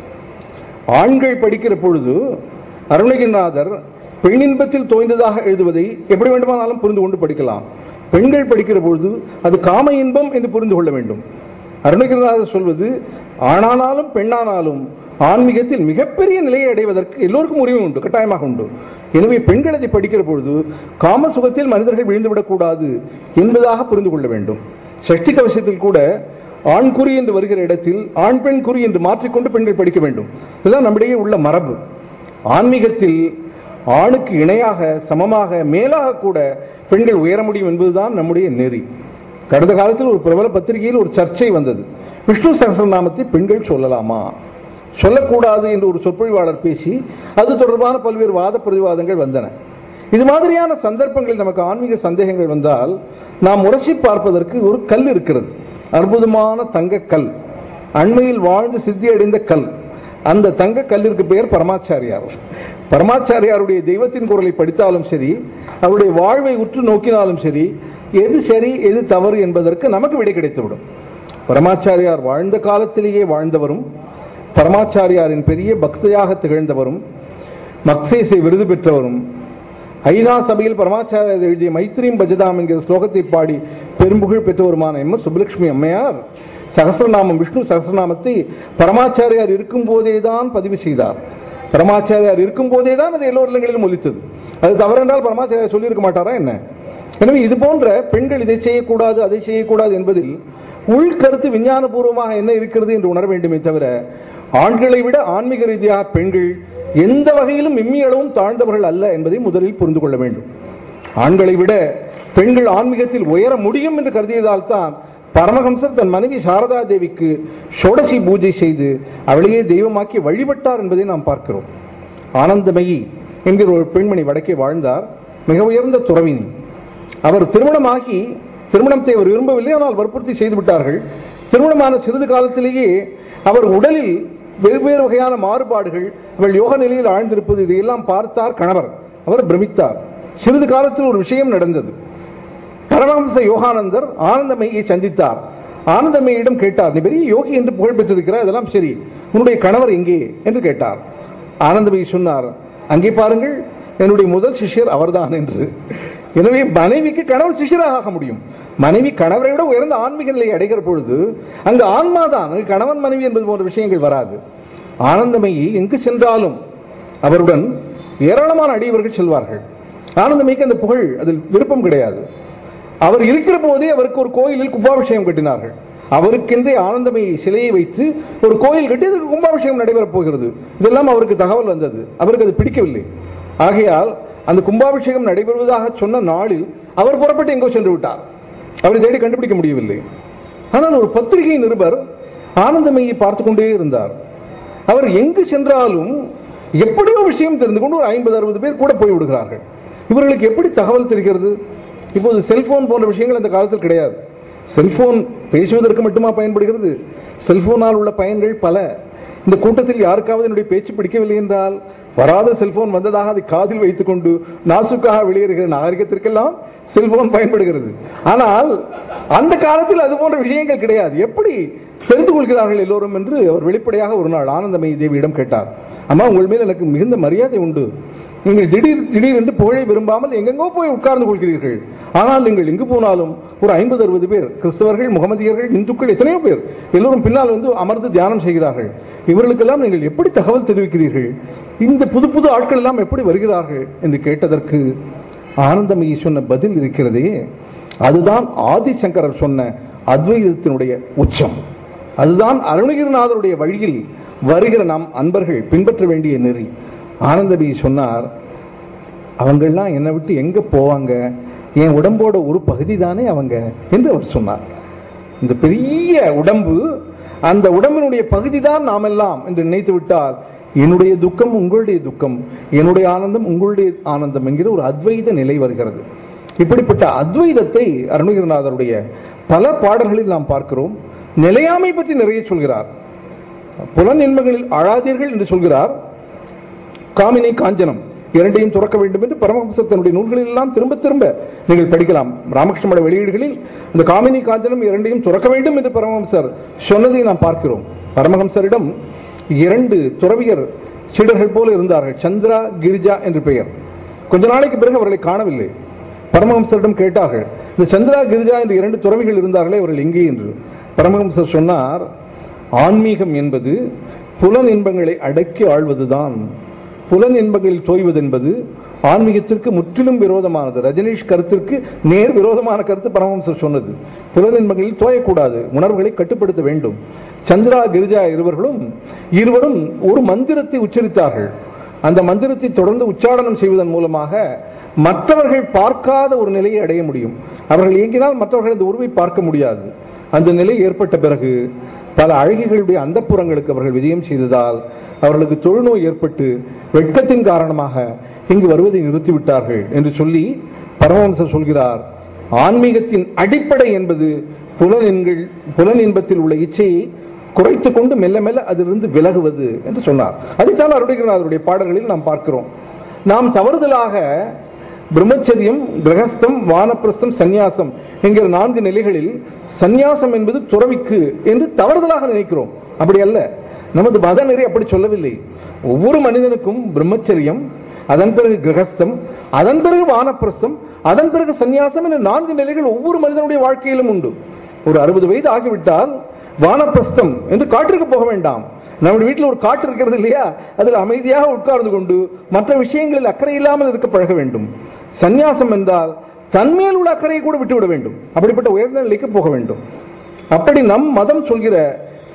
Speaker 1: ஆண்கள் படிக்கிற பொழுது அருணகிரிநாதர் பெண்ணின்பத்தில் தோய்ந்ததாக எழுதுவதை எப்படி வேண்டுமானாலும் புரிந்து கொண்டு படிக்கலாம். பெண்கள் படிக்கிற பொழுது அது காம இன்பம் என்று புரிந்து கொள்ள வேண்டும். அருணகிரிநாதர் சொல்வது, ஆணானாலும் பெண்ணானாலும் ஆன்மீகத்தில் மிகப்பெரிய நிலையை அடைவதற்கு எல்லோருக்கும் உரிமை உண்டு, கட்டாயமாக உண்டு. எனவே பெண்கள் அதை படிக்கிற பொழுது காம சுகத்தில் மனிதர்கள் விழுந்துவிடக் கூடாது என்பதாக புரிந்து கொள்ள வேண்டும். சக்தி கவசத்தில் கூட ஆண் குறி என்று வருகிற இடத்தில் ஆண் பெண் குறி என்று மாற்றிக்கொண்டு பெண்கள் படிக்க வேண்டும். இதுதான் நம்மிடையே உள்ள மரபு. ஆன்மீகத்தில் ஆணுக்கு இணையாக, சமமாக, மேலாக கூட பெண்கள் உயர முடியும் என்பதுதான் நம்முடைய நெறி. கடந்த காலத்தில் ஒரு பிரபல பத்திரிகையில் ஒரு சர்ச்சை வந்தது. விஷ்ணு சகஸ்ரநாமத்தை பெண்கள் சொல்லலாமா, சொல்லக்கூடாது என்று ஒரு சொற்பொழிவாளர் பேசி அது தொடர்பான பல்வேறு வாத பிரதிவாதங்கள் வந்தன. இது மாதிரியான சந்தர்ப்பங்களில் நமக்கு ஆன்மீக சந்தேகங்கள் வந்தால் நாம் உரசி பார்ப்பதற்கு ஒரு கல் இருக்கிறது, அற்புதமான தங்க கல், அண்மையில் வாழ்ந்து சித்தி அடைந்த கல். அந்த தங்க கல்லிற்கு பெயர் பரமாச்சாரியார். பரமாச்சாரியாருடைய தெய்வத்தின் குரலை படித்தாலும் சரி, அவருடைய வாழ்வை உற்று நோக்கினாலும் சரி, எது சரி எது தவறு என்பதற்கு நமக்கு விடை கிடைத்துவிடும். பரமாச்சாரியார் வாழ்ந்த காலத்திலேயே வாழ்ந்தவரும், பரமாச்சாரியாரின் பெரிய பக்தையாக திகழ்ந்தவரும், மக்சேசை விருது பெற்றவரும், ஐநா சபையில் பரமாச்சாரியார் எழுதிய மைத்ரீம் பஜதாம் என்கிற ஸ்லோகத்தை பாடி பெரும்புகழ் பெற்றவருமான எம் எஸ் சுப்புலட்சுமி அம்மையார் சகஸ்ரநாமம், விஷ்ணு சகஸ்ரநாமத்தை பரமாச்சாரியார் இருக்கும் போதேதான் பதிவு செய்தார். பரமாச்சாரியார் இருக்கும் போதேதான் அது எல்லோர் இல்லங்களிலும் ஒலித்தது. அது தவறென்றால் பரமாச்சாரியார் சொல்லியிருக்க மாட்டாரா என்ன? எனவே இது போன்ற பெண்கள் இதை செய்யக்கூடாது அதை செய்யக்கூடாது என்பதில் உள்கருத்து விஞ்ஞான பூர்வமாக என்ன இருக்கிறது என்று உணர வேண்டுமே தவிர ஆண்களை விட ஆன்மீக ரீதியாக பெண்கள் எந்த வகையிலும் இம்மியளவும் தாழ்ந்தவர்கள் அல்ல என்பதை முதலில் புரிந்து கொள்ள வேண்டும். ஆண்களை விட பெண்கள் ஆன்மீகத்தில் உயர முடியும் என்று கருதியதால் தான் பரமஹம்சர் தன் மனைவி சாரதா தேவிக்கு ஷோடசி பூஜை செய்து அவளையே தெய்வமாக்கி வழிபட்டார் என்பதை நாம் பார்க்கிறோம். ஆனந்தமயி என்கிற ஒரு பெண்மணி வடக்கே வாழ்ந்தார். மிக உயர்ந்த துறவினி. அவர் திருமணமாகி திருமணத்தை அவர் விரும்பவில்லை, ஆனால் வற்புறுத்தி செய்து விட்டார்கள். திருமணமான சிறிது காலத்திலேயே அவர் உடலில் வெவ்வேறு வகையான மாறுபாடுகள், அவள் யோக நிலையில் ஆழ்ந்திருப்பது, இதையெல்லாம் பார்த்தார் கணவர். அவர் பிரமித்தார். சிறிது காலத்தில் ஒரு விஷயம் நடந்தது. பரமஹம்ச யோகானந்தர் ஆனந்தமயியை சந்தித்தார். ஆனந்தமயிடம் கேட்டார், நீ பெரிய யோகி என்று புகழ் பெற்றிருக்கிறார், அதெல்லாம் சரி, உன்னுடைய கணவர் எங்கே என்று கேட்டார். ஆனந்தமயி சொன்னார், அங்கே பாருங்கள், என்னுடைய முதல் சிஷ்யர் அவர்தான் என்று. எனவே மனைவிக்கு கணவர் சிஷ்யராக ஆக முடியும். மனைவி கணவரை விட உயர்ந்த ஆன்மீக நிலையை அடைகிற பொழுது அங்கு ஆன்மாதான், கணவன் மனைவி என்பது போன்ற விஷயங்கள் வராது. ஆனந்தமயி எங்கு சென்றாலும் அவருடன் ஏராளமான அடியவர்கள் செல்வார்கள். ஆனந்தமயிக்கு அந்த புகழ் அதில் விருப்பம் கிடையாது. அவர் இருக்கிற போதே அவருக்கு ஒரு கோயிலில் கும்பாபிஷேகம் கட்டினார்கள். அவருக்கென்றே ஆனந்தமயி சிலையை வைத்து ஒரு கோயில் கட்டி அதற்கு கும்பாபிஷேகம் நடைபெறப் போகிறது. இதெல்லாம் அவருக்கு தகவல் வந்தது. அவருக்கு அது பிடிக்கவில்லை. ஆகையால் அந்த கும்பாபிஷேகம் நடைபெறுவதாக சொன்ன நாளில் அவர் புறப்பட்டு எங்கோ சென்று விட்டார். அவரை தேடி கண்டுபிடிக்க முடியவில்லை. ஆனால் ஒரு பத்திரிகை நிருபர் ஆனந்தமயியை பார்த்து கொண்டே இருந்தார். அவர் எங்கு சென்றாலும் எப்படியோ விஷயம் தெரிந்து கொண்டு ஒரு ஐம்பது அறுபது பேர் கூட போய் விடுகிறார்கள். இவர்களுக்கு எப்படி தகவல் தெரிகிறது? இப்போது செல்போன் போன்ற விஷயங்கள் அந்த காலத்தில் கிடையாது. செல்போன் பேசுவதற்கு மட்டுமா பயன்படுகிறது? செல்போனால் உள்ள பயன்கள் பல. இந்த கூட்டத்தில் யாருக்காவது என்னுடைய பேச்சு பிடிக்கவில்லை என்றால் வராத செல்போன் வந்ததாக அதை காதில் வைத்துக் கொண்டு நாசுக்காக வெளியேறுகிற நாகரிகத்திற்கெல்லாம் செல்போன் பயன்படுகிறது. ஆனால் அந்த காலத்தில் அது போன்ற விஷயங்கள் கிடையாது. எப்படி தெரிந்து கொள்கிறார்கள் எல்லோரும் என்று அவர் வெளிப்படையாக ஒரு நாள் ஆனந்தமயி தேவியிடம் கேட்டார். அம்மா, உங்கள் மேல் எனக்கு மிகுந்த மரியாதை உண்டு. நீங்கள் திடீர் திடீர் என்று புகழை விரும்பாமல் எங்கெங்கோ போய் உட்கார்ந்து கொள்கிறீர்கள். ஆனால் நீங்கள் எங்கு போனாலும் ஒரு ஐம்பது அறுபது பேர், கிறிஸ்தவர்கள், முகமதியர்கள், இந்துக்கள், எத்தனையோ பேர் எல்லோரும் பின்னால் வந்து அமர்ந்து தியானம் செய்கிறார்கள். இவர்களுக்கெல்லாம் நீங்கள் எப்படி தகவல் தெரிவிக்கிறீர்கள்? இந்த புது புது ஆட்கள் எல்லாம் எப்படி வருகிறார்கள் என்று கேட்டதற்கு ஆனந்தமயி சொன்ன பதில் இருக்கிறதே, அதுதான் ஆதிசங்கரர் சொன்ன அத்வைதத்தினுடைய உச்சம். அதுதான் அருணகிரிநாதருடைய வழியில் வருகிற நாம் அன்பர்கள் பின்பற்ற வேண்டிய நெறி. ஆனந்தமயி சொன்னார், அவங்கெல்லாம் என்னை விட்டு எங்க போவாங்க? என் உடம்போட ஒரு பகுதி தானே அவங்க என்று அவர் சொன்னார். இந்த பெரிய உடம்பு, அந்த உடம்பினுடைய பகுதி தான் நாம் எல்லாம் என்று நினைத்து விட்டால் என்னுடைய துக்கம் உங்களுடைய துக்கம், என்னுடைய ஆனந்தம் உங்களுடைய ஆனந்தம் என்கிற ஒரு அத்வைத நிலை வருகிறது. இப்படிப்பட்ட அத்வைதத்தை அருணகிரிநாதருடைய பல பாடல்களில் நாம் பார்க்கிறோம். நிலையாமை பற்றி நிறைய சொல்கிறார். புலன் இன்பங்களில் அழாதீர்கள் என்று சொல்கிறார். காமினி காஞ்சனம் இரண்டையும் துறக்க வேண்டும் என்று பரமஹம்சர் தன்னுடைய நூல்களில் எல்லாம் திரும்ப திரும்ப நீங்கள் படிக்கலாம். ராமகிருஷ்ண மட வெளியீடுகளில் இந்த காமினி காஞ்சனம் இரண்டையும் துறக்க வேண்டும் என்று பரமஹம்சர் சொன்னதை நாம் பார்க்கிறோம். பரமஹம்சரிடம் இரண்டு துறவியர் சீடர்கள் போல இருந்தார்கள், சந்திரா, கிரிஜா என்று பெயர். கொஞ்ச நாளைக்கு பிறகு அவர்களை காணவில்லை. பரமஹம்சரிடம் கேட்டார்கள், இந்த சந்திரா, கிரிஜா என்று இரண்டு துறவிகள் இருந்தார்களே, அவர்கள் எங்கே என்று. பரமஹம்சர் சொன்னார், ஆன்மீகம் என்பது புலன் இன்பங்களை அடக்கி ஆழ்வதுதான். புலன் இன்பங்களில் தோய்வது என்பது ஆன்மீகத்திற்கு முற்றிலும் விரோதமானது. ரஜினீஷ் கருத்திற்கு நேர் விரோதமான கருத்து பரமஹம்சர் சொன்னது. புலன் இன்பங்களில் தோயக்கூடாது, உணர்வுகளை கட்டுப்படுத்த வேண்டும். சந்திரா, கிரிஜா இருவர்களும் இருவரும் ஒரு மந்திரத்தை உச்சரித்தார்கள். அந்த மந்திரத்தை தொடர்ந்து உச்சாரணம் செய்வதன் மூலமாக மற்றவர்கள் பார்க்காத ஒரு நிலையை அடைய முடியும். அவர்கள் இயங்கினால் மற்றவர்கள் அந்த உருவை பார்க்க முடியாது. அந்த நிலை ஏற்பட்ட பிறகு பல அழகிகளுடைய அந்தப்புறங்களுக்கு அவர்கள் விஜயம் செய்ததால் அவர்களுக்கு தொழுநோய் ஏற்பட்டு வெட்கத்தின் காரணமாக இங்கு வருவதை நிறுத்திவிட்டார்கள் என்று சொல்லி பரமஹம்சர் சொல்கிறார், ஆன்மீகத்தின் அடிப்படை என்பது புலனின்கள் புலன் இன்பத்தில் உள்ள இச்சையை குறைத்துக் கொண்டு மெல்ல மெல்ல அதிலிருந்து விலகுவது என்று சொன்னார். அதைத்தான் அருணகிரிநாதருடைய பாடல்களில் நாம் பார்க்கிறோம். நாம் தவறுதலாக பிரம்மச்சரியம், கிரகஸ்தம், வானப்பிரஸ்தம், சந்நியாசம் என்கிற நான்கு நிலைகளில் சந்நியாசம் என்பது துறவிக்கு என்று தவறுதலாக நினைக்கிறோம். அப்படி அல்ல. நமது மத நெறி அப்படி சொல்லவில்லை. ஒவ்வொரு மனிதனுக்கும் பிரம்மச்சரியம், அதன் பிறகு கிரகஸ்தம், அதன் பிறகு வானப்பிரஸ்தம், அதன் பிறகு சந்நியாசம் என்ற நான்கு நிலைகள் ஒவ்வொரு மனிதனுடைய வாழ்க்கையிலும் உண்டு. ஒரு அறுபது வயது ஆகிவிட்டால் வானப்பிரஸ்தம் என்று காட்டிற்கு போக வேண்டாம். நம்முடைய வீட்டில் ஒரு காட்டு இருக்கிறது இல்லையா, அதில் அமைதியாக உட்கார்ந்து கொண்டு மற்ற விஷயங்களில் அக்கறை இல்லாமல் இருக்க பழக வேண்டும். சந்நியாசம் என்றால் தன்மேல் உள்ள அக்கறையை கூட விட்டுவிட வேண்டும். அப்படிப்பட்ட உயர்ந்த நிலைக்கு போக வேண்டும். அப்படி நம் மதம் சொல்கிற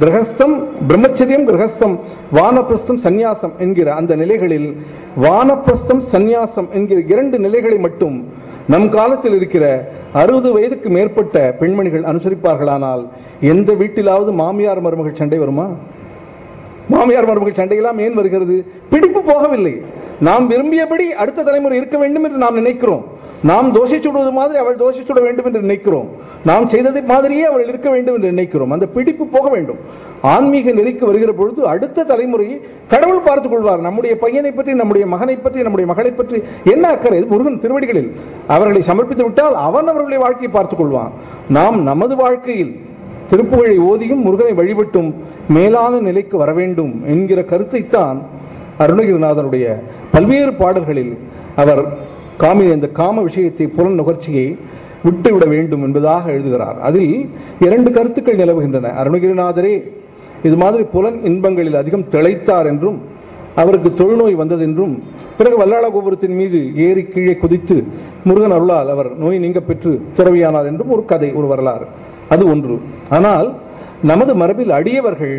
Speaker 1: கிரகஸ்தம், பிரம்மச்சரியம், கிரகஸ்தம், வானப்பிரஸ்தம், சந்நியாசம் என்கிற அந்த நிலைகளில் வானப்பிரஸ்தம், சந்நியாசம் என்கிற இரண்டு நிலைகளை மட்டும் நம் காலத்தில் இருக்கிற அறுபது வயதுக்கு மேற்பட்ட பெண்மணிகள் அனுசரிப்பார்களானால் எந்த வீட்டிலாவது மாமியார் மருமகள் சண்டை வருமா? மாமியார் மருமகள் சண்டையெல்லாம் ஏன் வருகிறது? பிடிப்பு போகவில்லை. நாம் விரும்பியபடி அடுத்த தலைமுறை இருக்க வேண்டும் என்று நாம் நினைக்கிறோம். நாம் தோசை சுடுவது மாதிரி அவள் தோசை சுட வேண்டும் என்று நினைக்கிறோம். நாம் செய்ததை மாதிரியே அவள் இருக்க வேண்டும் என்று நினைக்கிறோம். அந்த பிடிப்பு போக வேண்டும். ஆன்மீக நெறிக்கு வருகிற பொழுது அடுத்த தலைமுறையை கடவுள் பார்த்துக் கொள்வார். நம்முடைய பையனை பற்றி, நம்முடைய மகனை பற்றி, நம்முடைய மகளை பற்றி என்ன அக்கறை? முருகன் திருவடிகளில் அவர்களை சமர்ப்பித்து விட்டால் அவன் அவர்களுடைய வாழ்க்கையை பார்த்துக் கொள்வான். நாம் நமது வாழ்க்கையில் திருப்புகழை ஓதியும் முருகனை வழிபட்டும் மேலான நிலைக்கு வர வேண்டும் என்கிற கருத்தைத்தான் அருணகிரிநாதனுடைய பல்வேறு பாடல்களில் அவர் காமி இந்த காம விஷயத்தை, புலன் நுகர்ச்சியை விட்டுவிட வேண்டும் என்பதாக எழுதுகிறார். அதில் இரண்டு கருத்துக்கள் நிலவுகின்றன. அருணகிரிநாதரே இது மாதிரி புலன் இன்பங்களில் அதிகம் திளைத்தார் என்றும், அவருக்கு தொழுநோய் வந்ததென்றும், பிறகு வல்லாள கோபுரத்தின் மீது ஏறி கீழே குதித்து முருகன் அருளால் அவர் நோய் நீங்க பெற்று துறவியானார் என்றும் ஒரு கதை, ஒரு வரலாறு. அது ஒன்று. ஆனால் நமது மரபில் அடியவர்கள்,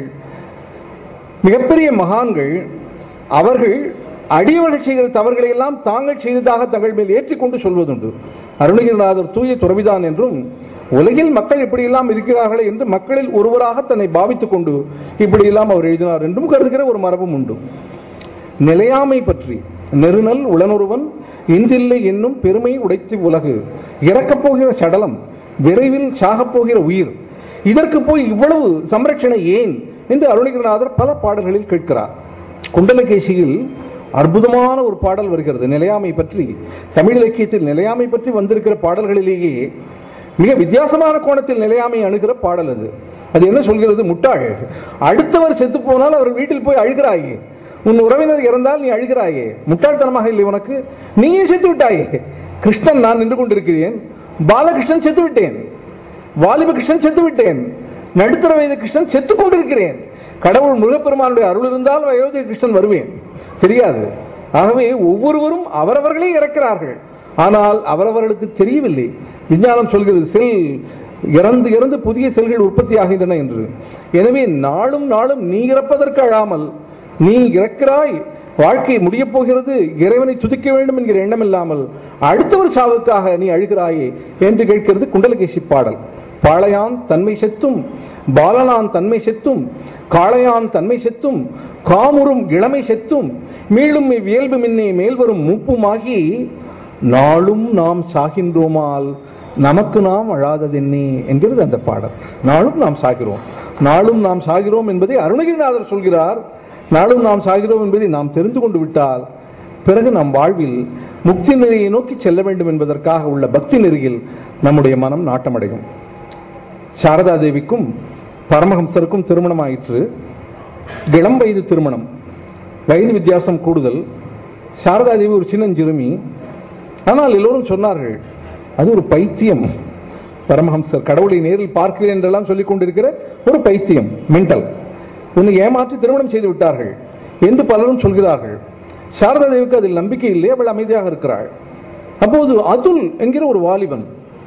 Speaker 1: மிகப்பெரிய மகான்கள், அவர்கள் அடியவர்கள் செய்கிற தவறுகளை எல்லாம் தாங்கள் செய்ததாக தங்கள் மேல் ஏற்றிக்கொண்டு சொல்வதுண்டு. அருணகிரிநாதர் தூய துறவிதான் என்றும், உலகில் மக்கள் இப்படியெல்லாம் இருக்கிறார்களே என்று மக்களில் ஒருவராக தன்னை பாவித்துக் கொண்டு இப்படியெல்லாம் அவர் எழுதினார் என்றும் கருதுகிற ஒரு மரபும் உண்டு. நிலையாமை பற்றி நெருநல் உளனொருவன் இன்றில்லை என்னும் பெருமை உடைத்து உலகு, இறக்கப் போகிற சடலம், விரைவில் சாகப் போகிற உயிர், இதற்கு போய் இவ்வளவு சம்ரட்சணை ஏன் என்று அருணகிரிநாதர் பல பாடல்களில் கேட்கிறார். குண்டலகேசியில் அற்புதமான ஒரு பாடல் வருகிறது நிலையாமை பற்றி. தமிழ் இலக்கியத்தில் நிலையாமை பற்றி வந்திருக்கிற பாடல்களிலேயே மிக வித்தியாசமான கோணத்தில் நிலையாமை அணுகிற பாடல் அது. அது என்ன சொல்கிறது? முட்டாள், அடுத்தவர் செத்து போனால் அவர் வீட்டில் போய் அழுகிறாயே, உன் உறவினர் இறந்தால் நீ அழுகிறாயே, முட்டாள்தனமாக இல்லை உனக்கு? நீயே செத்து விட்டாயே. கிருஷ்ணன் நான் நின்று கொண்டிருக்கிறேன், பாலகிருஷ்ணன் செத்து விட்டேன், வாலிப கிருஷ்ணன் செத்து விட்டேன், நடுத்தர வயது கிருஷ்ணன் செத்து கொண்டிருக்கிறேன். கடவுள் முருகப்பெருமானுடைய அருள் இருந்தால் வயோதிக கிருஷ்ணன் வருவேன், தெரியாது. ஆகவே ஒவ்வொருவரும் அவரவர்களே இறக்கிறார்கள், ஆனால் அவரவர்களுக்கு தெரியவில்லை. விஞ்ஞானம் சொல்கிறது செல் இறந்து இறந்து புதிய செல்கள் உற்பத்தி ஆகின்றன என்று. எனவே நாளும் நாளும் நீ இறப்பதற்கு அழாமல் நீ இறக்கிறாய், வாழ்க்கை முடிய போகிறது, இறைவனை துதிக்க வேண்டும் என்கிற எண்ணம் இல்லாமல் அடுத்தவர் சாவுக்காக நீ அழுகிறாயே என்று கேட்கிறது குண்டலகேசி பாடல். பாளையான் தன்மை செத்தும், பாலனான் தன்மை செத்தும், காளையான் தன்மை செத்தும், காமுறும் இளமை செத்தும், மீளும் இவ்வியல்பு மின்னே மேல்வரும் மூப்புமாகி, நாளும் நாம் சாகின்றோமால் நமக்கு நாம் அழாததென்னே என்கிறது அந்த பாடல். நாளும் நாம் சாகிறோம், நாளும் நாம் சாகிறோம் என்பதை அருணகிரிநாதர் சொல்கிறார். நாளும் நாம் சாகிறோம் என்பதை நாம் தெரிந்து கொண்டு விட்டால் பிறகு நம் வாழ்வில் முக்தி நெறியை நோக்கி செல்ல வேண்டும் என்பதற்காக உள்ள பக்தி நெறியில் நம்முடைய மனம் நாட்டமடையும். சாரதா தேவிக்கும் பரமஹம்சருக்கும் திருமணம் ஆயிற்று. இளம் வயது திருமணம், வயது வித்தியாசம் கூடுதல். சாரதா தேவி ஒரு சின்னஞ்சிறுமி. ஆனால் எல்லோரும் சொன்னார்கள் அது ஒரு பைத்தியம். பரமஹம்சர் கடவுளை நேரில் பார்க்கிறேன் என்றெல்லாம் சொல்லிக் கொண்டிருக்கிற ஒரு பைத்தியம், மென்டல், உன்னை ஏமாற்றி திருமணம் செய்து விட்டார்கள் என்று பலரும் சொல்கிறார்கள். சாரதா தேவிக்கு அதில் நம்பிக்கை இல்லை, அவள் அமைதியாக இருக்கிறாள். அப்போது அதுல் என்கிற ஒரு வாலிபன்,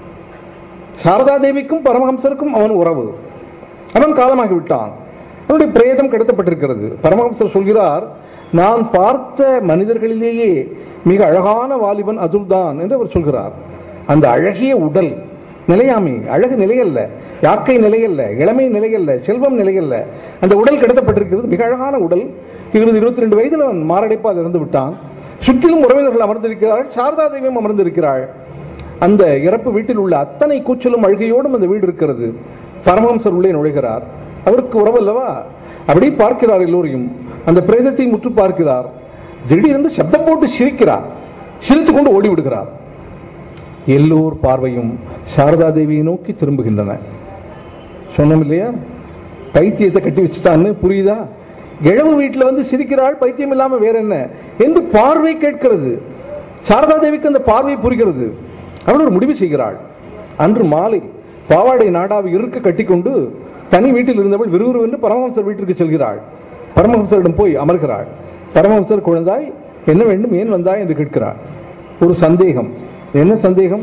Speaker 1: சாரதா தேவிக்கும் பரமஹம்சருக்கும் அவன் உறவு, அவன் காலமாகிவிட்டான். அவனுடைய பிரேதம் கடத்தப்பட்டிருக்கிறது. பரமஹம்சர் சொல்கிறார், நான் பார்த்த மனிதர்களிலேயே மிக அழகான வாலிபன் அதுல் தான் என்று அவர் சொல்கிறார். அந்த அழகிய உடல் நிலையாமை, அழகு நிலையல்ல, யாக்கை நிலையல்ல, இளமை நிலையல்ல, செல்வம் நிலையல்ல, அந்த உடல் கடத்தப்பட்டிருக்கிறது. மிக அழகான உடல். இருபது இருபத்தி ரெண்டு வயதில் அவன் மாரடைப்பால் இறந்து விட்டான். சுற்றிலும் உறவினர்கள் அமர்ந்திருக்கிறார்கள், சாரதா தேவியும் அமர்ந்திருக்கிறாள். அந்த இறப்பு வீட்டில் உள்ள அத்தனை கூச்சலும் அழுகையோடும் அந்த வீடு இருக்கிறது. பரமஹம்சர் உள்ளே நுழைகிறார். அவருக்கு உறவு அல்லவா, அப்படி பார்க்கிறார் எல்லோரையும். அந்த பிரேதத்தை முற்று பார்க்கிறார். திடீரென்று சப்தம் போட்டு சிரிக்கிறார். சிரித்துக் கொண்டு ஓடிவிடுகிறார். எல்லோர் பார்வையும் சாரதா தேவியை நோக்கி திரும்புகின்றன. சொன்னோம் இல்லையா, பைத்தியத்தை கட்டி வச்சுட்டான்னு புரியுதா? இழவு வீட்டில் வந்து சிரிக்கிறாள், பைத்தியம் இல்லாம வேற என்ன என்று பார்வை கேட்கிறது. சாரதா தேவிக்கு அந்த பார்வை புரிகிறது. அவள் ஒரு முடிவு செய்கிறாள். அன்று மாலை பாவாடை நாடாவை இருக்க கட்டிக்கொண்டு தனி வீட்டில் இருந்தவள் விறுவிறுவென்று பரமஹம்சர் வீட்டிற்கு செல்கிறாள். பரமஹம்சரிடம் போய் அமர்கிறாள். பரமஹம்சர், குழந்தாய் என்ன வேண்டும், ஏன் வந்தாய் என்று கேட்கிறார். ஒரு சந்தேகம். என்ன சந்தேகம்?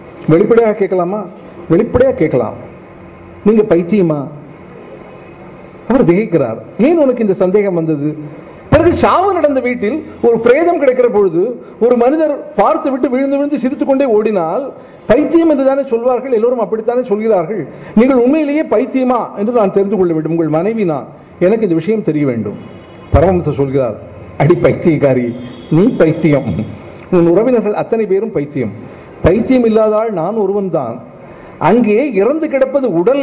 Speaker 1: வெளிப்படையாக கேட்கலாமா? வெளிப்படையாக கேட்கலாம். நீங்க பைத்தியமா? அவர் திகைக்கிறார். ஏன் உனக்கு இந்த சந்தேகம் வந்தது? பிறகு சாவு நடந்த வீட்டில் ஒரு பிரேதம் கிடைக்கிற பொழுது ஒரு மனிதர் பார்த்து விட்டு விழுந்து விழுந்து சிரித்துக் கொண்டே ஓடினால் பைத்தியம் என்றுதானே சொல்வார்கள், எல்லோரும் அப்படித்தானே சொல்கிறார்கள். நீங்கள் உண்மையிலேயே பைத்தியமா என்று நான் தெரிந்து கொள்ள வேண்டும். உங்கள் மனைவி நான், எனக்கு இந்த விஷயம் தெரிய வேண்டும். பரமஹம்சர் சொல்கிறார், அடி பைத்தியக்காரி, நீ பைத்தியம், உன் உறவினர்கள் அத்தனை பேரும் பைத்தியம். பைத்தியம் இல்லாதால் நான் ஒருவன் தான். அங்கே இறந்து கிடப்பது உடல்.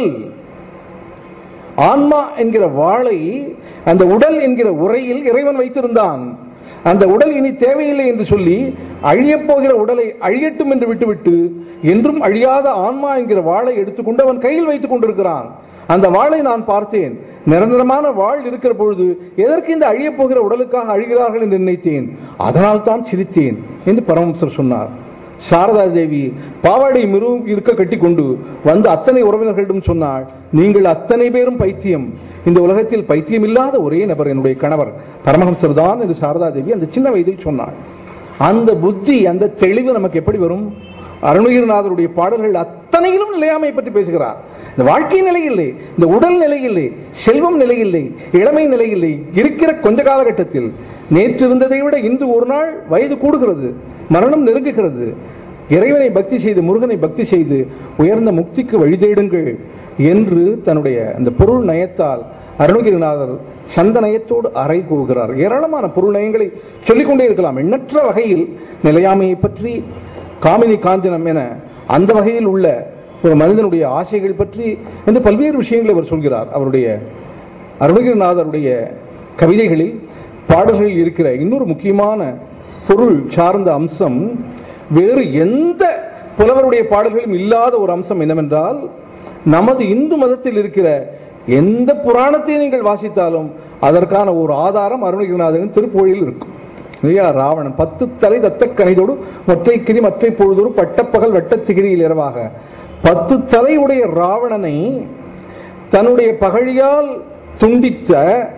Speaker 1: ஆன்மா என்கிற வாளை அந்த உடல் என்கிற உரையில் இறைவன் வைத்திருந்தான். அந்த உடல் இனி தேவையில்லை என்று சொல்லி அழியப் போகிற உடலை அழியட்டும் என்று விட்டுவிட்டு என்றும் அழியாத ஆன்மா என்கிற வாளை எடுத்துக்கொண்டு அவன் கையில் வைத்துக் கொண்டிருக்கிறான். அந்த வாளை நான் பார்த்தேன். நிரந்தரமான வாழ் இருக்கிற பொழுது எதற்கு இந்த அழியப் போகிற உடலுக்காக அழிகிறார்கள் என்று நினைத்தேன். அதனால் தான் சிரித்தேன் என்று பரமஹம்சர் சொன்னார். சாரதா தேவி பாவாடை மிருவும் இருக்க கட்டி கொண்டு வந்து அத்தனை உறவினர்களிடம் சொன்னாள், நீங்கள் அத்தனை பேரும் பைத்தியம். இந்த உலகத்தில் பைத்தியம் இல்லாத ஒரே நபர் என்னுடைய கணவர் பரமஹம்சர் தான் என்று சாரதா தேவி அந்த சின்ன வயதில் சொன்னாள். அந்த புத்தி, அந்த தெளிவு நமக்கு எப்படி வரும்? அருணகிரிநாதருடைய பாடல்கள் அத்தனையிலும் நிலையாமை பற்றி பேசுகிறார். இந்த வாழ்க்கை நிலை இல்லை, இந்த உடல் நிலை இல்லை, செல்வம் நிலை இல்லை, இளமை நிலை இல்லை. இருக்கிற கொஞ்ச காலகட்டத்தில் நேற்று இருந்ததை விட இன்று ஒரு நாள் வயது கூடுகிறது, மரணம் நெருங்குகிறது. இறைவனை பக்தி செய்து, முருகனை பக்தி செய்து உயர்ந்த முக்திக்கு வழி தேடுங்கள் என்று தன்னுடைய அந்த பொருள் நயத்தால் அருணகிரிநாதர் சந்த நயத்தோடு அறை கூறுகிறார். ஏராளமான பொருள் நயங்களை சொல்லிக்கொண்டே இருக்கலாம். எண்ணற்ற வகையில் நிலையாமையை பற்றி, காமினி காஞ்சனம் என அந்த வகையில் உள்ள ஒரு மனிதனுடைய ஆசைகள் பற்றி என்று பல்வேறு விஷயங்களை அவர் சொல்கிறார். அவருடைய அருணகிரிநாதருடைய கவிதைகளில், பாடல்களில் இருக்கிற இன்னொரு முக்கியமான பொருள் சார்ந்த அம்சம் வேறு எந்த புலவருடைய பாடல்களும் இல்லாத ஒரு அம்சம் என்னவென்றால், நமது இந்து மதத்தில் இருக்கிற எந்த புராணத்தை நீங்கள் வாசித்தாலும் அதற்கான ஒரு ஆதாரம் அருணகிரிநாதரின் திருப்புகழில் இருக்கும். ராவணன் பத்து தலை தத்த கனைதோடு மொற்றை கிரி மற்றை பொழுதோடு பட்டப்பகல் வெட்டத்திகிரியில் இரவாக, பத்து தலை உடைய ராவணனை தன்னுடைய பகழியால் துண்டித்த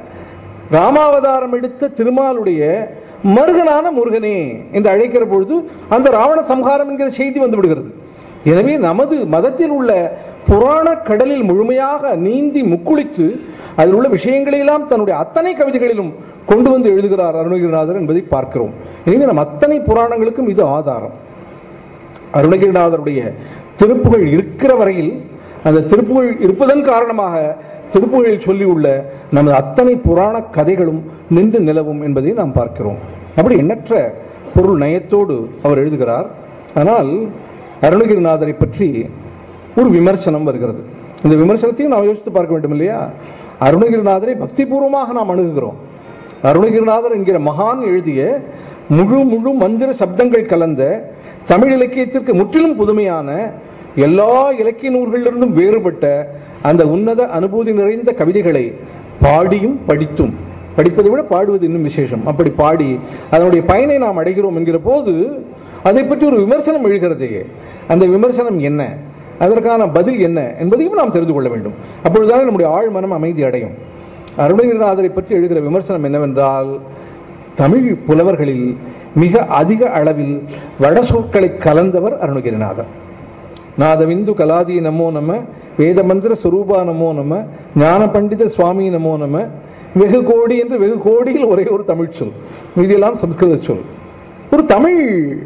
Speaker 1: ராமாவதாரம் எடுத்த திருமாலுடைய மருகனான முருகனே என்று அழைக்கிற பொழுது அந்த ராவண சம்ஹாரம் என்கிற செய்தி வந்து விடுகிறது. எனவே நமது மதத்தில் உள்ள புராண கடலில் முழுமையாக நீந்தி முக்குளித்து அதில் உள்ள விஷயங்களை எல்லாம் தன்னுடைய அத்தனை கவிதைகளிலும் கொண்டு வந்து எழுதுகிறார் அருணகிரிநாதர் என்பதை பார்க்கிறோம். எனவே நம் அத்தனை புராணங்களுக்கும் இது ஆதாரம். அருணகிரிநாதருடைய திருப்புகழ் இருக்கிற வரையில், அந்த திருப்புகழ் இருப்பதன் காரணமாக திருப்புகழில் சொல்லியுள்ள நமது அத்தனை புராண கதைகளும் நின்று நிலவும் என்பதை நாம் பார்க்கிறோம். அப்படி எண்ணற்ற பொருள் நயத்தோடு அவர் எழுதுகிறார். ஆனால் அருணகிரிநாதரை பற்றி ஒரு விமர்சனம் வருகிறது. இந்த விமர்சனத்தையும் நாம் யோசித்து பார்க்க வேண்டும் இல்லையா? அருணகிரிநாதரை பக்தி பூர்வமாக நாம் அணுகுகிறோம். அருணகிரிநாதர் என்கிற மகான் எழுதிய முழு முழு மந்திர சப்தங்கள் கலந்த தமிழ் இலக்கியத்திற்கு முற்றிலும் புதுமையான, எல்லா இலக்கிய நூல்களிலிருந்தும் வேறுபட்ட அந்த உன்னத அனுபூதி நிறைந்த கவிதைகளை பாடியும் படித்தும், படிப்பதை விட பாடுவது இன்னும் விசேஷம், அப்படி பாடி அதனுடைய பயனை நாம் அடைகிறோம் என்கிற போது அதை பற்றி ஒரு விமர்சனம் எழுகிறதே, அந்த விமர்சனம் என்ன, அதற்கான பதில் என்ன என்பதையும் நாம் தெரிந்து கொள்ள வேண்டும். அப்பொழுதுதான் நம்முடைய ஆழ் மனம் அமைதி அடையும். அருணகிரிநாதரை பற்றி எழுகிற விமர்சனம் என்னவென்றால், தமிழ் புலவர்களில் மிக அதிக அளவில் வட சொற்களை கலந்தவர் அருணகிரிநாதர். நாதவிந்து கலாதி நமோ நம, வேத மந்திர சுரூபா நமோ நம, ஞான பண்டித சுவாமி நமோ நம, வெகு கோடி என்று வெகு கோடியில் ஒரே ஒரு தமிழ் சொல், மீதியெல்லாம் சம்ஸ்கிருத சொல். ஒரு தமிழ்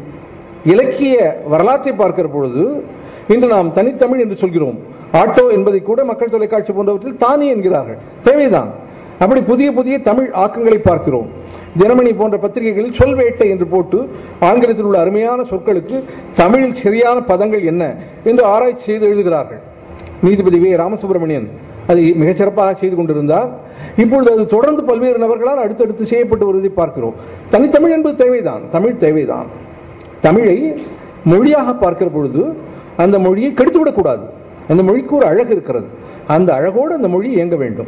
Speaker 1: இலக்கிய வரலாற்றை பார்க்கிற பொழுது இன்று நாம் தனித்தமிழ் என்று சொல்கிறோம். ஆட்டோ என்பதை கூட மக்கள் தொலைக்காட்சி போன்றவற்றில் தானி என்கிறார்கள், தேவைதான். அப்படி புதிய புதிய தமிழ் ஆக்கங்களை பார்க்கிறோம். தினமணி போன்ற பத்திரிகைகளில் சொல்வேட்டை என்று போட்டு ஆங்கிலத்தில் உள்ள அருமையான சொற்களுக்கு தமிழில் சரியான பதங்கள் என்ன என்று ஆராய்ச்சி செய்து எழுதுகிறார்கள். நீதிபதி வே ராமசுப்ரமணியன் அதை மிகச்சிறப்பாக செய்து கொண்டிருந்தார். இப்பொழுது அது தொடர்ந்து பல்வேறு நபர்களால் அடுத்தடுத்து செய்யப்பட்டு வருவதை பார்க்கிறோம். தனித்தமிழ் என்பது தேவைதான், தமிழ் தேவைதான். தமிழை மொழியாக பார்க்கிற பொழுது அந்த மொழியை கெடுத்துவிடக்கூடாது. அந்த மொழிக்கு ஒரு அழகு இருக்கிறது, அந்த அழகோடு அந்த மொழி இயங்க வேண்டும்.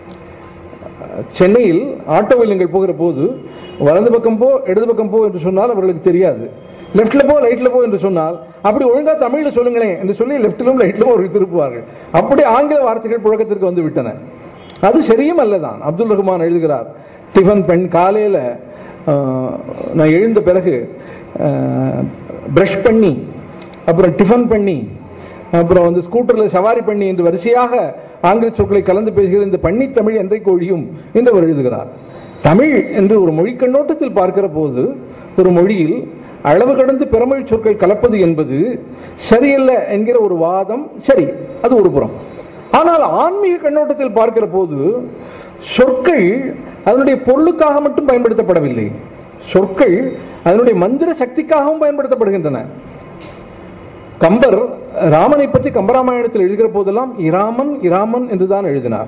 Speaker 1: சென்னையில் ஆட்டோவில் நீங்கள் போகிற போது வலது பக்கம் போ இடது பக்கம் போ என்று சொன்னால் அவர்களுக்கு தெரியாது. லெப்ட்ல போ ரைட்ல போ என்று சொன்னால் அப்படி ஒழுங்கா தமிழ்ல சொல்லுங்களேன் என்று சொல்லி லெப்டிலும் ரைட்லும் ஒரு திருப்புவார்கள். அப்படி ஆங்கில வார்த்தைகள் புழக்கத்திற்கு வந்து விட்டன. அது சரியும் அல்லதான். அப்துல் ரஹ்மான் எழுதுகிறார், டிஃபன் பெண் காலையில நான் எழுந்த பிறகு பிரஷ் பண்ணி, அப்புறம் டிஃபன் பண்ணி, அப்புறம் வந்து ஸ்கூட்டர்ல சவாரி பண்ணி என்று வரிசையாக ஆங்கில சொற்களை கலந்து பேசுகிற இந்த பண்ணி தமிழ் என்றைக்கு ஒழியும் என்று அவர் எழுதுகிறார். தமிழ் என்று ஒரு மொழி கண்ணோட்டத்தில் பார்க்கிற போது ஒரு மொழியில் அளவு கடந்து பிறமொழி சொற்கள் கலப்பது என்பது சரியல்ல என்கிற ஒரு வாதம் சரி, அது ஒரு புறம். ஆனால் ஆன்மீக கண்ணோட்டத்தில் பார்க்கிற போது சொற்கள் அதனுடைய பொருளுக்காக மட்டும் பயன்படுத்தப்படவில்லை, சொற்கள் அதனுடைய மந்திர சக்திக்காகவும் பயன்படுத்தப்படுகின்றன. கம்பர் ராமனை பற்றி கம்பராமாயணத்தில் எழுதுகிற போதெல்லாம் இராமன் இராமன் என்றுதான் எழுதினார்,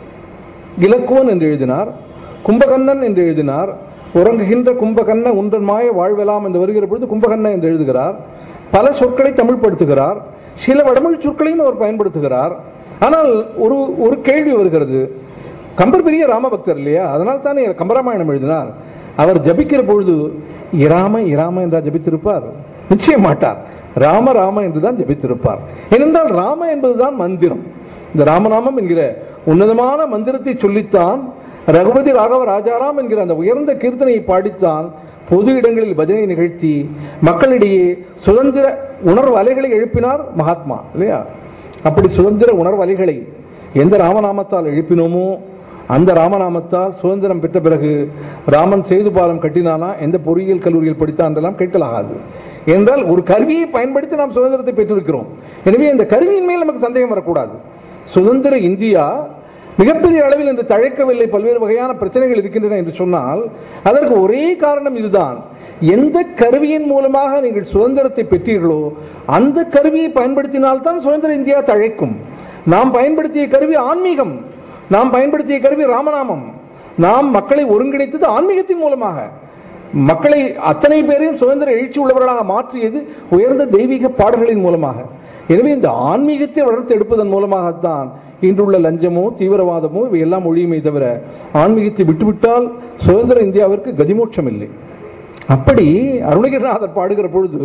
Speaker 1: இலக்குவன் என்று எழுதினார், கும்பகண்ணன் என்று எழுதினார், உறங்குகின்ற கும்பகண்ண உன்றன் மாய வாழ்வெலாம் என்று வருகிற பொழுது கும்பகண்ண என்று எழுதுகிறார். பல சொற்களை தமிழ்படுத்துகிறார், சில வடமொழி சொற்களையும் அவர் பயன்படுத்துகிறார். ஆனால் ஒரு ஒரு கேள்வி வருகிறது, கம்பர் பெரிய ராமபக்தர் இல்லையா, அதனால் தானே கம்பராமாயணம் எழுதினார். அவர் ஜபிக்கிற பொழுது இராம இராம என்றா ஜபித்திருப்பார்? நிச்சயம் மாட்டார், ராம ராம என்றுதான் ஜபித்திருப்பார். ஏனென்றால் ராம என்பதுதான் மந்திரம். இந்த ராமநாமம் என்கிற உன்னதமான மந்திரத்தை சொல்லித்தான் ரகுபதி ராகவ ராஜாராம் என்கிற அந்த உயர்ந்த கீர்த்தனையை பாடித்தான் பொது இடங்களில் பஜனை நிகழ்த்தி மக்களிடையே சுதந்திர உணர்வு அலைகளை எழுப்பினார் மகாத்மா இல்லையா. அப்படி சுதந்திர உணர்வு அலைகளை எந்த ராமநாமத்தால் எழுப்பினோமோ அந்த ராமநாமத்தால் சுதந்திரம் பெற்ற பிறகு ராமன் சேது பாலம் கட்டினானா, எந்த பொறியியல் கல்லூரியில் படித்தான் என்றெல்லாம் கேட்கலாகாது. என்றால் ஒரு கருவியை பயன்படுத்தி நாம் சுதந்திரத்தை பெற்றிருக்கிறோம். எனவே இந்த கருவியின் மேல் நமக்கு சந்தேகம் வரக்கூடாது. சுதந்திர இந்தியா மிகப்பெரிய அளவில் என்று தழைக்கவில்லை, பல்வேறு வகையான பிரச்சனைகள் இருக்கின்றன என்று சொன்னால் அதற்கு ஒரே காரணம் இதுதான். எந்த கருவியின் மூலமாக நீங்கள் சுதந்திரத்தை பெற்றீர்களோ அந்த கருவியை பயன்படுத்தினால்தான் சுதந்திர இந்தியா தழைக்கும். நாம் பயன்படுத்திய கருவி ஆன்மீகம், நாம் பயன்படுத்திய கருவி ராமநாமம். நாம் மக்களை ஒருங்கிணைத்தது ஆன்மீகத்தின் மூலமாக, மக்களை அத்தனை பேரையும் சுதந்திர எழுச்சி உள்ளவர்களாக மாற்றியது உயர்ந்த தெய்வீக பாடல்களின் மூலமாக. எனவே இந்த ஆன்மீகத்தை வளர்த்து எடுப்பதன் மூலமாகத்தான் இன்றுள்ள லஞ்சமோ தீவிரவாதமோ இவையெல்லாம் ஒழியுமே தவிர ஆன்மீகத்தை விட்டுவிட்டால் சுதந்திர இந்தியாவிற்கு கதிமோட்சம் இல்லை. அப்படி அருணகிரிநாதர் பாடுகிற பொழுது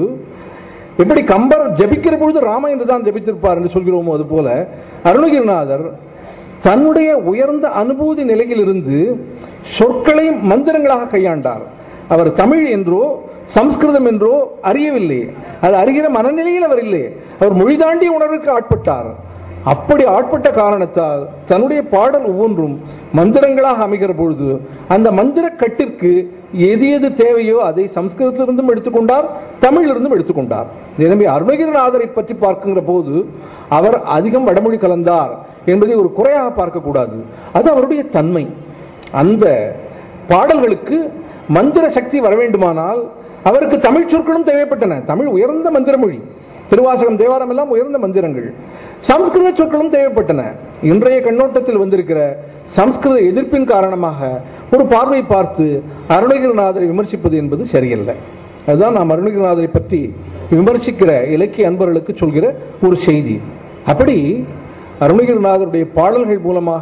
Speaker 1: எப்படி கம்பர் ஜபிக்கிற பொழுது ராம என்றுதான் ஜபித்திருப்பார் என்று சொல்கிறோமோ அது போல அருணகிரிநாதர் தன்னுடைய உயர்ந்த அனுபூதி நிலையில் இருந்து சொற்களை மந்திரங்களாக கையாண்டார். அவர் தமிழ் என்றோ சம்ஸ்கிருதம் என்றோ அறியவில்லை, அது அறிகிற மனநிலையில் அவர் இல்லை, அவர் மொழி தாண்டிய உணர்வுக்கு ஆட்பட்டார். அப்படி ஆட்பட்ட காரணத்தால் தன்னுடைய பாடல் ஒவ்வொன்றும் மந்திரங்களாக அமைகிற பொழுது அந்த மந்திர கட்டிற்கு எது எது தேவையோ அதை சம்ஸ்கிருதத்திலிருந்தும் எடுத்துக்கொண்டார், தமிழிலிருந்தும் எடுத்துக்கொண்டார். எனவே அருணகிரிநாதரை பற்றி பார்க்கிற போது அவர் அதிகம் வடமொழி கலந்தார் என்பதை ஒரு குறையாக பார்க்கக்கூடாது, அது அவருடைய தன்மை. அந்த பாடல்களுக்கு மந்திர சக்தி வர வேண்டுமானால் அவருக்கு தமிழ் சொற்களும் தேவைப்பட்டன. தமிழ் உயர்ந்த மந்திர மொழி, திருவாசகம் தேவாரம் எல்லாம் உயர்ந்த மந்திரங்கள். சம்ஸ்கிருத சொற்களும் தேவைப்பட்டன. இன்றைய கண்ணோட்டத்தில் வந்திருக்கிற சம்ஸ்கிருத எதிர்ப்பின் காரணமாக ஒரு பார்வை பார்த்து அருணகிரிநாதரை விமர்சிப்பது என்பது சரியல்ல. அதுதான் நாம் அருணகிரிநாதரை பற்றி விமர்சிக்கிற இலக்கிய அன்பர்களுக்கு சொல்கிற ஒரு செய்தி. அப்படி அருணகிரிநாதருடைய பாடல்கள் மூலமாக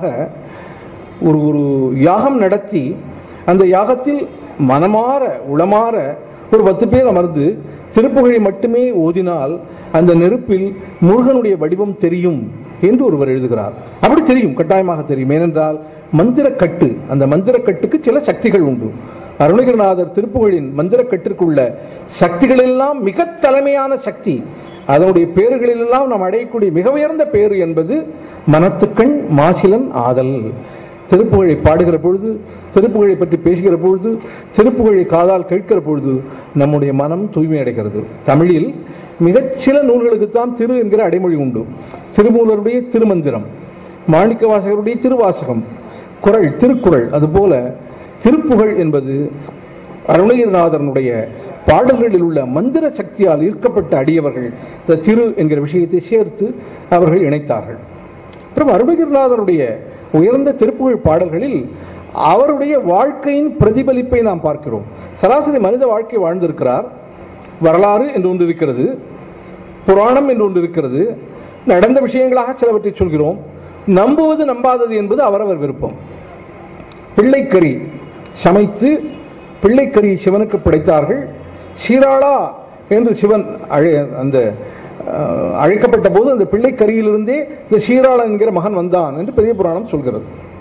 Speaker 1: ஒரு ஒரு யாகம் நடத்தி அந்த யாகத்தில் மனமாற உளமாற ஒரு பத்து பேர் அமர்ந்து திருப்புகழை மட்டுமே ஓதினால் அந்த நெருப்பில் முருகனுடைய வடிவம் தெரியும் என்று ஒருவர் எழுதுகிறார். அப்படி தெரியும், கட்டாயமாக தெரியும். ஏனென்றால் மந்திரக்கட்டு, அந்த மந்திரக்கட்டுக்கு சில சக்திகள் உண்டு. அருணகிரிநாதர் திருப்புகழின் மந்திரக்கட்டிற்குள்ள சக்திகள் எல்லாம் மிக தலைமையான சக்தி. அதனுடைய பேறுகளிலெல்லாம் நாம் அடையக்கூடிய மிக உயர்ந்த பேறு என்பது மனத்துக்கண் மாசிலன் ஆதல். திருப்புகழை பாடுகிற பொழுது, திருப்புகழை பற்றி பேசுகிற பொழுது, திருப்புகழை காதால் கேட்கிற பொழுது நம்முடைய மனம் தூய்மை அடைகிறது. தமிழில் மிகச்சில நூல்களுக்குத்தான் திரு என்கிற அடைமொழி உண்டு. திருமூலருடைய திருமந்திரம், மாணிக்க வாசகருடைய திருவாசகம், குறள் திருக்குறள், அதுபோல திருப்புகழ் என்பது அருணகிரிநாதனுடைய பாடல்களில் உள்ள மந்திர சக்தியால் ஈர்க்கப்பட்ட அடியவர்கள் இந்த திரு என்கிற விஷயத்தை சேர்த்து அவர்கள் இணைத்தார்கள். அப்புறம் அருணகிரிநாதருடைய உயர்ந்த திருப்புகழ் பாடல்களில் அவருடைய வாழ்க்கையின் பிரதிபலிப்பை நாம் பார்க்கிறோம். சராசரி மனித வாழ்க்கை வாழ்ந்திருக்கிறார். வரலாறு என்று ஒன்று இருக்கிறது, புராணம் என்று ஒன்று இருக்கிறது, நடந்த விஷயங்களாக சிலவற்றை சொல்கிறோம். நம்புவது நம்பாதது என்பது அவரவர் விருப்பம். பிள்ளைக்கறி சமைத்து பிள்ளைக்கறி சிவனுக்கு படைத்தார்கள். சீராளா என்று சிவன் அந்த அழைக்கப்பட்ட போது அந்த பிள்ளைக்கரியிலிருந்தே இந்த சீராளா என்கிற மகன் வந்தான் என்று பெரிய புராணம் சொல்கிறது.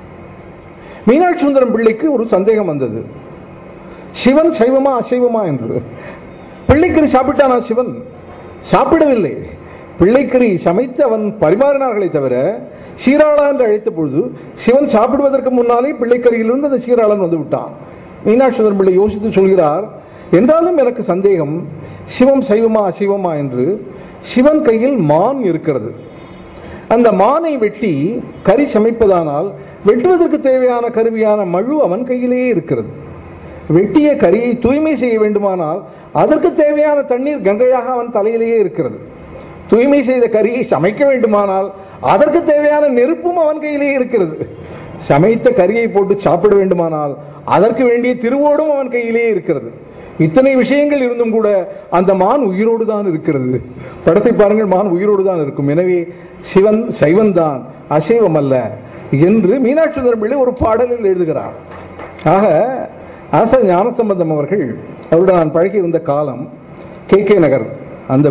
Speaker 1: மீனாட்சி சுந்தரம் பிள்ளைக்கு ஒரு சந்தேகம் வந்தது, சிவன் சைவமா அசைவமா என்று. பிள்ளைக்கறி சாப்பிட்டானா சிவன்? சாப்பிடவில்லை. பிள்ளைக்கறி சமைத்து அவன் பரிமாறினார்களே தவிர சீராளா என்று அழைத்த பொழுது சிவன் சாப்பிடுவதற்கு முன்னாலே பிள்ளைக்கரையிலிருந்து அந்த சீராளன் வந்து விட்டான். மீனாட்சி சுந்தரம் பிள்ளை யோசித்து சொல்கிறார், என்றாலும் எனக்கு சந்தேகம், சிவம் சைவமா அசைவமா என்று. சிவன் கையில் மான் இருக்கிறது. அந்த மானை வெட்டி கறி சமைப்பதானால் வெட்டுவதற்கு தேவையான கருவியான மழு அவன் கையிலேயே இருக்கிறது. வெட்டிய கரியை தூய்மை செய்ய வேண்டுமானால் அதற்கு தேவையான தண்ணீர் கங்கையாக அவன் தலையிலேயே இருக்கிறது. தூய்மை செய்த கரியை சமைக்க வேண்டுமானால் அதற்கு தேவையான நெருப்பும் அவன் கையிலேயே இருக்கிறது. சமைத்த கரியை போட்டு சாப்பிட வேண்டுமானால் அதற்கு வேண்டிய திருவோடும் அவன் கையிலேயே இருக்கிறது. இத்தனை விஷயங்கள் இருந்தும் கூட அந்த மான் உயிரோடு தான் இருக்கிறது. படத்தை பாருங்கள், மான் உயிரோடு தான் இருக்கும். எனவே சிவன் சைவன் தான், அசைவம் அல்ல என்று மீனாட்சி சுந்தரம் பிள்ளை ஒரு பாடலில் எழுதுகிறார். ஆக ஆச ஞானசம்பந்தம் அவர்கள், அவருடன் நான் பழகி இருந்த காலம் கே கே நகர் அந்த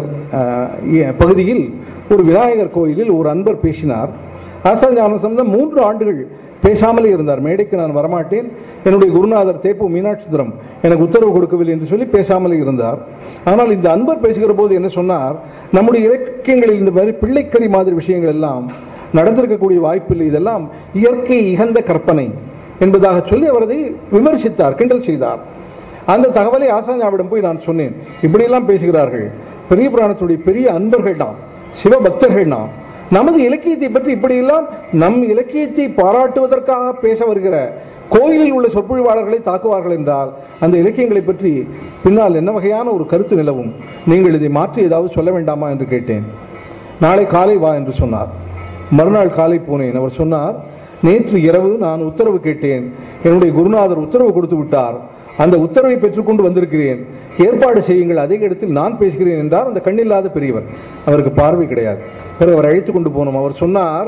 Speaker 1: பகுதியில் ஒரு விநாயகர் கோயிலில் ஒரு அன்பர் பேசினார். ஆசா ஞானசம்பந்தம் மூன்று ஆண்டுகள் பேசாமலே இருந்தார். மேடைக்கு நான் வரமாட்டேன், என்னுடைய குருநாதர் தேப்பு மீனாட்சி சுந்தரம் எனக்கு உத்தரவு கொடுக்கவில்லை என்று சொல்லி பேசாமலே இருந்தார். ஆனால் இந்த அன்பர் பேசுகிற போது என்ன சொன்னார், நம்முடைய இலக்கியங்களில் இந்த மாதிரி பிள்ளைக்கறி மாதிரி விஷயங்கள் எல்லாம் நடந்திருக்கக்கூடிய வாய்ப்பில்லை, இதெல்லாம் இயற்கை இகந்த கற்பனை என்பதாக சொல்லி அவரதை விமர்சித்தார், கிண்டல் செய்தார். அந்த தகவலை ஆசாஞாவிடம் போய் நான் சொன்னேன். இப்படியெல்லாம் பேசுகிறார்கள், பெரிய புராணத்துடைய பெரிய அன்பர்கள் நாம், சிவபக்தர்கள் நாம், நமது இலக்கியத்தை பற்றி இப்படியெல்லாம் நம் இலக்கியத்தை பாராட்டுவதற்காக பேச வருகிற கோயிலில் உள்ள சொற்பொழிவாளர்களை தாக்குவார்கள் என்றால் அந்த இலக்கியங்களை பற்றி பின்னால் என்ன வகையான ஒரு கருத்து நிலவும்? நீங்கள் இதை மாற்றி ஏதாவது சொல்ல வேண்டாமா என்று கேட்டேன். நாளை காலை வா என்று சொன்னார். மறுநாள் காலை போனேன். அவர் சொன்னார், நேற்று இரவு நான் உத்தரவு கேட்டேன், என்னுடைய குருநாதர் உத்தரவு கொடுத்து விட்டார், அந்த உத்தரவை பெற்றுக்கொண்டு வந்திருக்கிறேன், ஏற்பாடு செய்யுங்கள், அதே இடத்தில் நான் பேசுகிறேன் என்றார். அந்த கண்ணில்லாத பெரியவர், அவருக்கு பார்வை கிடையாது. பிறகு அவர் அழைத்துக் கொண்டு போனோம். அவர் சொன்னார்,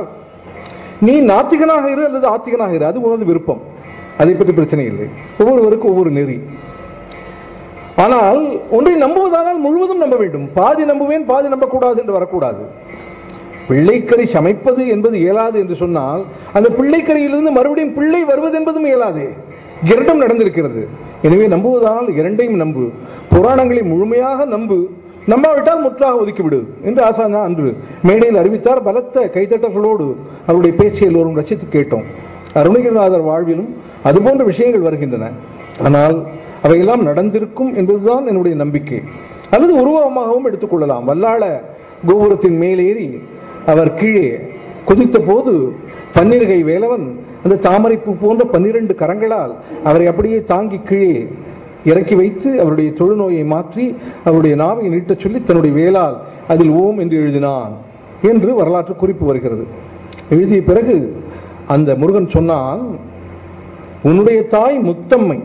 Speaker 1: நீ நாத்திகனாக இரு அல்லது ஆத்திகனாக இரு, அது உனது விருப்பம், அதை பற்றி பிரச்சனை இல்லை, ஒவ்வொருவருக்கும் ஒவ்வொரு நெறி. ஆனால் ஒன்றை நம்புவதானால் முழுவதும் நம்ப வேண்டும். பாதி நம்புவேன் பாதி நம்பக்கூடாது என்று வரக்கூடாது. பிள்ளைக்கறி சமைப்பது என்பது இயலாது என்று சொன்னால் அந்த பிள்ளைக்கறியிலிருந்து மறுபடியும் பிள்ளை வருவது என்பதும் இயலாது. இரண்டும் நடந்திருக்கிறது. எனவே நம்புவதானால் இரண்டையும் நம்பு, புராணங்களை முழுமையாக நம்பு, நம்பாவிட்டால் முற்றாக ஒதுக்கிவிடு என்று ஆசானா அன்று மேடையில் அறிவித்தார். பலத்த கைத்தட்டங்களோடு அவருடைய பேச்சை எல்லோரும் ரசித்து கேட்டோம். அருணகிரிநாதர் வாழ்விலும் அதுபோன்ற விஷயங்கள் வருகின்றன. ஆனால் அவையெல்லாம் நடந்திருக்கும் என்பதுதான் என்னுடைய நம்பிக்கை. அல்லது உருவகமாகவும் எடுத்துக்கொள்ளலாம். வல்லாள கோபுரத்தின் மேலேறி அவர் கீழே குதித்த போது பன்னிருகை வேலவன் அந்த தாமரைப்பூ போன்ற பன்னிரண்டு கரங்களால் அவரை அப்படியே தாங்கி கீழே இறக்கி வைத்து அவருடைய தொழுநோயை மாற்றி அவருடைய நாவை நீட்டச் சொல்லி தன்னுடைய வேலால் அதில் ஓம் என்று எழுதினான் என்று வரலாற்று குறிப்பு வருகிறது. எழுதிய பிறகு அந்த முருகன் சொன்னான், உன்னுடைய தாய் முத்தம்மை,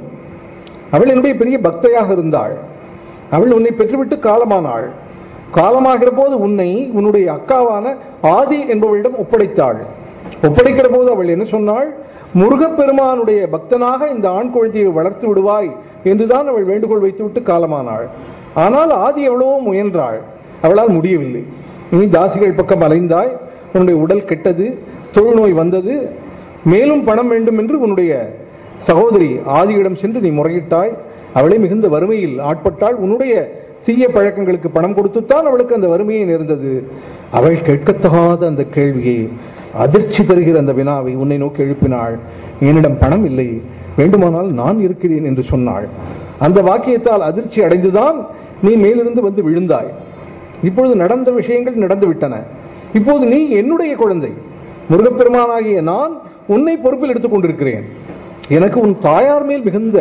Speaker 1: அவள் என்னுடைய பெரிய பக்தையாக இருந்தாள், அவள் உன்னை பெற்றுவிட்டு காலமானாள். காலமாகிற போது உன்னை உன்னுடைய அக்காவான ஆதி என்பவளிடம் ஒப்படைத்தாள். ஒப்படைக்கிற போது அவள் என்ன சொன்னாள், முருகப்பெருமானுடைய பக்தனாக இந்த ஆண் குழந்தையை வளர்த்து விடுவாய் என்றுதான் அவள் வேண்டுகோள் வைத்துவிட்டு காலமானாள். ஆனால் ஆதி எவ்வளவோ முயன்றாள், அவளால் முடியவில்லை. நீ தாசிகள் பக்கம் அலைந்தாய், உன்னுடைய உடல் கெட்டது, தொழுநோய் வந்தது, மேலும் பணம் வேண்டும் என்று உன்னுடைய சகோதரி ஆதியிடம் சென்று நீ முறையிட்டாய். அவளை மிகுந்த வறுமையில் ஆட்பட்டாள். உன்னுடைய தீய பழக்கங்களுக்கு பணம் கொடுத்துத்தான் அவளுக்கு அந்த வறுமையை நேர்ந்தது. அவள் கேட்கத்தகாத அந்த கேள்வியை, அதிர்ச்சி தருகிற அந்த வினாவை உன்னை நோக்கி எழுப்பினாள். என்னிடம் பணம் இல்லை, வேண்டுமானால் நான் இருக்கிறேன் என்று சொன்னாள். அந்த வாக்கியத்தால் அதிர்ச்சி அடைந்துதான் நீ மேலிருந்து வந்து விழுந்தாய். இப்பொழுது நடந்த விஷயங்கள் நடந்து விட்டன. இப்போது நீ என்னுடைய குழந்தை, முருகப்பெருமானாகிய நான் உன்னை பொறுப்பில் எடுத்துக் கொண்டிருக்கிறேன். எனக்கு உன் தாயார் மேல் மிகுந்த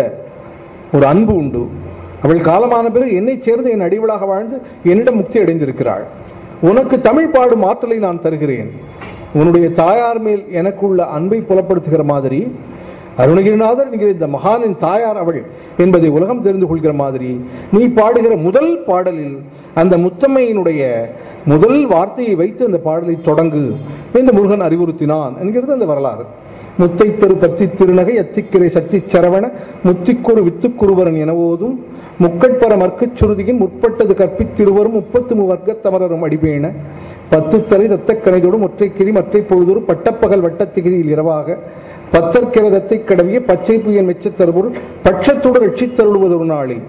Speaker 1: ஒரு அன்பு உண்டு. அவள் காலமான பிறகு என்னை சேர்ந்து என் அடிவளாக வாழ்ந்து என்னிடம் முக்தி அடைந்திருக்கிறாள். உனக்கு தமிழ் பாடும் ஆற்றலை நான் தருகிறேன். உன்னுடைய தாயார் மேல் எனக்குள்ள அன்பை புலப்படுத்துகிற மாதிரி அருணகிரிநாதர் என்கிற இந்த மகானின் தாயார் அவள் என்பதை உலகம் தெரிந்து கொள்கிற மாதிரி நீ பாடுகிற முதல் பாடலில் அந்த முத்தம்மையினுடைய முதல் வார்த்தையை வைத்து அந்த பாடலை தொடங்கு என்று முருகன் அறிவுறுத்தினான் என்கிறது அந்த வரலாறு. முத்தை தெரு பத்தி திருநகை அத்திக்கிரை சக்தி சரவண முத்திக்குறு வித்துக்குருவரன் எனவோதும் முக்கட்பர மற்கச் சுருதியின் முற்பட்டது கற்பித்திருவரும் முப்பத்து மூவர்க்கத்தமரரும் அடிபேண பத்து தலை ரத்தக்கணைதோடும் ஒற்றைக்கிரி மற்றை பொழுதொரு பட்டப்பகல் வட்டத்திகிரியில் இரவாக பத்தற்கிரதத்தை கடவிய பச்சை புயல் மெச்சத் தருபொருள் பட்சத்தோடு ரட்சித்தருள்வதொரு நாளில்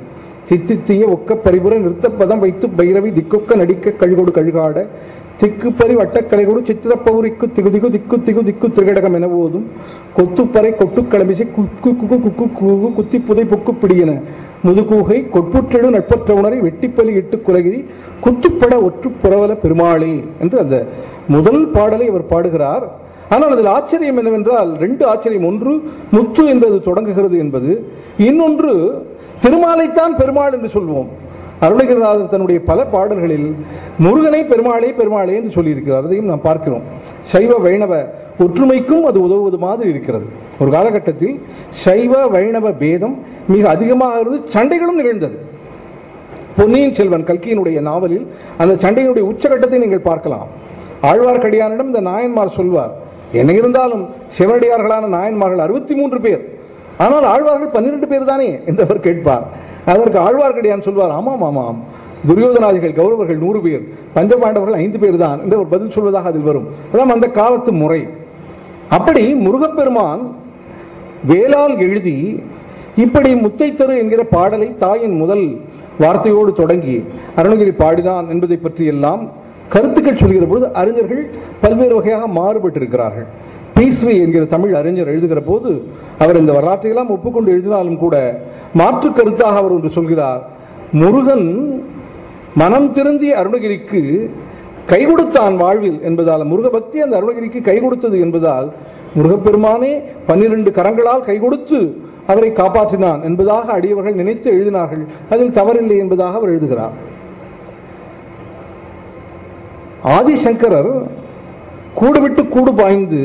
Speaker 1: தித்தித்திய ஒக்க பரிபுர நிறுத்த பதம் வைத்து பைரவி திக்கொக்க நடிக்க கழுகோடு கழுகாட திக்குப்பறி வட்டக்கலைகோடு சித்திரப்பௌரிக்கு திகுதிகு திக்கு திகு திக்கு திரிகடகம் என போதும் கொத்துப்பறை கொட்டு கிளம்பிசை குக்கு குக்கு குக்கு கூகு குத்தி புதை புக்கு பிடியன முதுகூகை கொட்புற்றெழு நட்பற்ற உணரை வெட்டிப்பலி இட்டு குலகிரி குத்துப்பட ஒற்று புறவல பெருமாளே என்று அந்த முதல் பாடலை அவர் பாடுகிறார். ஆனால் அதில் ஆச்சரியம் என்னவென்றால் ரெண்டு ஆச்சரியம். ஒன்று முத்து என்பது தொடங்குகிறது என்பது, இன்னொன்று திருமாலைத்தான் பெருமாள் என்று சொல்வோம். அருணகிரிநாதர் தன்னுடைய பல பாடல்களில் முருகனை பெருமாளே பெருமாளே என்று சொல்லியிருக்கிறார். அதையும் நாம் பார்க்கிறோம். சைவ வைணவ ஒற்றுமைக்கும் அது உதவுவது மாதிரி இருக்கிறது. ஒரு காலகட்டத்தில் சைவ வைணவ பேதம் மிக அதிகமாக இருந்து சண்டைகளும் நிகழ்ந்தது. பொன்னியின் செல்வன் கல்கியினுடைய நாவலில் அந்த சண்டையினுடைய உச்சகட்டத்தை நீங்கள் பார்க்கலாம். ஆழ்வார்க்கடியானிடம் இந்த நாயன்மார் சொல்வார், என்ன இருந்தாலும் சிவனடியார்களான நாயன்மார்கள் அறுபத்தி மூன்று பேர், ஆனால் ஆழ்வார்கள் பன்னிரண்டு பேர் தானே என்று அவர் கேட்பார். அதற்கு ஆழ்வார்க்கடியான் சொல்வார், ஆமாம் ஆமாம், துரியோதனாதிகள் கௌரவர்கள் நூறு பேர், பஞ்சபாண்டவர்கள் ஐந்து பேர் தான் என்று ஒரு பதில் சொல்வதாக அதில் வரும். அதான் அந்த காலத்து முறை. அப்படி முருகப்பெருமான் வேளால் எழுதி இப்படி முத்தை தரு என்கிற பாடலை தாயின் முதல் வார்த்தையோடு தொடங்கி அருணகிரி பாடினான் என்பதை பற்றி எல்லாம் கருத்துக்கள் சொல்கிற பொழுது அறிஞர்கள் பல்வேறு வகையாக மாறுபட்டிருக்கிறார்கள். பீஸ்வி என்கிற தமிழ் அறிஞர் எழுதுகிற போது அவர் இந்த வரலாற்றையெல்லாம் ஒப்புக்கொண்டு எழுதினாலும் கூட மாற்று கருத்தாக அவர் ஒன்று சொல்கிறார். முருகன் மனம் திருந்திய அருணகிரிக்கு கை கொடுத்தான் வாழ்வில் என்பதால், முருக பக்தி அந்த அருணகிரிக்கு கை கொடுத்தது என்பதால் முருகப்பெருமானே பன்னிரண்டு கரங்களால் கை கொடுத்து அவரை காப்பாற்றினான் என்பதாக அடியவர்கள் நினைத்து எழுதினார்கள். அதில் தவறில்லை என்பதாக அவர் எழுதுகிறார். ஆதிசங்கரர் கூடுவிட்டு கூடு பாய்ந்து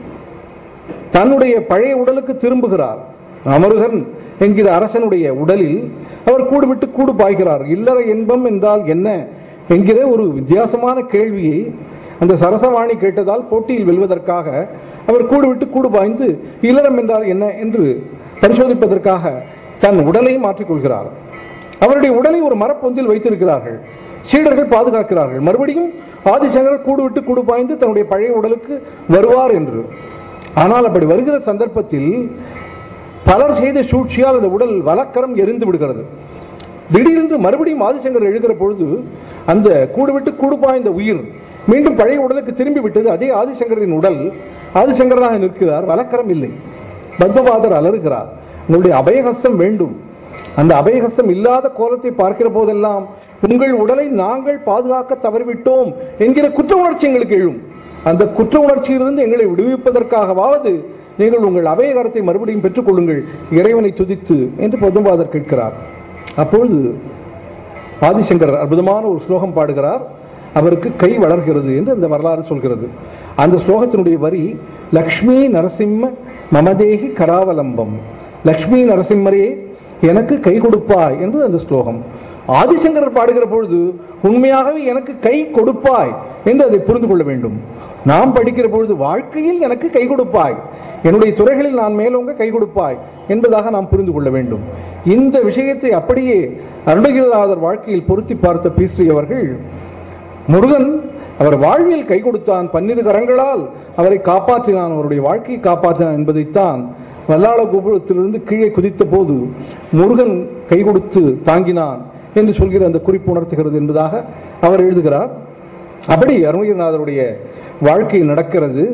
Speaker 1: தன்னுடைய பழைய உடலுக்கு திரும்புகிறார். அமருகன் என்கிற அரசனுடைய உடலில் அவர் கூடுவிட்டு கூடு பாய்கிறார். இல்லற இன்பம் என்றால் என்ன என்கிற ஒரு வித்தியாசமான கேள்வியை அந்த சரசவாணி கேட்டதால் போட்டியில் வெல்வதற்காக அவர் கூடுவிட்டு கூடு பாய்ந்து இல்லறம் என்றால் என்ன என்று பரிசோதிப்பதற்காக தன் உடலை மாற்றிக்கொள்கிறார். அவருடைய உடலை ஒரு மரப்பொந்தில் வைத்திருக்கிறார்கள். சீடர்கள் பாதுகாக்கிறார்கள். மறுபடியும் ஆதிசங்கரர் கூடுவிட்டு கூடு பாய்ந்து தன்னுடைய பழைய உடலுக்கு வருவார் என்று. ஆனால் அப்படி வருகிற சந்தர்ப்பத்தில் பலர் செய்த சூழ்ச்சியால் அந்த உடல் வலக்கரம் எரிந்து விடுகிறது. திடீரென்று மறுபடியும் ஆதிசங்கர் எழுகிற பொழுது அந்த கூடுவிட்டு கூடு பாய்ந்த உயிர் மீண்டும் பழைய உடலுக்கு திரும்பி விட்டது. அதே ஆதிசங்கரின் உடல் ஆதிசங்கராக நிற்கிறார், வலக்கரம் இல்லை. பத்மபாதர் அலறுகிறார், உங்களுடைய அபயஹஸ்தம் வேண்டும். அந்த அபயஹஸ்தம் இல்லாத கோலத்தை பார்க்கிற போதெல்லாம் உங்கள் உடலை நாங்கள் பாதுகாக்க தவறிவிட்டோம் என்கிற குற்ற உணர்ச்சி எங்களுக்கு எழும். அந்த குற்ற உணர்ச்சியிலிருந்து எங்களை விடுவிப்பதற்காகவாவது நீங்கள் உங்கள் அபயகரத்தை மறுபடியும் பெற்றுக் கொள்ளுங்கள், இறைவனை துதித்து என்று பத்மபாதர் கேட்கிறார். அப்பொழுது ஆதிசங்கர் அற்புதமான ஒரு ஸ்லோகம் பாடுகிறார். அவருக்கு கை வளர்கிறது என்று அந்த வரலாறு சொல்கிறது. அந்த ஸ்லோகத்தினுடைய வரி, லக்ஷ்மி நரசிம்ம மமதேகி கராவலம்பம், லக்ஷ்மி நரசிம்மரே எனக்கு கை கொடுப்பாய் என்று அந்த ஸ்லோகம். ஆதிசங்கரர் பாடுகிற பொழுது உண்மையாகவே எனக்கு கை கொடுப்பாய் என்று அதை புரிந்து கொள்ள வேண்டும். நாம் படிக்கிற பொழுது வாழ்க்கையில் எனக்கு கை கொடுப்பாய், என்னுடைய துறைகளில் நான் மேலோங்க கை கொடுப்பாய் என்பதாக நாம் புரிந்து கொள்ள வேண்டும். இந்த விஷயத்தை அப்படியே அருணகிரிநாதர் வாழ்க்கையில் பொருத்தி பார்த்த பீஸ்ரீ அவர்கள், முருகன் அவர் வாழ்வில் கை கொடுத்தான், பன்னிரு கரங்களால் அவரை காப்பாற்றினான், அவருடைய வாழ்க்கையை காப்பாற்றினான் என்பதைத்தான் வல்லாள கோபுரத்திலிருந்து கீழே குதித்த போது முருகன் கை கொடுத்து தாங்கினான் என்று சொல்கிற அந்த குறிப்பு உணர்த்துகிறது என்பதாக அவர் எழுதுகிறார். அப்படி அருணகிரிநாதருடைய வாழ்க்கை நடக்கிறது.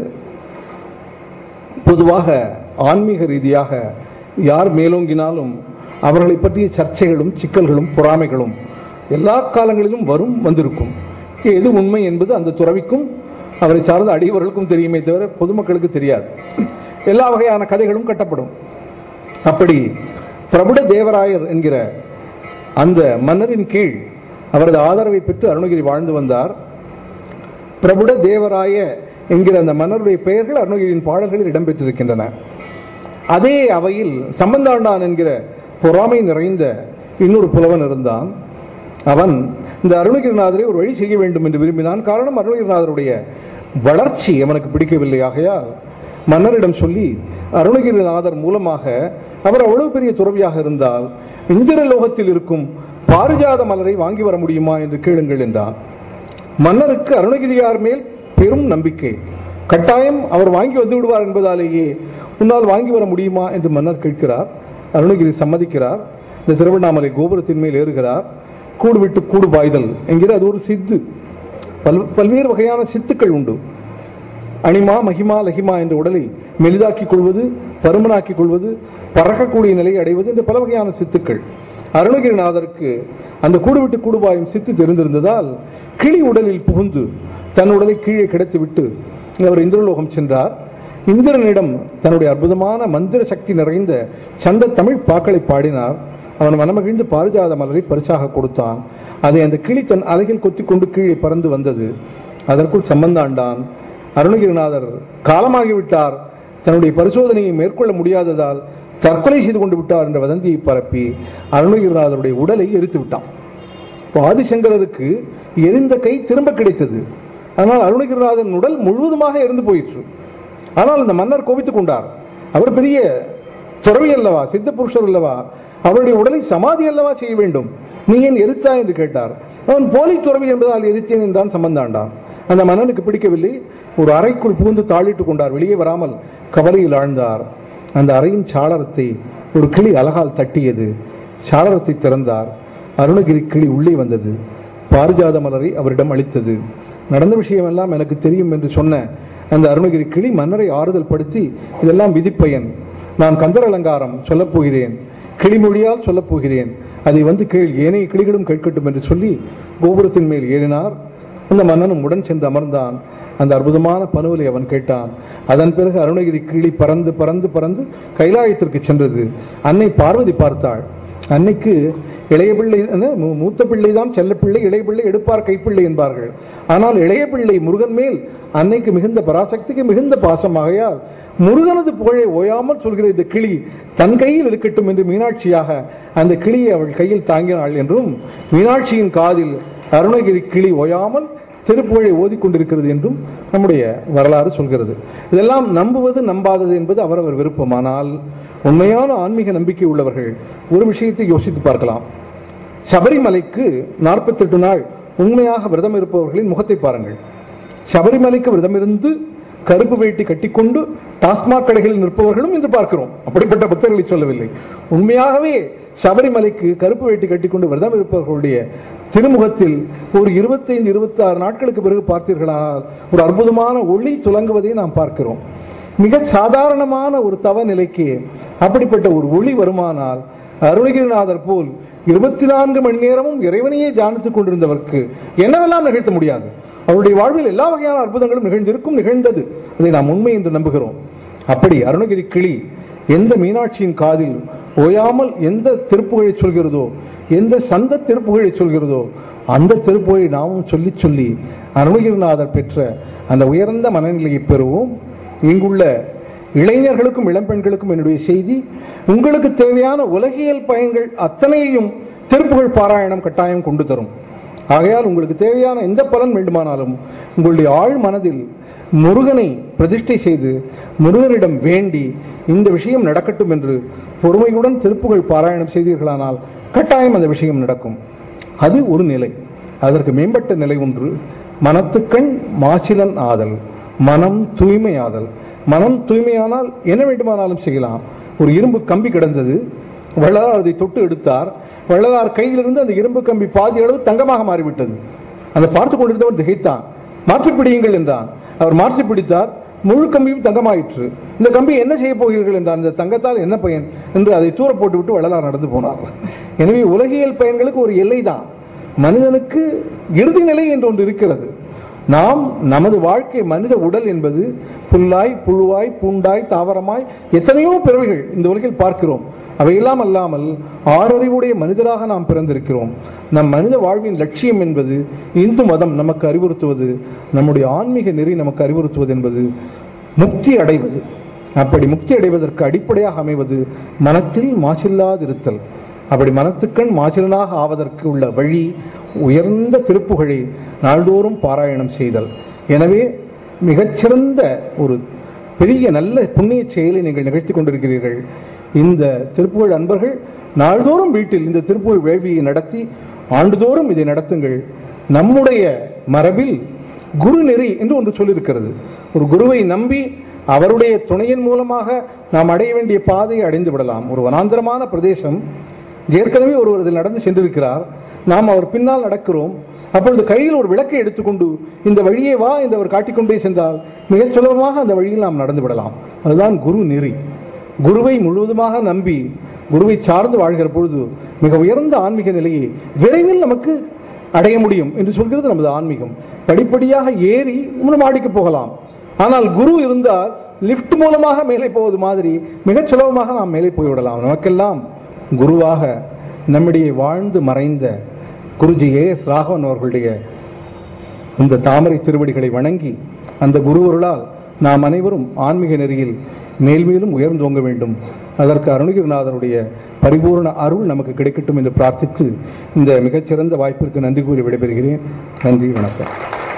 Speaker 1: பொதுவாக ஆன்மீக ரீதியாக யார் மேலோங்கினாலும் அவர்களை பற்றிய சர்ச்சைகளும் சிக்கல்களும் பொறாமைகளும் எல்லா காலங்களிலும் வரும், வந்திருக்கும். எது உண்மை என்பது அந்த துறவிக்கும் அவரை சார்ந்த அடியவர்களுக்கும் தெரியுமே தவிர பொதுமக்களுக்கு தெரியாது. எல்லா வகையான கதைகளும் கட்டப்படும். அப்படி பிரபுட தேவராயர் என்கிற அந்த மன்னரின் கீழ் அவரது ஆதரவை பெற்று அருணகிரி வாழ்ந்து வந்தார். பிரபுட தேவராய என்கிற அந்த மன்னருடைய பெயர்கள் அருணகிரியின் பாடல்களில் இடம்பெற்றிருக்கின்றன. அதே அவையில் சம்பந்தாண்டான் என்கிற பொறாமை நிறைந்த இன்னொரு புலவன் இருந்தான். அவன் இந்த அருணகிரிநாதரை ஒரு வழி செய்ய வேண்டும் என்று விரும்பினான். காரணம், அருணகிரிநாதருடைய வளர்ச்சி அவனுக்கு பிடிக்கவில்லை. ஆகையால் மன்னரிடம் சொல்லி, அருணகிரிநாதர் மூலமாக அவர் அவ்வளவு பெரிய துறவியாக இருந்தால் இந்திரலோகத்தில் இருக்கும் பாரிஜாத மலரை வாங்கி வர முடியுமா என்று கேளுங்கள் என்றான். மன்னருக்கு அருணகிரியார் மேல் பெரும் நம்பிக்கை. கட்டாயம் அவர் வாங்கி வந்து விடுவார் என்பதாலேயே உன்னால் வாங்கி வர முடியுமா என்று மன்னர் கேட்கிறார். அருணகிரி சம்மதிக்கிறார். இந்த திருவண்ணாமலை கோபுரத்தின் மேல் ஏறுகிறார். கூடு விட்டு கூடு பாய்தல் என்கிற அது ஒரு சித்து. பல் பல்வேறு வகையான சித்துக்கள் உண்டு. அனிமா மகிமா லகிமா என்ற உடலை மெலிதாக்கிக் கொள்வது, பருமனாக்கிக் கொள்வது, பறக்கக்கூடிய நிலையை அடைவது இந்த பல வகையான சித்துக்கள். அருணகிரிநாதருக்கு அந்த கூடு விட்டு கூடுபாயும் சித்து தெரிந்திருந்ததால் கிளி உடலில் புகுந்து தன் உடலை கீழே கிடத்திவிட்டு அவர் இந்திரலோகம் சென்றார். இந்திரனிடம் தன்னுடைய அற்புதமான மந்திர சக்தி நிறைந்த சந்த தமிழ் பாக்களை பாடினார். அவன் மனமகிழ்ந்து பாரிஜாத மலரை பரிசாக கொடுத்தான். அதை அந்த கிளி தன் அலைகள் கொத்தி கொண்டு கீழே பறந்து வந்தது. அதற்குள் சம்பந்தாண்டான். அருணகிரிநாதர் காலமாகிவிட்டார், தன்னுடைய பரிசோதனையை மேற்கொள்ள முடியாததால் தற்கொலை செய்து கொண்டு விட்டார் என்ற வதந்தியை பரப்பி அருணகிரிநாதருடைய உடலை எரித்து விட்டான். ஆதிசங்கரருக்கு எரிந்த கை திரும்ப கிடைத்தது. ஆனால் அருணகிரிநாதன் உடல் முழுவதுமாக எரிந்து போயிற்று. ஆனால் அந்த மன்னர் கோபித்துக் கொண்டார். அவர் பெரிய துறவி அல்லவா, சித்த புருஷர் அல்லவா, அவருடைய உடலை சமாதி அல்லவா செய்ய வேண்டும், நீ ஏன் எரித்தா என்று கேட்டார். அவன் போலி துறவி என்பதால் எரித்தேன் என்றான் சம்பந்தாண்டான். அந்த மன்னனுக்கு பிடிக்கவில்லை. ஒரு அறைக்குள் புகுந்து தாளிட்டுக் கொண்டார். வெளியே வராமல் கவலையில் ஆழ்ந்தார். அந்த அறையின் சாளரத்தை ஒரு கிளி அலகால் தட்டியது. சாளரத்தை திறந்தார். அருணகிரி கிளி உள்ளே வந்தது. பாரிஜாத மலரை அவரிடம் அளித்தது. நடந்த விஷயம் எல்லாம் எனக்கு தெரியும் என்று சொன்ன அந்த அருணகிரி கிளி மன்னரை ஆறுதல் படுத்தி, இதெல்லாம் விதிப்பயன், நான் கந்தர் அலங்காரம் சொல்லப் போகிறேன், கிளிமொழியால் சொல்லப் போகிறேன், அதை வந்து கேள், ஏனைய கிளிகளும் கேட்கட்டும் என்று சொல்லி கோபுரத்தின் மேல் ஏறினார். அந்த மன்னனும் உடன் சென்று அமர்ந்தான். அந்த அற்புதமான பனுவலை அவன் கேட்டான். அதன் பிறகு அருணகிரி கிளி பறந்து பறந்து பறந்து கைலாயத்திற்கு சென்றது. அன்னை பார்வதி பார்த்தாள். அன்னைக்கு இளைய பிள்ளை, மூத்த பிள்ளை தான் செல்ல பிள்ளை, இளைய பிள்ளை எடுப்பார் கைப்பிள்ளை என்பார்கள். ஆனால் இளைய பிள்ளை முருகன் மேல் அன்னைக்கு மிகுந்த பராசக்திக்கு மிகுந்த பாசமாகையால் முருகனது புகழை ஓயாமல் சொல்கிற இந்த கிளி தன் கையில் இருக்கட்டும் என்று மீனாட்சியாக அந்த கிளியை அவள் கையில் தாங்கினாள் என்றும், மீனாட்சியின் காதில் அருணகிரி கிளி ஓயாமல் திருப்புகழை ஓதிக்கொண்டிருக்கிறது என்றும் நம்முடைய வரலாறு சொல்கிறது. இதெல்லாம் நம்புவது நம்பாதது என்பது அவரவர் விருப்பமானால், உண்மையான ஆன்மீக நம்பிக்கை உள்ளவர்கள் ஒரு விஷயத்தை யோசித்து பார்க்கலாம். சபரிமலைக்கு நாற்பத்தி எட்டு நாள் உண்மையாக விரதம் இருப்பவர்களின் முகத்தை பாருங்கள். சபரிமலைக்கு விரதம் இருந்து கருப்பு வேட்டி கட்டிக்கொண்டு டாஸ்மாக் கடைகளில் நிற்பவர்களும் இன்று பார்க்கிறோம். அப்படிப்பட்ட பக்தர்களை சொல்லவில்லை. உண்மையாகவே சபரிமலைக்கு கருப்பு வேட்டி கட்டிக்கொண்டு விரதம் இருப்பவர்களுடைய திருமுகத்தில் ஒரு இருபத்தி ஐந்து இருபத்தி ஆறு நாட்களுக்கு பிறகு பார்த்தீர்களானால் ஒரு அற்புதமான ஒளி துலங்குவதை நாம் பார்க்கிறோம். மிக சாதாரணமான ஒரு தவ நிலைக்கு அப்படிப்பட்ட ஒரு ஒளி வருமானால், அருணகிரிநாதர் போல் இருபத்தி நான்கு மணி நேரமும் இறைவனையே தியானித்துக் கொண்டிருந்தவருக்கு என்னவெல்லாம் நிகழ்த்த முடியாது? அவருடைய வாழ்வில் எல்லா வகையான அற்புதங்களும் நிகழ்ந்திருக்கும், நிகழ்ந்தது. அதை நாம் உண்மை என்று நம்புகிறோம். அப்படி அருணகிரி கிளி எந்த மீனாட்சியின் காதில் ஓயாமல் எந்த திருப்புகழை சொல்கிறதோ, எந்த சந்த திருப்புகழை சொல்கிறதோ, அந்த திருப்புகழை நாமும் சொல்லி சொல்லி அருணகிரிநாதர் பெற்ற அந்த உயர்ந்த மனநிலையை பெறுவோம். இங்குள்ள இளைஞர்களுக்கும் இளம்பெண்களுக்கும் என்னுடைய செய்தி, உங்களுக்கு தேவையான உலகியல் பயன்கள் அத்தனையையும் திருப்புகழ் பாராயணம் கட்டாயம் கொண்டு தரும். ஆகையால் உங்களுக்கு தேவையான எந்த பலன் வேண்டுமானாலும் உங்களுடைய ஆழ் மனதில் முருகனை பிரதிஷ்டை செய்து முருகனிடம் வேண்டி இந்த விஷயம் நடக்கட்டும் என்று பொறுமையுடன் திருப்புகழ் பாராயணம் செய்தீர்களானால் கட்டாயம் அந்த விஷயம் நடக்கும். அது ஒரு நிலை. அதற்கு மேம்பட்ட நிலை ஒன்று, மனத்துக்கண் மாசிலன் ஆதல், மனம் தூய்மையாதல். மனம் தூய்மையானால் என்ன வேண்டுமானாலும் செய்யலாம். ஒரு இரும்பு கம்பி கிடந்தது, வள்ளலார் அதை தொட்டு எடுத்தார். வள்ளலார் கையிலிருந்து அந்த இரும்பு கம்பி பாதி அளவு தங்கமாக மாறிவிட்டது. அதை பார்த்து கொண்டிருந்தவர் திகைத்தான். மாற்றி பிடியுங்கள் என்றான். அவர் மாற்றி பிடித்தார். முழு கம்பியும் தங்கமாயிற்று. இந்த கம்பி என்ன செய்ய போகிறீர்கள் என்றார். இந்த தங்கத்தால் என்ன பயன் என்று அதை தூர போட்டுவிட்டு வள்ளலார் நடந்து போனார். எனவே உலகியல் பயன்களுக்கு ஒரு எல்லை தான். மனிதனுக்கு இறுதி நிலை என்று ஒன்று இருக்கிறது. நாம் நமது வாழ்க்கை, மனித உடல் என்பது புல்லாய் புழுவாய் பூண்டாய் தாவரமாய் எத்தனையோ பிறவைகள் இந்த உலகில் பார்க்கிறோம். அவையெல்லாம் அல்லாமல் ஆறறிவுடைய மனிதராக நாம் பிறந்திருக்கிறோம். நம் மனித வாழ்வின் லட்சியம் என்பது இந்து மதம் நமக்கு அறிவுறுத்துவது, நம்முடைய ஆன்மீக நெறி நமக்கு அறிவுறுத்துவது என்பது முக்தி அடைவது. அப்படி முக்தி அடைவதற்கு அடிப்படையாக அமைவது மனத்தில் மாசில்லாதிருத்தல். அப்படி மனத்துக்கண் மாசிலனாக ஆவதற்கு உள்ள வழி உயர்ந்த திருப்புகழை நாள்தோறும் பாராயணம் செய்தல். எனவே மிகச்சிறந்த ஒரு பெரிய நல்ல புண்ணிய செயலை நீங்கள் நிகழ்த்தி கொண்டிருக்கிறீர்கள். இந்த திருப்புகழ் அன்பர்கள் நாள்தோறும் வீட்டில் இந்த திருப்புகழ் வேள்வியை நடத்தி ஆண்டுதோறும் இதை நடத்துங்கள். நம்முடைய மரபில் குரு நெறி என்று ஒன்று சொல்லியிருக்கிறது. ஒரு குருவை நம்பி அவருடைய துணையின் மூலமாக நாம் அடைய வேண்டிய பாதையை அடைந்து விடலாம். ஒரு வனாந்திரமான பிரதேசம், ஏற்கனவே ஒருவர் இதில் நடந்து சென்றிருக்கிறார், நாம் அவர் பின்னால் நடக்கிறோம். அப்பொழுது கையில் ஒரு விளக்கை எடுத்துக்கொண்டு இந்த வழியே வா என்று அவர் காட்டிக்கொண்டே சென்றால் மிகச் சுலபமாக அந்த வழியில் நாம் நடந்து விடலாம். அதுதான் குரு நெறி. குருவை முழுவதுமாக நம்பி குருவை சார்ந்து வாழ்கிற பொழுது மிக உயர்ந்த ஆன்மீக நிலையை விரைவில் நமக்கு அடைய முடியும் என்று சொல்கிறது நமது ஆன்மீகம். படிப்படியாக ஏறி இன்னும் மாடிக்கு போகலாம். ஆனால் குரு இருந்தால் லிப்ட் மூலமாக மேலே போவது மாதிரி மிகச் சுலபமாக நாம் மேலே போய்விடலாம். நமக்கெல்லாம் குருவாக நம்மிடையே வாழ்ந்து மறைந்த குருஜி ஏ எஸ் ராகவன் அவர்களுடைய இந்த தாமரை திருவடிகளை வணங்கி அந்த குருவருளால் நாம் அனைவரும் ஆன்மீக நெறியில் மேல்மேலும் உயர்ந்தோங்க வேண்டும். அதற்கு அருணகிரிநாதருடைய பரிபூர்ண அருள் நமக்கு கிடைக்கட்டும் என்று பிரார்த்தித்து இந்த மிகச்சிறந்த வாய்ப்பிற்கு நன்றி கூறி விடைபெறுகிறேன். நன்றி, வணக்கம்.